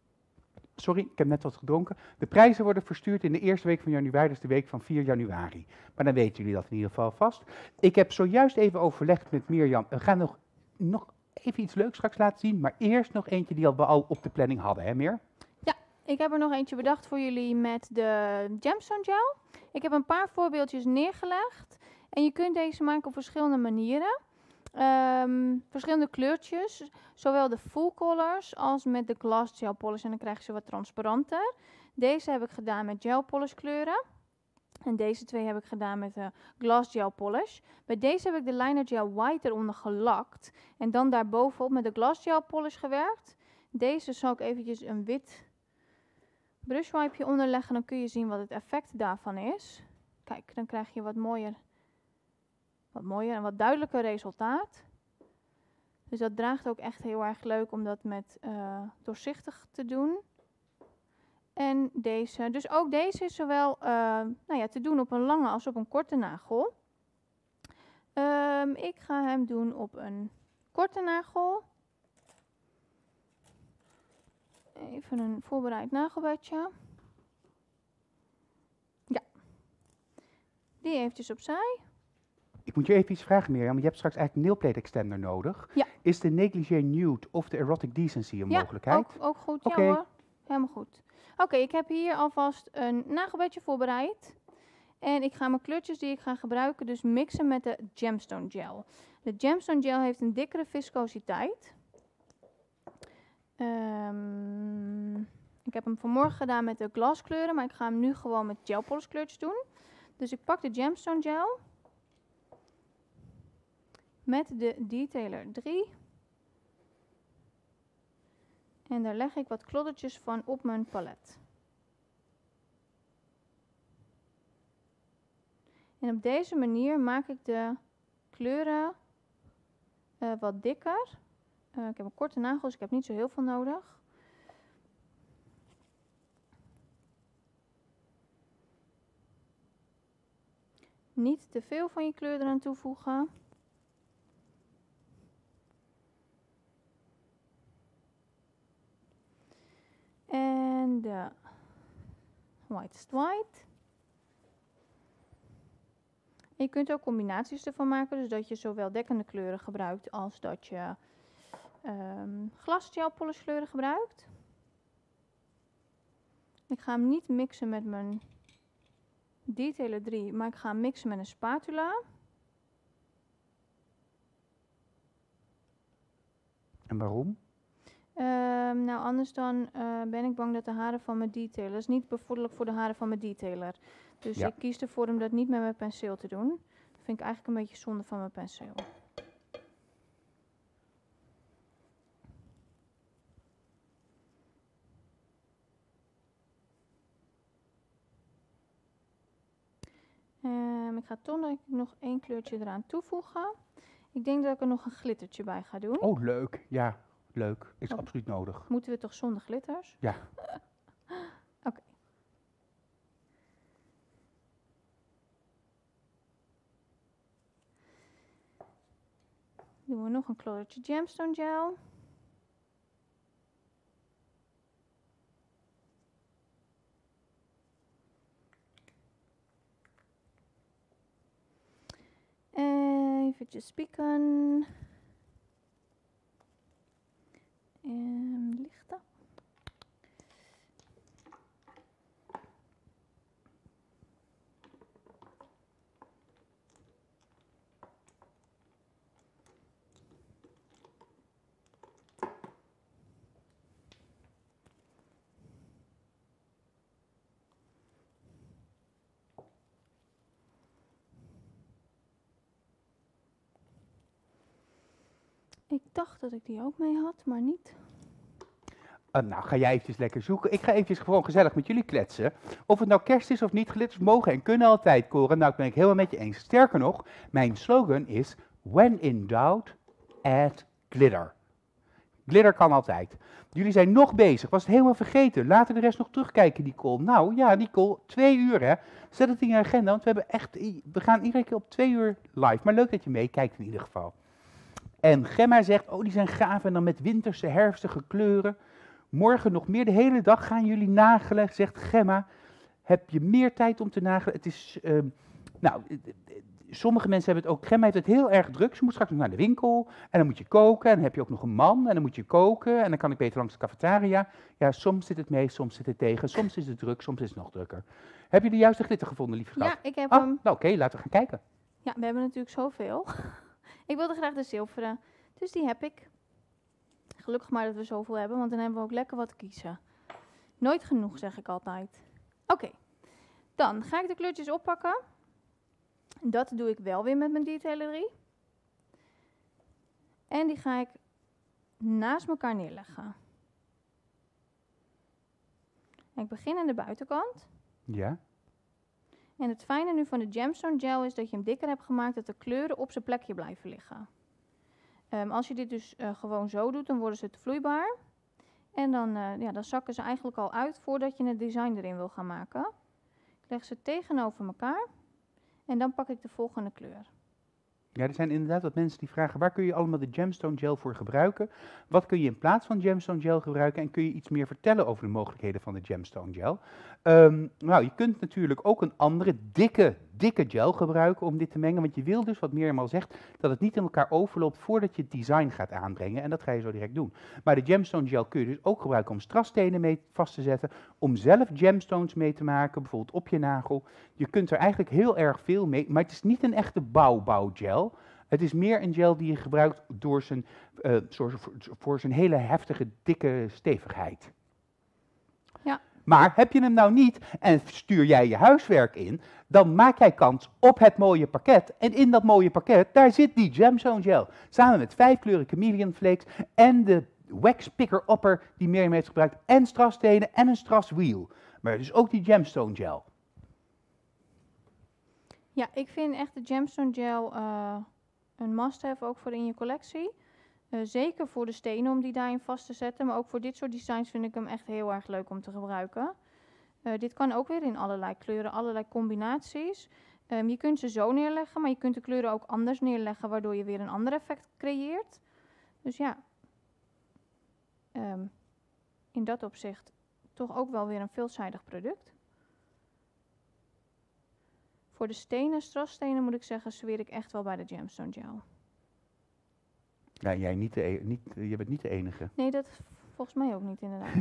sorry, ik heb net wat gedronken. De prijzen worden verstuurd in de eerste week van januari, dus de week van 4 januari. Maar dan weten jullie dat in ieder geval vast. Ik heb zojuist even overlegd met Mirjam. We gaan nog even iets leuks straks laten zien, maar eerst nog eentje die we al op de planning hadden, hè Meer? Ja, ik heb er nog eentje bedacht voor jullie met de gemstone gel. Ik heb een paar voorbeeldjes neergelegd en je kunt deze maken op verschillende manieren. Verschillende kleurtjes, zowel de full colors als met de gloss gel polish en dan krijg je ze wat transparanter. Deze heb ik gedaan met gel polish kleuren. En deze 2 heb ik gedaan met de gloss gel polish. Bij deze heb ik de liner gel white eronder gelakt. En dan daarbovenop met de gloss gel polish gewerkt. Deze zal ik eventjes een wit brushwipeje onderleggen. Dan kun je zien wat het effect daarvan is. Kijk, dan krijg je wat mooier en wat duidelijker resultaat. Dus dat draagt ook echt heel erg leuk om dat met doorzichtig te doen. En deze, dus ook deze is zowel te doen op een lange als op een korte nagel. Ik ga hem doen op een korte nagel. Even een voorbereid nagelbedje. Ja. Die eventjes opzij. Ik moet je even iets vragen, Mirjam. Je hebt straks eigenlijk een nailplate extender nodig. Ja. Is de negligé nude of de erotic decency een mogelijkheid? Ja, ook goed. Okay. Ja hoor. Helemaal goed. Oké, ik heb hier alvast een nagelbedje voorbereid. En ik ga mijn kleurtjes die ik ga gebruiken dus mixen met de gemstone gel. De gemstone gel heeft een dikkere viscositeit. Ik heb hem vanmorgen gedaan met de glaskleuren, maar ik ga hem nu gewoon met gel polish kleurtjes doen. Dus ik pak de Gemstone Gel met de Detailer 3. En daar leg ik wat kloddertjes van op mijn palet. En op deze manier maak ik de kleuren wat dikker. Ik heb een korte nagels, dus ik heb niet zo heel veel nodig. Niet te veel van je kleur eraan toevoegen. En de Whitest White. En je kunt ook combinaties ervan maken, dus dat je zowel dekkende kleuren gebruikt als dat je glasgel polish kleuren gebruikt. Ik ga hem niet mixen met mijn Detailer 3, maar ik ga hem mixen met een spatula. En waarom? Nou, anders dan ben ik bang dat de haren van mijn detailer, dat is niet bevorderlijk voor de haren van mijn detailer. Dus Ja. ik kies ervoor om dat niet met mijn penseel te doen. Dat vind ik eigenlijk een beetje zonde van mijn penseel. Ik ga toch nog één kleurtje eraan toevoegen. Ik denk dat ik er nog een glittertje bij ga doen. Oh, leuk. Ja, leuk. Is Oh. absoluut nodig. Moeten we toch zonder glitters? Ja. Oké. Doen we nog een kloddertje Gemstone Gel. Eventjes pieken. Lichten. Ik dacht dat ik die ook mee had, maar niet. Nou, ga jij eventjes lekker zoeken. Ik ga eventjes gewoon gezellig met jullie kletsen. Of het nou kerst is of niet, glitters mogen en kunnen altijd, Koren. Nou, ik ben ik helemaal met je eens. Sterker nog, mijn slogan is: when in doubt, add glitter. Glitter kan altijd. Jullie zijn nog bezig. Was het helemaal vergeten. Laten de rest nog terugkijken, Nicole. Nou, ja, Nicole, 2 uur, hè. Zet het in je agenda, want we gaan iedere keer op 2 uur live. Maar leuk dat je meekijkt in ieder geval. En Gemma zegt, oh, die zijn gaaf en dan met winterse, herfstige kleuren. Morgen nog meer, de hele dag gaan jullie nagelen, zegt Gemma. Heb je meer tijd om te nagelen? Het is, sommige mensen hebben het ook, Gemma heeft het heel erg druk. Ze moet straks nog naar de winkel en dan moet je koken. En dan heb je ook nog een man en dan moet je koken. En dan kan ik beter langs de cafetaria. Ja, soms zit het mee, soms zit het tegen. Soms is het druk, soms is het nog drukker. Heb je de juiste glitter gevonden, lieve schat? Ja, ik heb Ah, hem. nou oké, laten we gaan kijken. Ja, we hebben natuurlijk zoveel. Ik wilde graag de zilveren, dus die heb ik. Gelukkig maar dat we zoveel hebben, want dan hebben we ook lekker wat te kiezen. Nooit genoeg, zeg ik altijd. Oké, dan ga ik de kleurtjes oppakken. Dat doe ik wel weer met mijn Detailer 3. En die ga ik naast elkaar neerleggen. En ik begin aan de buitenkant. Ja. En het fijne nu van de Gemstone Gel is dat je hem dikker hebt gemaakt, dat de kleuren op zijn plekje blijven liggen. Als je dit dus gewoon zo doet, dan worden ze te vloeibaar. En dan zakken ze eigenlijk al uit voordat je het design erin wil gaan maken. Ik leg ze tegenover elkaar en dan pak ik de volgende kleur. Ja, er zijn inderdaad wat mensen die vragen, waar kun je allemaal de Gemstone Gel voor gebruiken? Wat kun je in plaats van Gemstone Gel gebruiken? En kun je iets meer vertellen over de mogelijkheden van de Gemstone Gel? Nou, je kunt natuurlijk ook een andere dikke gel gebruiken om dit te mengen. Want je wil dus, wat Mirjam al zegt, dat het niet in elkaar overloopt voordat je het design gaat aanbrengen. En dat ga je zo direct doen. Maar de Gemstone Gel kun je dus ook gebruiken om strassstenen mee vast te zetten. Om zelf gemstones mee te maken, bijvoorbeeld op je nagel. Je kunt er eigenlijk heel erg veel mee, maar het is niet een echte bouwgel. Het is meer een gel die je gebruikt door zijn, voor zijn hele heftige, dikke stevigheid. Ja. Maar heb je hem nou niet en stuur jij je huiswerk in, dan maak jij kans op het mooie pakket. En in dat mooie pakket, daar zit die Gemstone gel. Samen met 5 kleuren chameleon flakes en de wax picker upper die Mirjam heeft gebruikt. En strassstenen en een strasswiel. Maar dus ook die Gemstone gel. Ja, ik vind echt de Gemstone gel een must-have ook voor in je collectie. Zeker voor de stenen om die daarin vast te zetten. Maar ook voor dit soort designs vind ik hem echt heel erg leuk om te gebruiken. Dit kan ook weer in allerlei kleuren, allerlei combinaties. Je kunt ze zo neerleggen, maar je kunt de kleuren ook anders neerleggen, waardoor je weer een ander effect creëert. Dus ja, in dat opzicht toch ook wel weer een veelzijdig product. Voor de stenen, strassstenen moet ik zeggen, zweer ik echt wel bij de Gemstone gel. Ja, jij je bent niet de enige. Nee, dat volgens mij ook niet inderdaad.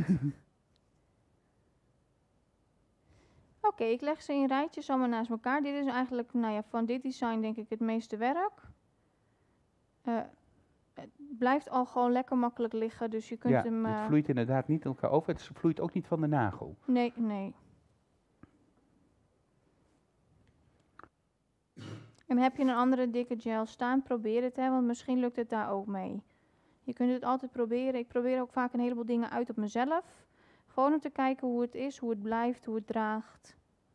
Oké, ik leg ze in rijtjes allemaal naast elkaar. Dit is eigenlijk, nou ja, van dit design denk ik het meeste werk. Het blijft al gewoon lekker makkelijk liggen, dus je kunt hem... het vloeit inderdaad niet in elkaar over. Het vloeit ook niet van de nagel. Nee, nee. En heb je een andere dikke gel staan, probeer het, hè, want misschien lukt het daar ook mee. Je kunt het altijd proberen. Ik probeer ook vaak een heleboel dingen uit op mezelf. Gewoon om te kijken hoe het is, hoe het blijft, hoe het draagt.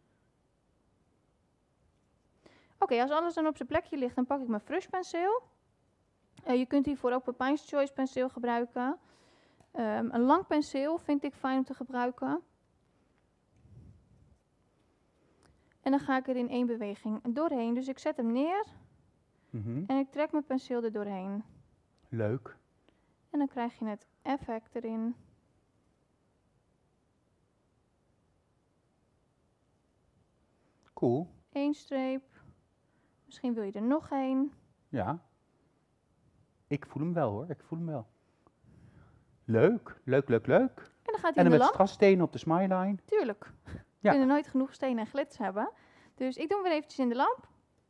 Oké, als alles dan op zijn plekje ligt, dan pak ik mijn frushpenseel. Je kunt hiervoor ook Pepijn's Choice penseel gebruiken. Een lang penseel vind ik fijn om te gebruiken. En dan ga ik er in 1 beweging doorheen. Dus ik zet hem neer en ik trek mijn penseel er doorheen. Leuk. En dan krijg je het effect erin. Cool. 1 streep. Misschien wil je er nog 1. Ja. Ik voel hem wel hoor, ik voel hem wel. Leuk, leuk, leuk, leuk. En dan gaat hij En in dan de met lamp. Strassstenen op de smileline. Tuurlijk. Ja. We kunnen nooit genoeg stenen en glitters hebben. Dus ik doe hem weer eventjes in de lamp.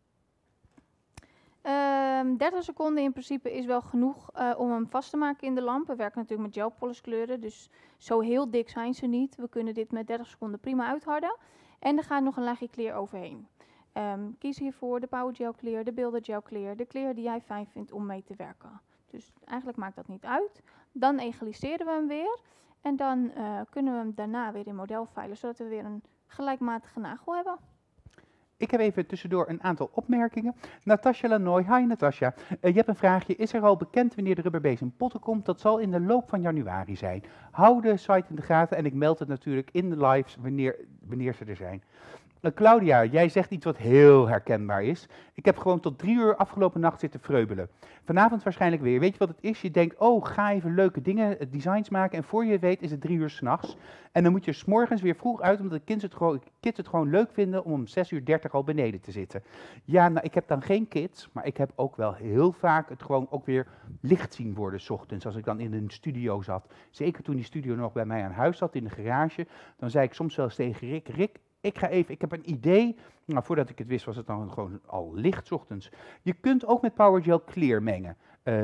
30 seconden in principe is wel genoeg om hem vast te maken in de lamp. We werken natuurlijk met gelpoliskleuren, dus zo heel dik zijn ze niet. We kunnen dit met 30 seconden prima uitharden. En er gaat nog een laagje clear overheen. Kies hiervoor de Power Gel Clear, de Builder Gel Clear, de clear die jij fijn vindt om mee te werken. Dus eigenlijk maakt dat niet uit. Dan egaliseren we hem weer. En dan kunnen we hem daarna weer in model veilen, zodat we weer een gelijkmatige nagel hebben. Ik heb even tussendoor een aantal opmerkingen. Natasja Lanoy, hi Natasja. Je hebt een vraagje. Is er al bekend wanneer de Rubberbase in potten komt? Dat zal in de loop van januari zijn. Hou de site in de gaten en ik meld het natuurlijk in de lives wanneer ze er zijn. Claudia, jij zegt iets wat heel herkenbaar is. Ik heb gewoon tot 3 uur afgelopen nacht zitten vreubelen. Vanavond waarschijnlijk weer. Weet je wat het is? Je denkt, oh, ga even leuke dingen, designs maken. En voor je het weet is het 3 uur 's nachts. En dan moet je 's morgens weer vroeg uit, omdat de kids het gewoon leuk vinden om 6:30 al beneden te zitten. Ja, nou, ik heb dan geen kids, maar ik heb ook wel heel vaak het gewoon ook weer licht zien worden 's ochtends. Als ik dan in een studio zat. Zeker toen die studio nog bij mij aan huis zat, in de garage. Dan zei ik soms wel eens tegen Rick, ik heb een idee. Nou, voordat ik het wist was het dan gewoon al licht 's ochtends. Je kunt ook met Power Gel Clear mengen.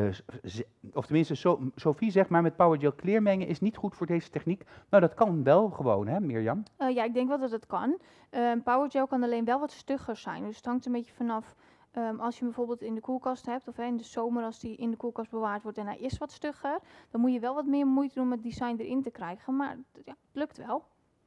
Of tenminste, Sophie zegt maar met Power Gel Clear mengen is niet goed voor deze techniek. Nou, dat kan wel gewoon, hè Mirjam? Ja, ik denk wel dat het kan. Power Gel kan alleen wel wat stugger zijn. Dus het hangt een beetje vanaf als je hem bijvoorbeeld in de koelkast hebt. Of in de zomer als die in de koelkast bewaard wordt en hij is wat stugger. Dan moet je wel wat meer moeite doen om het design erin te krijgen. Maar ja, het lukt wel.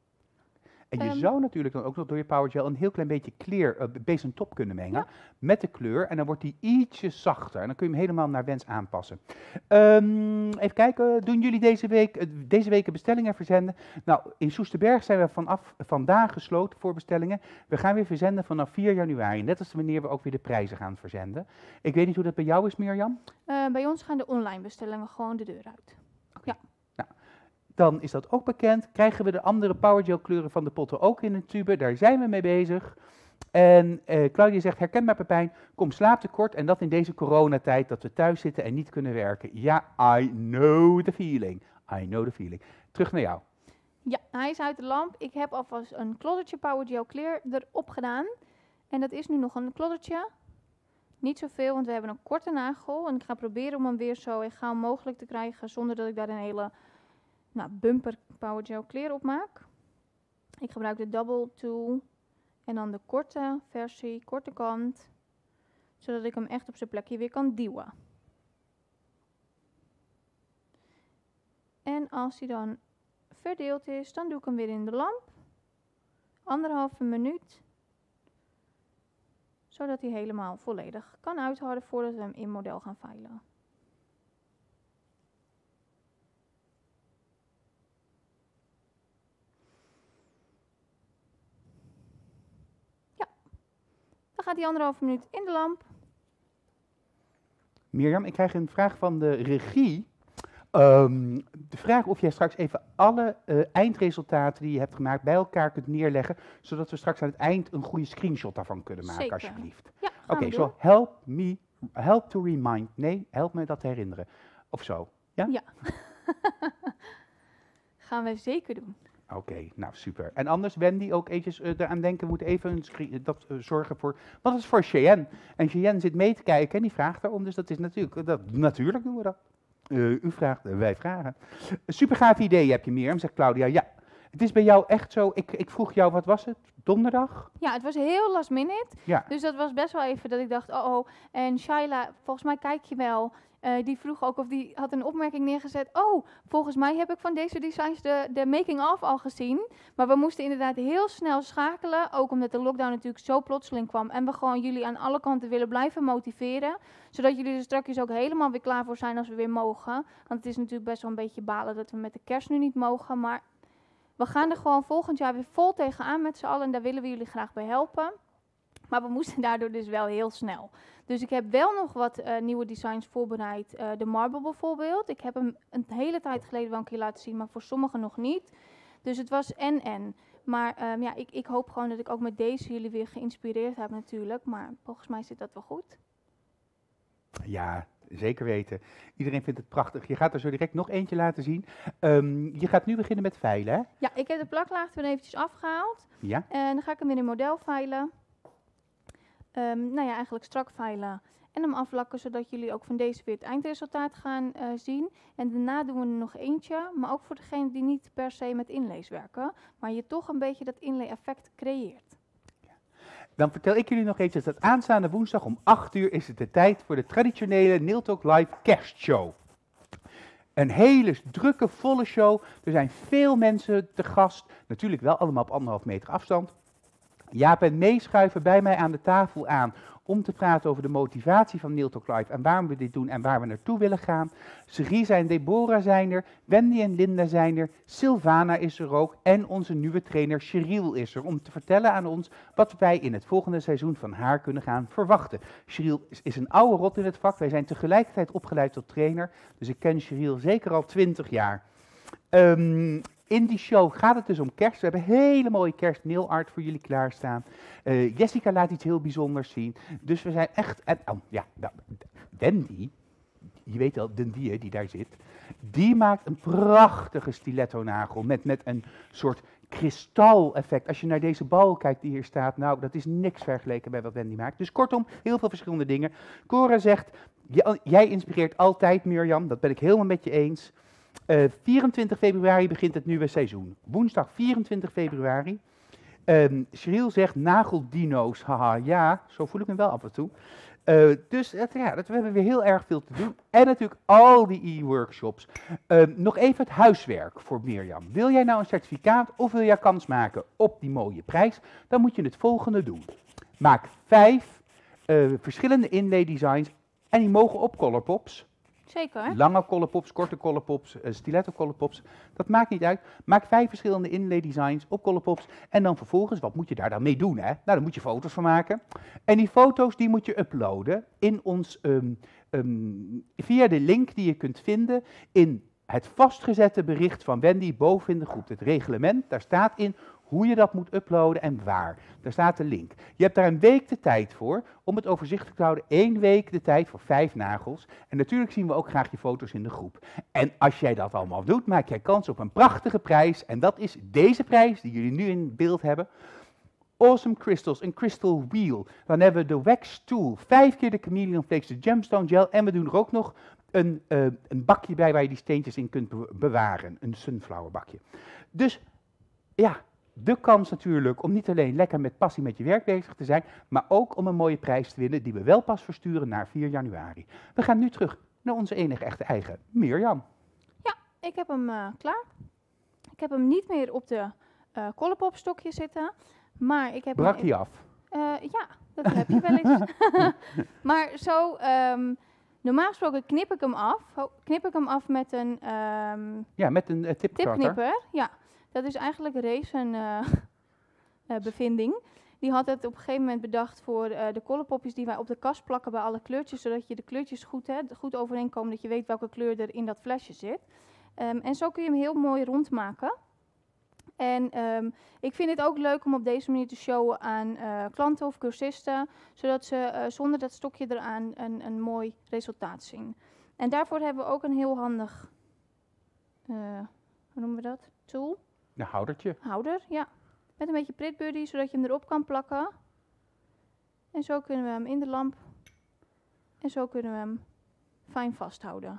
En je zou natuurlijk dan ook nog door je Power Gel een heel klein beetje clear base en top kunnen mengen. Ja. Met de kleur. En dan wordt die ietsje zachter. En dan kun je hem helemaal naar wens aanpassen. Even kijken. Doen jullie deze week bestellingen verzenden? Nou, in Soesterberg zijn we vanaf vandaag gesloten voor bestellingen. We gaan weer verzenden vanaf 4 januari. Net als wanneer we ook weer de prijzen gaan verzenden. Ik weet niet hoe dat bij jou is, Mirjam? Bij ons gaan de online bestellingen gewoon de deur uit. Ja. Dan is dat ook bekend. Krijgen we de andere Power Gel kleuren van de potten ook in een tube? Daar zijn we mee bezig. En Claudia zegt, herkenbaar Pepijn, kom slaaptekort en dat in deze coronatijd dat we thuis zitten en niet kunnen werken. Ja, I know the feeling. I know the feeling. Terug naar jou. Ja, hij is uit de lamp. Ik heb alvast een kloddertje Power Gel Clear erop gedaan. En dat is nu nog een kloddertje. Niet zoveel, want we hebben een korte nagel. En ik ga proberen om hem weer zo egaal mogelijk te krijgen, zonder dat ik daar een hele bumper Power Gel clear op maak. Ik gebruik de double tool en dan de korte versie, korte kant, zodat ik hem echt op zijn plekje weer kan duwen. En als hij dan verdeeld is, dan doe ik hem weer in de lamp. 1,5 minuut. Zodat hij helemaal volledig kan uitharden voordat we hem in model gaan veilen. Ja, dan gaat hij 1,5 minuut in de lamp. Mirjam, ik krijg een vraag van de regie. De vraag of jij straks even alle eindresultaten die je hebt gemaakt bij elkaar kunt neerleggen, zodat we straks aan het eind een goede screenshot daarvan kunnen maken, Zeker. alsjeblieft. Ja, Oké, zo help to remind. Nee, help me dat te herinneren. Of zo. Ja? Ja. Gaan we zeker doen. Oké, nou super. En anders, Wendy, ook eventjes eraan denken, we moeten even zorgen voor, wat is voor Cheyenne? En Cheyenne zit mee te kijken en die vraagt daarom, dus dat is natuurlijk doen we dat. U vraagt, wij vragen. Een super gaaf idee heb je, Mirjam, zegt Claudia. Ja, het is bij jou echt zo, ik vroeg jou, wat was het? Donderdag? Ja, het was heel last minute. Ja. Dus dat was best wel even dat ik dacht, oh. En Shaila, volgens mij kijk je wel, die vroeg ook of die had een opmerking neergezet. Oh, volgens mij heb ik van deze designs de making-of al gezien. Maar we moesten inderdaad heel snel schakelen. Ook omdat de lockdown natuurlijk zo plotseling kwam. En we gewoon jullie aan alle kanten willen blijven motiveren. Zodat jullie er straks ook helemaal weer klaar voor zijn als we weer mogen. Want het is natuurlijk best wel een beetje balen dat we met de kerst nu niet mogen. Maar we gaan er gewoon volgend jaar weer vol tegenaan met z'n allen. En daar willen we jullie graag bij helpen. Maar we moesten daardoor dus wel heel snel. Dus ik heb wel nog wat nieuwe designs voorbereid. De Marble bijvoorbeeld. Ik heb hem een hele tijd geleden wel een keer laten zien, maar voor sommigen nog niet. Dus het was en. Maar ik hoop gewoon dat ik ook met deze jullie weer geïnspireerd heb natuurlijk. Maar volgens mij zit dat wel goed. Ja, zeker weten. Iedereen vindt het prachtig. Je gaat er zo direct nog eentje laten zien. Je gaat nu beginnen met veilen, hè? Ja, ik heb de plaklaag weer eventjes afgehaald. Ja. En dan ga ik hem weer in model veilen. Eigenlijk strak veilen en hem aflakken, zodat jullie ook van deze weer het eindresultaat gaan zien. En daarna doen we er nog eentje, maar ook voor degenen die niet per se met inlays werken, maar je toch een beetje dat inlay effect creëert. Dan vertel ik jullie nog eventjes dat aanstaande woensdag om 8 uur is het de tijd voor de traditionele Nail Talk Live kerstshow. Een hele drukke, volle show. Er zijn veel mensen te gast, natuurlijk wel allemaal op 1,5 meter afstand. Jaap en Mee schuiven bij mij aan de tafel aan om te praten over de motivatie van Nail Talk Live en waarom we dit doen en waar we naartoe willen gaan. Cerise en Deborah zijn er, Wendy en Linda zijn er, Sylvana is er ook en onze nieuwe trainer Cheryl is er om te vertellen aan ons wat wij in het volgende seizoen van haar kunnen gaan verwachten. Cheryl is een oude rot in het vak, wij zijn tegelijkertijd opgeleid tot trainer, dus ik ken Cheryl zeker al 20 jaar. In die show gaat het dus om kerst. We hebben hele mooie kerstnailart voor jullie klaarstaan. Jessica laat iets heel bijzonders zien. Dus we zijn echt... Wendy, je weet wel, Dendie die daar zit, die maakt een prachtige stiletto-nagel met een soort kristal-effect. Als je naar deze bal kijkt die hier staat, nou, dat is niks vergeleken bij wat Wendy maakt. Dus kortom, heel veel verschillende dingen. Cora zegt, jij inspireert altijd, Mirjam, dat ben ik helemaal met je eens. 24 februari begint het nieuwe seizoen. Woensdag 24 februari. Cheryl zegt nageldino's. Haha, ja, zo voel ik me wel af en toe. Dus we hebben weer heel erg veel te doen. En natuurlijk al die e-workshops. Nog even het huiswerk voor Mirjam. Wil jij nou een certificaat of wil jij kans maken op die mooie prijs? Dan moet je het volgende doen. Maak 5 verschillende inlay designs en die mogen op Colourpops. Zeker. Lange Colourpops, korte Colourpops, stiletto Colourpops. Dat maakt niet uit. Maak 5 verschillende inlay designs op Colourpops. En dan vervolgens, wat moet je daar dan mee doen? Hè? Nou, daar moet je foto's van maken. En die foto's die moet je uploaden in ons, via de link die je kunt vinden in het vastgezette bericht van Wendy boven in de groep. Het reglement, daar staat in hoe je dat moet uploaden en waar. Daar staat de link. Je hebt daar een week de tijd voor om het overzichtelijk te houden. 1 week de tijd voor 5 nagels. En natuurlijk zien we ook graag je foto's in de groep. En als jij dat allemaal doet, maak jij kans op een prachtige prijs. En dat is deze prijs die jullie nu in beeld hebben. Awesome Crystals, een crystal wheel. Dan hebben we de wax tool, 5 keer de chameleon flakes, de gemstone gel. En we doen er ook nog een bakje bij waar je die steentjes in kunt bewaren. Een sunflower bakje. Dus ja, de kans natuurlijk om niet alleen lekker met passie met je werk bezig te zijn, maar ook om een mooie prijs te winnen die we wel pas versturen naar 4 januari. We gaan nu terug naar onze enige echte eigen Mirjam. Ja, ik heb hem klaar. Ik heb hem niet meer op de Colourpop-stokje zitten, maar ik heb Brak hem die af? ja, dat heb je wel eens. Maar zo, normaal gesproken knip ik hem af. Knip ik hem af met een Ja, met een tipcutter. tipknipper. Ja, dat is eigenlijk Ray's bevinding. Die had het op een gegeven moment bedacht voor de Colourpopjes die wij op de kast plakken bij alle kleurtjes, zodat je de kleurtjes goed overeenkomen, dat je weet welke kleur er in dat flesje zit. En zo kun je hem heel mooi rondmaken. En ik vind het ook leuk om op deze manier te showen aan klanten of cursisten, zodat ze zonder dat stokje eraan een mooi resultaat zien. En daarvoor hebben we ook een heel handig, hoe noemen we dat? Tool? Een houdertje. Houder, ja. Met een beetje Prit-Buddy, zodat je hem erop kan plakken. En zo kunnen we hem in de lamp. En zo kunnen we hem fijn vasthouden.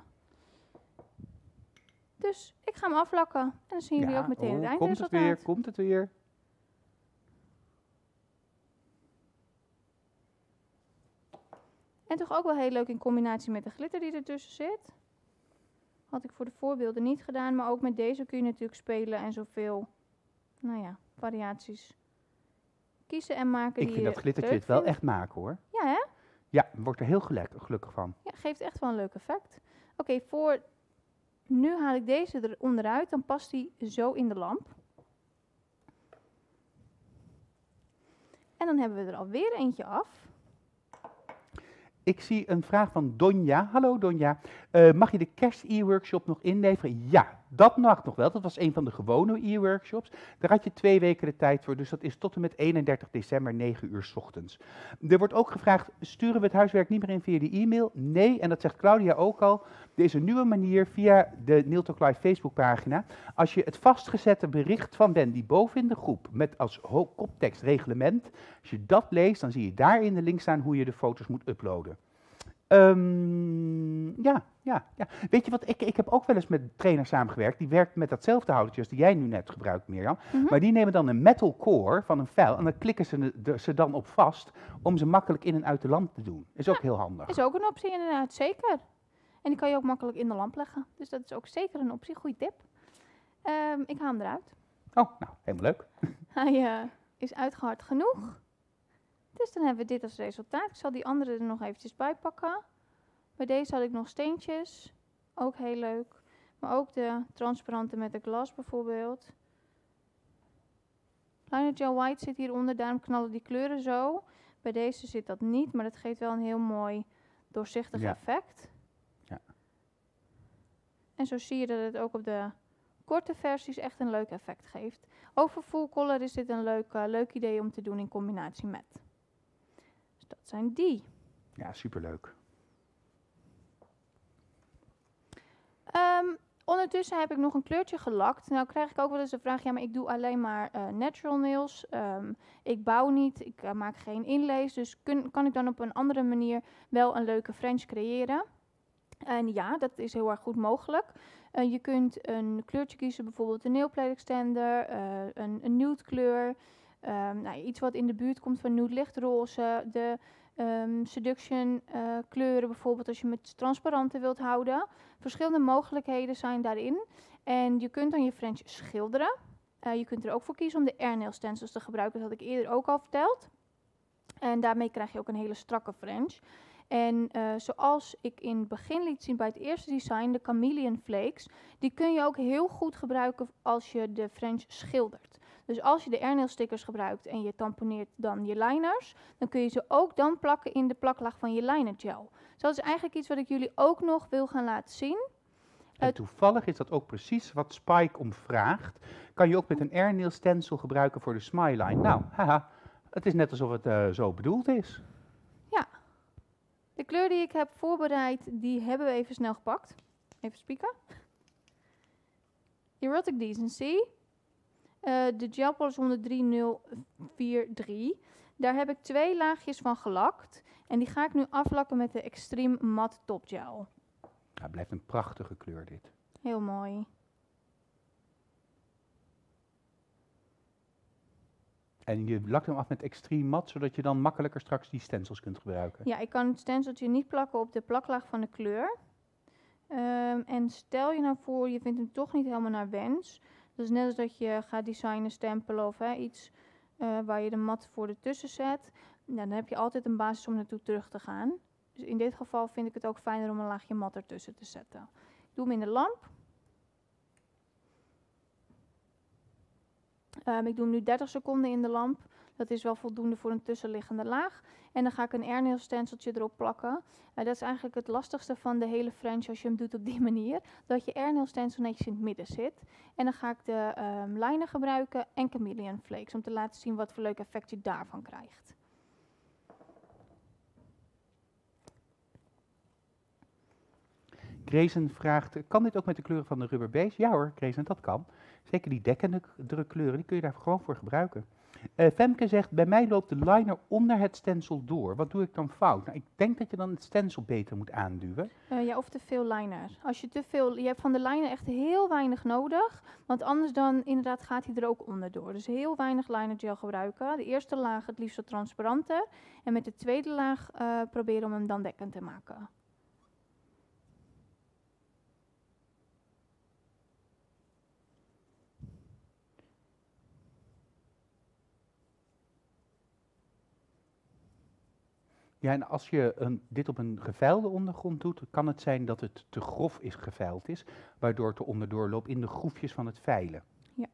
Dus ik ga hem aflakken. En dan zien jullie ook meteen het eindresultaat. Komt het weer, komt het weer. En toch ook wel heel leuk in combinatie met de glitter die ertussen zit. Had ik voor de voorbeelden niet gedaan, maar ook met deze kun je natuurlijk spelen en zoveel, nou ja, variaties kiezen en maken. Ik vind dat glittertje het wel echt maken hoor. Ja, hè? Ja, wordt er heel gelukkig van. Ja, geeft echt wel een leuk effect. Oké, voor nu haal ik deze er onderuit, dan past die zo in de lamp. En dan hebben we er alweer eentje af. Ik zie een vraag van Donja. Hallo Donja. Mag je de kerst-e-workshop nog inleveren? Ja, dat mag nog wel. Dat was een van de gewone e-workshops. Daar had je 2 weken de tijd voor. Dus dat is tot en met 31 december, 9 uur 's ochtends. Er wordt ook gevraagd, sturen we het huiswerk niet meer in via de e-mail? Nee, en dat zegt Claudia ook al. Er is een nieuwe manier via de Nail Talk Live Facebookpagina. Als je het vastgezette bericht van Wendy boven in de groep met als koptekst reglement, als je dat leest, dan zie je daar in de link staan hoe je de foto's moet uploaden. Ja. Weet je wat, ik heb ook wel eens met een trainer samengewerkt. Die werkt met datzelfde houdertje als die jij nu net gebruikt, Mirjam. Maar die nemen dan een metal core van een vijl en dan klikken ze dan op vast om ze makkelijk in en uit de lamp te doen. Is ook heel handig. Is ook een optie inderdaad, zeker. En die kan je ook makkelijk in de lamp leggen. Dus dat is ook zeker een optie, goede tip. Ik haal hem eruit. Oh, nou, helemaal leuk. Hij is uitgehard genoeg. Dus dan hebben we dit als resultaat. Ik zal die andere er nog eventjes bij pakken. Bij deze had ik nog steentjes. Ook heel leuk. Maar ook de transparante met de glas bijvoorbeeld. Liner Gel White zit hieronder, daarom knallen die kleuren zo. Bij deze zit dat niet, maar dat geeft wel een heel mooi doorzichtig effect. Ja. En zo zie je dat het ook op de korte versies echt een leuk effect geeft. Ook voor full color is dit een leuk idee om te doen in combinatie met. Dus dat zijn die. Ja, superleuk. Ondertussen heb ik nog een kleurtje gelakt. Nou krijg ik ook wel eens de vraag, ja maar ik doe alleen maar natural nails. Ik bouw niet, ik maak geen inlays. Dus kan ik dan op een andere manier wel een leuke French creëren? En ja, dat is heel erg goed mogelijk. Je kunt een kleurtje kiezen, bijvoorbeeld een nail plate extender, een nude kleur. Iets wat in de buurt komt van nude lichtroze, de seduction kleuren bijvoorbeeld als je met transparante wilt houden. Verschillende mogelijkheden zijn daarin. En je kunt dan je French schilderen. Je kunt er ook voor kiezen om de airnail stencils te gebruiken, dat had ik eerder ook al verteld. En daarmee krijg je ook een hele strakke French. En zoals ik in het begin liet zien bij het eerste design, de chameleon flakes, die kun je ook heel goed gebruiken als je de French schildert. Dus als je de airnail stickers gebruikt en je tamponeert dan je liners, dan kun je ze ook dan plakken in de plaklaag van je liner gel. Dus dat is eigenlijk iets wat ik jullie ook nog wil gaan laten zien. En toevallig is dat ook precies wat Spike om vraagt. Kan je ook met een airnail stencil gebruiken voor de smile line? Nou, haha, het is net alsof het zo bedoeld is. Ja, de kleur die ik heb voorbereid, die hebben we even snel gepakt. Even spieken. Erotic Decency. De gel polish 103043. Daar heb ik 2 laagjes van gelakt. En die ga ik nu aflakken met de Extreme Matte Top Gel. Ja, het blijft een prachtige kleur dit. Heel mooi. En je lakt hem af met extreem mat, zodat je dan makkelijker straks die stencils kunt gebruiken. Ja, ik kan het stenciltje niet plakken op de plaklaag van de kleur. En stel je nou voor, je vindt hem toch niet helemaal naar wens. Dat is net als dat je gaat designen, stempelen of iets waar je de mat voor ertussen zet. Nou, dan heb je altijd een basis om naartoe terug te gaan. Dus in dit geval vind ik het ook fijner om een laagje mat ertussen te zetten. Ik doe hem in de lamp. Ik doe hem nu 30 seconden in de lamp. Dat is wel voldoende voor een tussenliggende laag. En dan ga ik een airnail stenciltje erop plakken. Dat is eigenlijk het lastigste van de hele French als je hem doet op die manier. Dat je airnail stencil netjes in het midden zit. En dan ga ik de liner gebruiken en chameleon flakes. Om te laten zien wat voor leuk effect je daarvan krijgt. Grazen vraagt, kan dit ook met de kleuren van de rubber base? Ja hoor, Grazen, dat kan. Zeker die dekkende kleuren, die kun je daar gewoon voor gebruiken. Femke zegt, bij mij loopt de liner onder het stencil door. Wat doe ik dan fout? Nou, ik denk dat je dan het stencil beter moet aanduwen. Ja, of te veel liner. Als je te veel, je hebt van de liner echt heel weinig nodig. Want anders dan inderdaad gaat hij er ook onderdoor. Dus heel weinig liner gel gebruiken. De eerste laag het liefst wat transparanter. En met de tweede laag proberen om hem dan dekkend te maken. Ja, en als je dit op een gevijlde ondergrond doet, kan het zijn dat het te grof gevijld is, waardoor het er onderdoor loopt in de groefjes van het vijlen. Ja.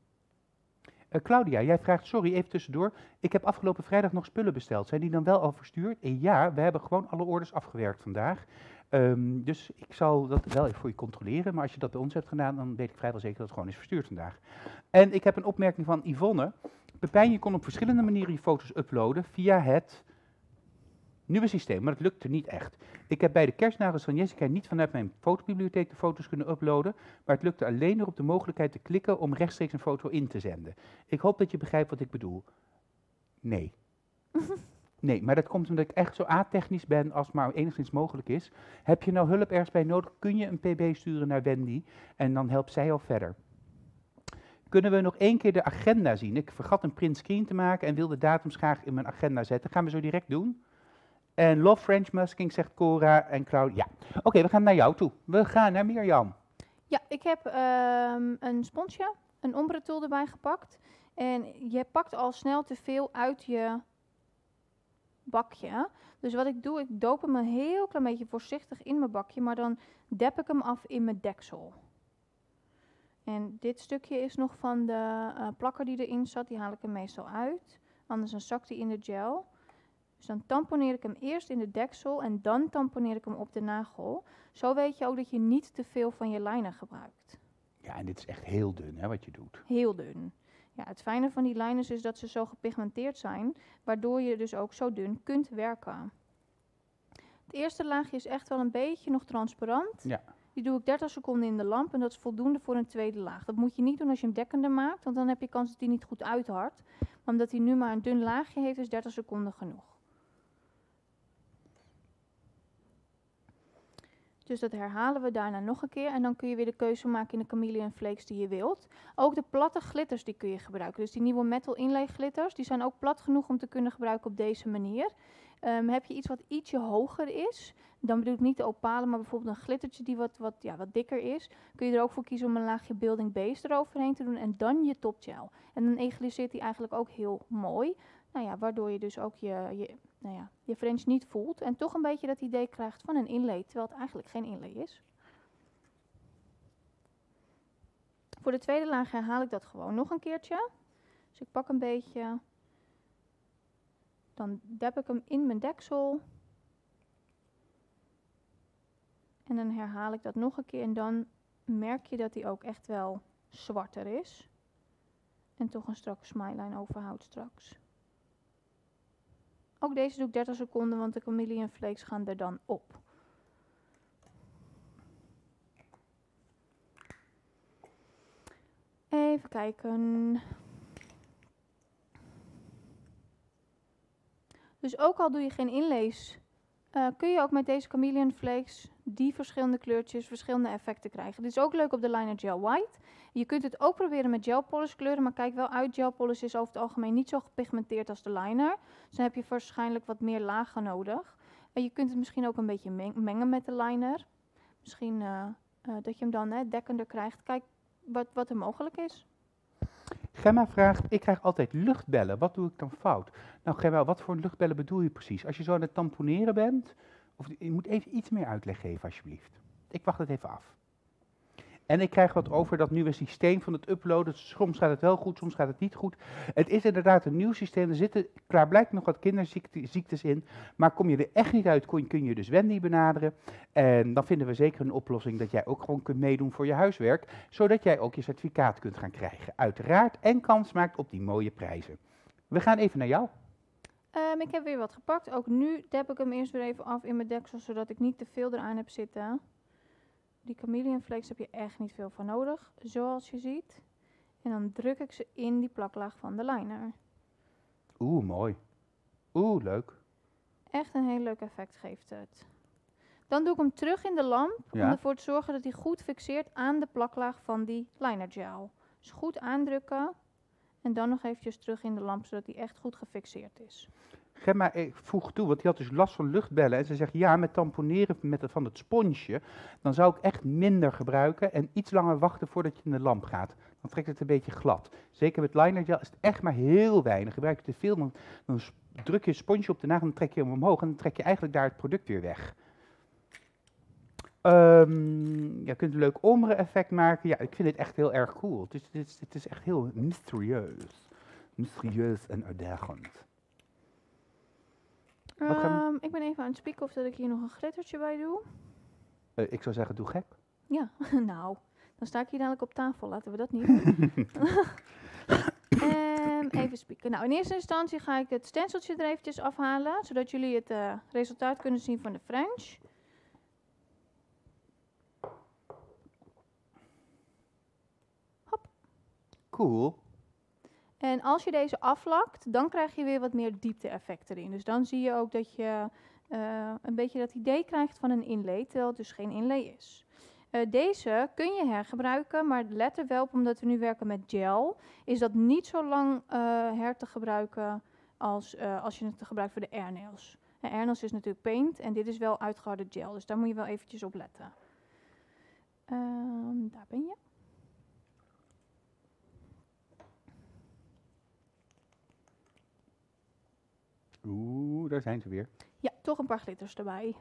Claudia, jij vraagt, sorry, even tussendoor. Ik heb afgelopen vrijdag nog spullen besteld. Zijn die dan wel al verstuurd? Ja, we hebben gewoon alle orders afgewerkt vandaag. Dus ik zal dat wel even voor je controleren. Maar als je dat bij ons hebt gedaan, dan weet ik vrijwel zeker dat het gewoon is verstuurd vandaag. En ik heb een opmerking van Yvonne. Pepijn, je kon op verschillende manieren je foto's uploaden via het nieuwe systeem, maar dat lukte niet echt. Ik heb bij de kerstnagels van Jessica niet vanuit mijn fotobibliotheek de foto's kunnen uploaden, maar het lukte alleen door op de mogelijkheid te klikken om rechtstreeks een foto in te zenden. Ik hoop dat je begrijpt wat ik bedoel. Nee. Nee, maar dat komt omdat ik echt zo a-technisch ben als maar enigszins mogelijk is. Heb je nou hulp ergens bij nodig, kun je een pb sturen naar Wendy en dan helpt zij al verder. Kunnen we nog 1 keer de agenda zien? Ik vergat een print screen te maken en wil de datums graag in mijn agenda zetten. Gaan we zo direct doen. En Love French Musking, zegt Cora en Claudia. Ja, oké, we gaan naar jou toe. We gaan naar Mirjam. Ja, ik heb een sponsje, een ombre tool erbij gepakt. En je pakt al snel te veel uit je bakje. Dus wat ik doe, ik doop hem een heel klein beetje voorzichtig in mijn bakje, maar dan dep ik hem af in mijn deksel. En dit stukje is nog van de plakker die erin zat, die haal ik er meestal uit. Anders dan zakt hij in de gel. Dus dan tamponeer ik hem eerst in de deksel en dan tamponeer ik hem op de nagel. Zo weet je ook dat je niet te veel van je liner gebruikt. Ja, en dit is echt heel dun, hè, wat je doet. Heel dun. Ja, het fijne van die liners is dat ze zo gepigmenteerd zijn, waardoor je dus ook zo dun kunt werken. Het eerste laagje is echt wel een beetje nog transparant. Ja. Die doe ik 30 seconden in de lamp en dat is voldoende voor een tweede laag. Dat moet je niet doen als je hem dekkender maakt, want dan heb je kans dat hij niet goed uithardt. Maar omdat hij nu maar een dun laagje heeft, is 30 seconden genoeg. Dus dat herhalen we daarna nog een keer. En dan kun je weer de keuze maken in de chameleon flakes die je wilt. Ook de platte glitters die kun je gebruiken. Dus die nieuwe metal inlay glitters, die zijn ook plat genoeg om te kunnen gebruiken op deze manier. Heb je iets wat ietsje hoger is, dan bedoel ik niet de opalen, maar bijvoorbeeld een glittertje die wat dikker is. Kun je er ook voor kiezen om een laagje building base eroverheen te doen en dan je topgel. En dan egaliseert die eigenlijk ook heel mooi. Nou ja, waardoor je dus ook je French niet voelt. En toch een beetje dat idee krijgt van een inlay, terwijl het eigenlijk geen inlay is. Voor de tweede laag herhaal ik dat gewoon nog een keertje. Dus ik pak een beetje. Dan dab ik hem in mijn deksel. En dan herhaal ik dat nog een keer. En dan merk je dat hij ook echt wel zwarter is. En toch een strakke smileyline overhoudt straks. Ook deze doe ik 30 seconden, want de chameleon flakes gaan er dan op. Even kijken. Dus ook al doe je geen inlays, kun je ook met deze Chameleon Flakes die verschillende kleurtjes, verschillende effecten krijgen. Dit is ook leuk op de liner gel white. Je kunt het ook proberen met gel polish kleuren, maar kijk wel uit, gel polish is over het algemeen niet zo gepigmenteerd als de liner. Dus dan heb je waarschijnlijk wat meer lagen nodig. Je kunt het misschien ook een beetje mengen met de liner. Misschien dat je hem dan dekkender krijgt. Kijk wat er mogelijk is. Gemma vraagt, ik krijg altijd luchtbellen. Wat doe ik dan fout? Nou Gemma, wat voor luchtbellen bedoel je precies? Als je zo aan het tamponeren bent, of je moet even iets meer uitleg geven alsjeblieft. Ik wacht het even af. En ik krijg wat over dat nieuwe systeem van het uploaden. Soms gaat het wel goed, soms gaat het niet goed. Het is inderdaad een nieuw systeem. Er zitten klaarblijkelijk nog wat kinderziektes in. Maar kom je er echt niet uit, kun je dus Wendy benaderen. En dan vinden we zeker een oplossing dat jij ook gewoon kunt meedoen voor je huiswerk. Zodat jij ook je certificaat kunt gaan krijgen. Uiteraard en kans maakt op die mooie prijzen. We gaan even naar jou. Ik heb weer wat gepakt. Ook nu dab ik hem eerst weer even af in mijn deksel, zodat ik niet te veel eraan heb zitten. Die Chameleon Flakes heb je echt niet veel van nodig, zoals je ziet. En dan druk ik ze in die plaklaag van de liner. Oeh, mooi. Oeh, leuk. Echt een heel leuk effect geeft het. Dan doe ik hem terug in de lamp, om ervoor te zorgen dat hij goed fixeert aan de plaklaag van die liner gel. Dus goed aandrukken en dan nog eventjes terug in de lamp, zodat hij echt goed gefixeerd is. Gemma, ik voeg toe, want die had dus last van luchtbellen. En ze zegt, ja, met tamponeren van het sponsje, dan zou ik echt minder gebruiken en iets langer wachten voordat je in de lamp gaat. Dan trekt het een beetje glad. Zeker met liner gel is het echt maar heel weinig. Gebruik je te veel, dan druk je het sponsje op de nagel en dan trek je hem omhoog en dan trek je eigenlijk daar het product weer weg. Je kunt een leuk ombre effect maken. Ja, ik vind het echt heel erg cool. Het is echt heel mysterieus. Mysterieus en uitdagend. Ik ben even aan het spieken of dat ik hier nog een glittertje bij doe. Ik zou zeggen, doe gek. Ja, nou, dan sta ik hier dadelijk op tafel. Laten we dat niet doen. Even spieken. Nou, in eerste instantie ga ik het stenciltje er eventjes afhalen, zodat jullie het resultaat kunnen zien van de French. Hop. Cool. En als je deze aflakt, dan krijg je weer wat meer diepte-effect erin. Dus dan zie je ook dat je een beetje dat idee krijgt van een inlay, terwijl het dus geen inlay is. Deze kun je hergebruiken, maar let er wel op, omdat we nu werken met gel, is dat niet zo lang her te gebruiken als je het gebruikt voor de airnails. Airnails is natuurlijk paint en dit is wel uitgeharde gel, dus daar moet je wel eventjes op letten. Daar ben je. Oeh, daar zijn ze weer. Ja, toch een paar glitters erbij.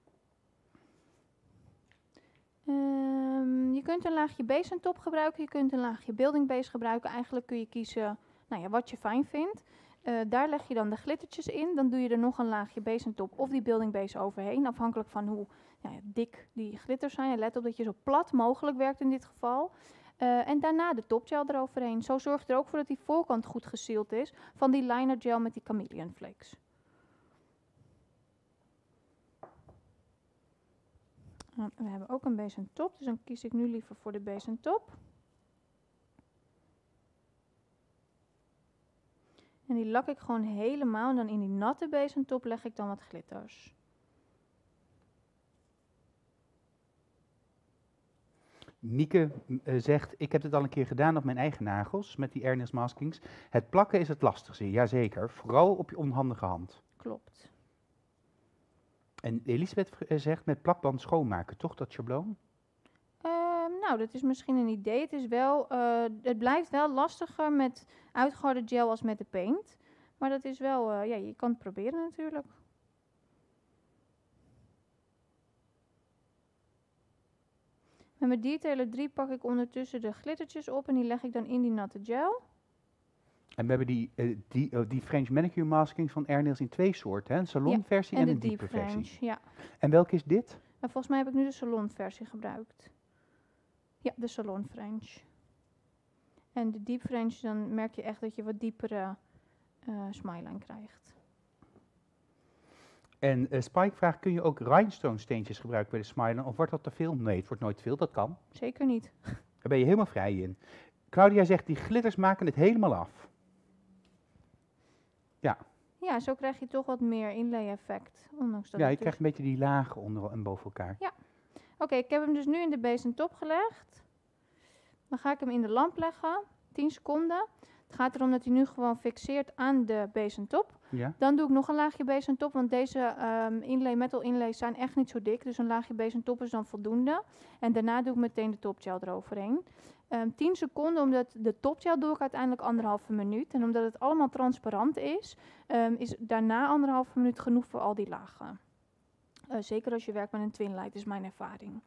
Je kunt een laagje base en top gebruiken, je kunt een laagje building base gebruiken. Eigenlijk kun je kiezen wat je fijn vindt. Daar leg je dan de glittertjes in, dan doe je er nog een laagje base en top of die building base overheen, afhankelijk van hoe dik die glitters zijn. Let op dat je zo plat mogelijk werkt in dit geval. En daarna de topgel eroverheen. Zo zorg je er ook voor dat die voorkant goed gesealed is van die liner gel met die Chameleon Flakes. We hebben ook een base en top, dus dan kies ik nu liever voor de base en top. En die lak ik gewoon helemaal en dan in die natte base en top leg ik dan wat glitters. Mieke zegt, ik heb het al een keer gedaan op mijn eigen nagels, met die airnails maskings. Het plakken is het lastigste, jazeker. Vooral op je onhandige hand. Klopt. En Elisabeth zegt, met plakband schoonmaken, toch dat schabloon? Nou, dat is misschien een idee. Het is wel, het blijft wel lastiger met uitgeharde gel als met de paint. Maar dat is wel, je kan het proberen natuurlijk. Met mijn Detailer 3 pak ik ondertussen de glittertjes op en die leg ik dan in die natte gel. En we hebben die French manicure maskings van airnails in twee soorten, hè? Een salonversie en een diepe versie. Ja. En welke is dit? Volgens mij heb ik nu de salonversie gebruikt. Ja, de salon French. En de deep French, dan merk je echt dat je wat diepere smileline krijgt. En Spike vraagt, kun je ook rhinestone steentjes gebruiken bij de smileline? Of wordt dat te veel? Nee, het wordt nooit te veel, dat kan. Zeker niet. Daar ben je helemaal vrij in. Claudia zegt, die glitters maken het helemaal af. Ja, Ja, zo krijg je toch wat meer inlay effect. Ondanks dat ja je het krijgt een beetje die lagen onder en boven elkaar. Oké, ik heb hem dus nu in de base en top gelegd. Dan ga ik hem in de lamp leggen. 10 seconden. Het gaat erom dat hij nu gewoon fixeert aan de base en top. Ja? Dan doe ik nog een laagje base en top, want deze metal inlays zijn echt niet zo dik. Dus een laagje base en top is dan voldoende. En daarna doe ik meteen de topgel eroverheen. 10 seconden, omdat de topgel doe ik uiteindelijk 1,5 minuut. En omdat het allemaal transparant is, is daarna 1,5 minuut genoeg voor al die lagen. Zeker als je werkt met een twin light, is mijn ervaring.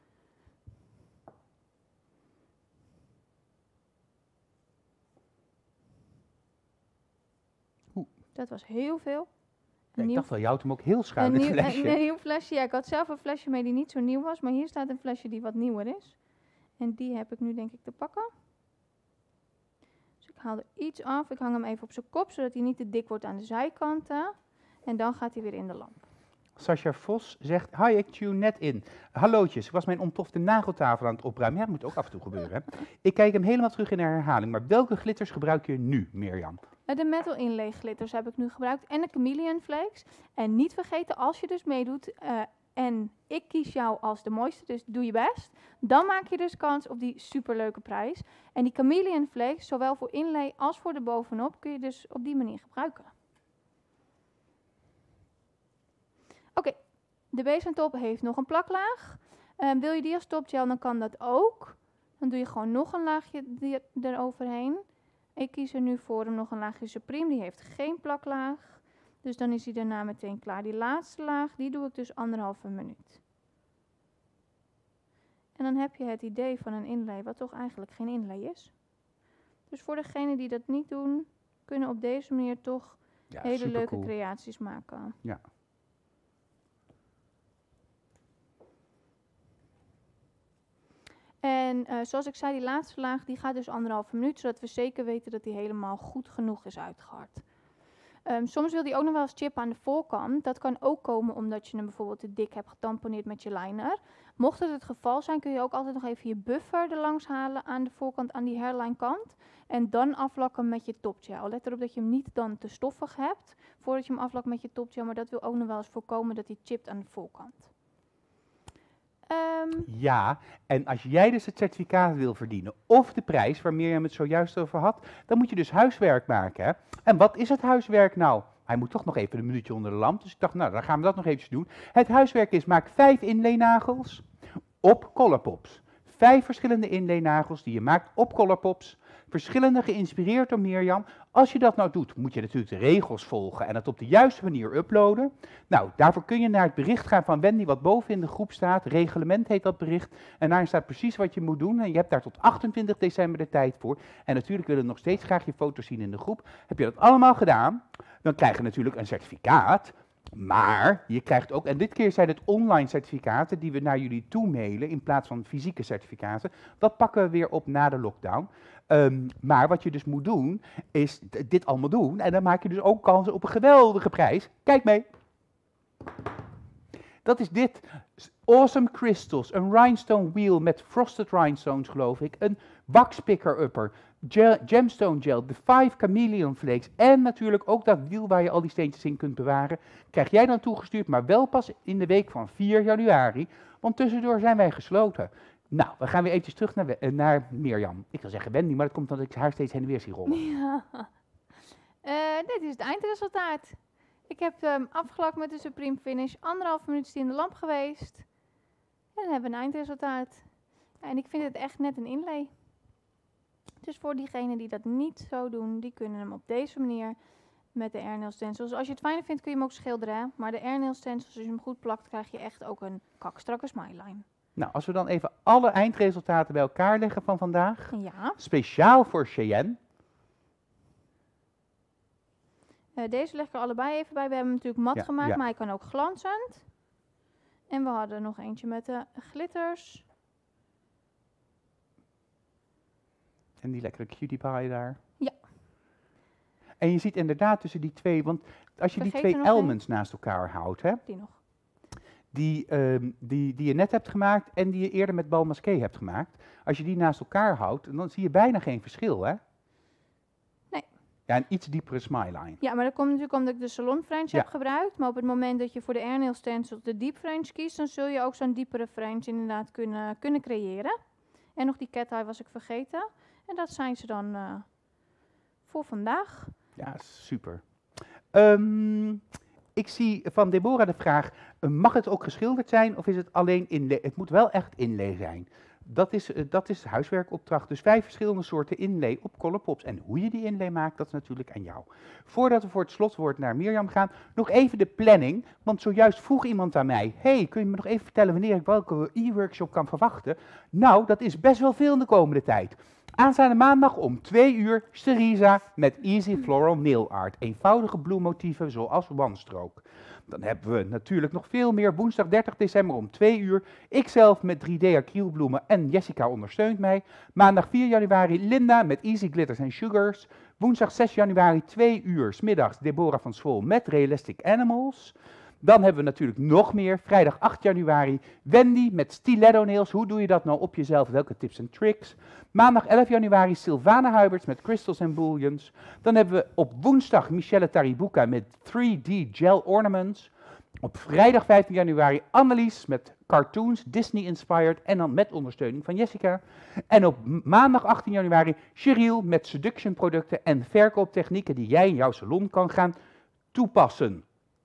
Dat was heel veel. Ja, ik dacht wel, je houdt hem ook heel schuin, Een het nieuw, flesje. een nieuw flesje. Ja, ik had zelf een flesje mee die niet zo nieuw was. Maar hier staat een flesje die wat nieuwer is. En die heb ik nu denk ik te pakken. Dus ik haal er iets af. Ik hang hem even op zijn kop, zodat hij niet te dik wordt aan de zijkanten. En dan gaat hij weer in de lamp. Sascha Vos zegt, hi, ik tune net in. Hallootjes, ik was mijn ontplofte nageltafel aan het opruimen. Ja, dat moet ook af en toe gebeuren. Hè? Ik kijk hem helemaal terug in de herhaling. Maar welke glitters gebruik je nu, Mirjam? De metal inlay glitters heb ik nu gebruikt. En de chameleon flakes. En niet vergeten, als je dus meedoet en ik kies jou als de mooiste, dus doe je best. Dan maak je dus kans op die superleuke prijs. En die chameleon flakes, zowel voor inlay als voor de bovenop, kun je dus op die manier gebruiken. Oké, de base en top heeft nog een plaklaag. Wil je die als topgel, dan kan dat ook. Dan doe je gewoon nog een laagje eroverheen. Ik kies er nu voor om nog een laagje Supreme, die heeft geen plaklaag. Dus dan is hij daarna meteen klaar. Die laatste laag, die doe ik dus 1,5 minuut. En dan heb je het idee van een inlay, wat toch eigenlijk geen inlay is. Dus voor degenen die dat niet doen, kunnen op deze manier toch hele leuke creaties maken. Ja. En zoals ik zei, die laatste laag die gaat dus 1,5 minuut, zodat we zeker weten dat die helemaal goed genoeg is uitgehard. Soms wil die ook nog wel eens chippen aan de voorkant. Dat kan ook komen omdat je hem bijvoorbeeld te dik hebt getamponeerd met je liner. Mocht het geval zijn, kun je ook altijd nog even je buffer er langs halen aan de voorkant, aan die hairline kant. En dan aflakken met je topgel. Let erop dat je hem niet dan te stoffig hebt voordat je hem aflakt met je topgel. Maar dat wil ook nog wel eens voorkomen dat hij chipt aan de voorkant. Ja, en als jij dus het certificaat wil verdienen of de prijs waar Mirjam het zojuist over had, dan moet je dus huiswerk maken. Hè? En wat is het huiswerk nou? Hij moet toch nog even een minuutje onder de lamp, dus ik dacht, nou, dan gaan we dat nog eventjes doen. Het huiswerk is, maak 5 inlaynagels op Colourpops. 5 verschillende inlaynagels die je maakt op Colourpops. Verschillende geïnspireerd door Mirjam. Als je dat nou doet, moet je natuurlijk de regels volgen en het op de juiste manier uploaden. Nou, daarvoor kun je naar het bericht gaan van Wendy, wat boven in de groep staat. Reglement heet dat bericht. En daarin staat precies wat je moet doen. En je hebt daar tot 28 december de tijd voor. En natuurlijk willen we nog steeds graag je foto's zien in de groep. Heb je dat allemaal gedaan, dan krijg je natuurlijk een certificaat. Maar je krijgt ook, en dit keer zijn het online certificaten die we naar jullie toe mailen in plaats van fysieke certificaten. Dat pakken we weer op na de lockdown. Maar wat je dus moet doen, is dit allemaal doen. En dan maak je dus ook kans op een geweldige prijs. Kijk mee. Dat is dit. Awesome Crystals. Een rhinestone wheel met frosted rhinestones, geloof ik. Een wax picker-upper. Gemstone gel. De 5 chameleon flakes. En natuurlijk ook dat wiel waar je al die steentjes in kunt bewaren. Krijg jij dan toegestuurd, maar wel pas in de week van 4 januari. Want tussendoor zijn wij gesloten. Nou, we gaan weer eventjes terug naar Mirjam. Ik wil zeggen Wendy, maar dat komt omdat ik haar steeds heen en weer zie rollen. Ja. Dit is het eindresultaat. Ik heb hem afgelakt met de Supreme Finish. 1,5 minuut is die in de lamp geweest. En dan hebben we een eindresultaat. En ik vind het echt net een inlay. Dus voor diegenen die dat niet zo doen, die kunnen hem op deze manier met de airnail stencils. Als je het fijner vindt, kun je hem ook schilderen. Hè? Maar de airnail stencils, als je hem goed plakt, krijg je echt ook een kakstrakke smileline. Nou, als we dan even alle eindresultaten bij elkaar leggen van vandaag. Ja. Speciaal voor Cheyenne. Deze leg ik er allebei even bij. We hebben hem natuurlijk mat gemaakt, maar hij kan ook glanzend. En we hadden nog eentje met de glitters. En die lekkere cutie pie daar. Ja. En je ziet inderdaad tussen die twee, want als je die twee elements naast elkaar houdt, hè, die nog. die je net hebt gemaakt en die je eerder met bal masqué hebt gemaakt. Als je die naast elkaar houdt, dan zie je bijna geen verschil, hè? Nee. Ja, een iets diepere smile-line. Ja, maar dat komt natuurlijk omdat ik de salon French Ja. heb gebruikt. Maar op het moment dat je voor de airnail stencils de deep French kiest, dan zul je ook zo'n diepere French inderdaad kunnen creëren. En nog die cat eye was ik vergeten. En dat zijn ze dan voor vandaag. Ja, super. Ik zie van Deborah de vraag, mag het ook geschilderd zijn of is het alleen inlay? Het moet wel echt inlay zijn. Dat is huiswerkopdracht. Dus 5 verschillende soorten inlay op Colourpops. En hoe je die inlay maakt, dat is natuurlijk aan jou. Voordat we voor het slotwoord naar Mirjam gaan, nog even de planning. Want zojuist vroeg iemand aan mij, hey, kun je me nog even vertellen wanneer ik welke e-workshop kan verwachten? Nou, dat is best wel veel in de komende tijd. Aanstaande maandag om 2 uur Cerisa met Easy Floral Nail Art. Eenvoudige bloemmotieven zoals one-stroke. Dan hebben we natuurlijk nog veel meer. Woensdag 30 december om 2 uur. Ikzelf met 3D acrylbloemen en Jessica ondersteunt mij. Maandag 4 januari Linda met Easy Glitters and Sugars. Woensdag 6 januari 2 uur 's middags Deborah van Zwol met Realistic Animals. Dan hebben we natuurlijk nog meer. Vrijdag 8 januari Wendy met Stiletto Nails. Hoe doe je dat nou op jezelf? Welke tips en tricks? Maandag 11 januari Sylvana Huiberts met Crystals and Bullions. Dan hebben we op woensdag Michelle Taribuca met 3D Gel Ornaments. Op vrijdag 15 januari Annelies met cartoons, Disney-inspired en dan met ondersteuning van Jessica. En op maandag 18 januari Cheryl met seduction producten en verkooptechnieken die jij in jouw salon kan gaan toepassen.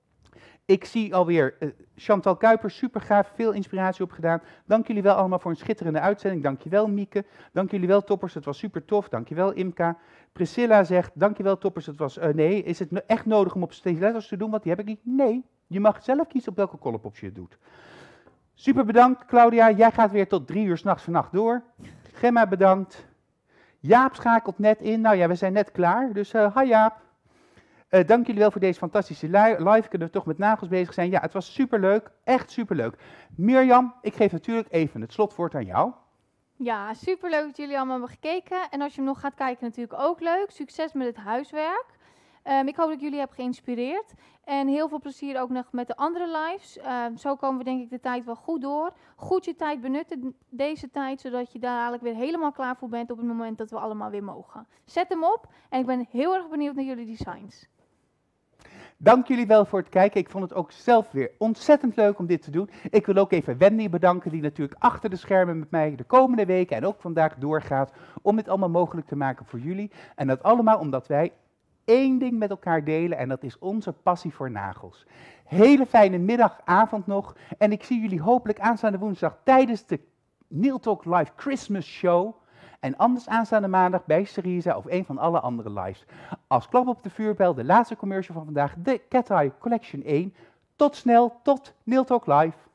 Ik zie alweer Chantal Kuipers, super gaaf, veel inspiratie opgedaan. Dank jullie wel allemaal voor een schitterende uitzending. Dank je wel Mieke. Dank jullie wel toppers, het was super tof. Dank je wel Imka. Priscilla zegt, dank je wel toppers, het was... nee, is het echt nodig om op stilettos te doen? Want die heb ik niet. Nee, je mag zelf kiezen op welke Colourpops je het doet. Super bedankt Claudia, jij gaat weer tot 3 uur 's nachts vannacht door. Gemma bedankt. Jaap schakelt net in. Nou ja, we zijn net klaar, dus hi Jaap. Dank jullie wel voor deze fantastische live. Kunnen we toch met nagels bezig zijn? Ja, het was superleuk. Echt superleuk. Mirjam, ik geef natuurlijk even het slotwoord aan jou. Ja, superleuk dat jullie allemaal hebben gekeken. En als je hem nog gaat kijken, natuurlijk ook leuk. Succes met het huiswerk. Ik hoop dat ik jullie heb geïnspireerd. En heel veel plezier ook nog met de andere lives. Zo komen we denk ik de tijd wel goed door. Goed je tijd benutten, deze tijd, zodat je daar eigenlijk weer helemaal klaar voor bent op het moment dat we allemaal weer mogen. Zet hem op en ik ben heel erg benieuwd naar jullie designs. Dank jullie wel voor het kijken. Ik vond het ook zelf weer ontzettend leuk om dit te doen. Ik wil ook even Wendy bedanken, die natuurlijk achter de schermen met mij de komende weken en ook vandaag doorgaat om dit allemaal mogelijk te maken voor jullie. En dat allemaal omdat wij één ding met elkaar delen en dat is onze passie voor nagels. Hele fijne middag, avond nog. En ik zie jullie hopelijk aanstaande woensdag tijdens de Nail Talk Live Christmas Show. En anders aanstaande maandag bij Cerisa of een van alle andere lives. Als klap op de vuurbel, de laatste commercial van vandaag, de Cat Eye Collection 1. Tot snel, tot Nail Talk Live.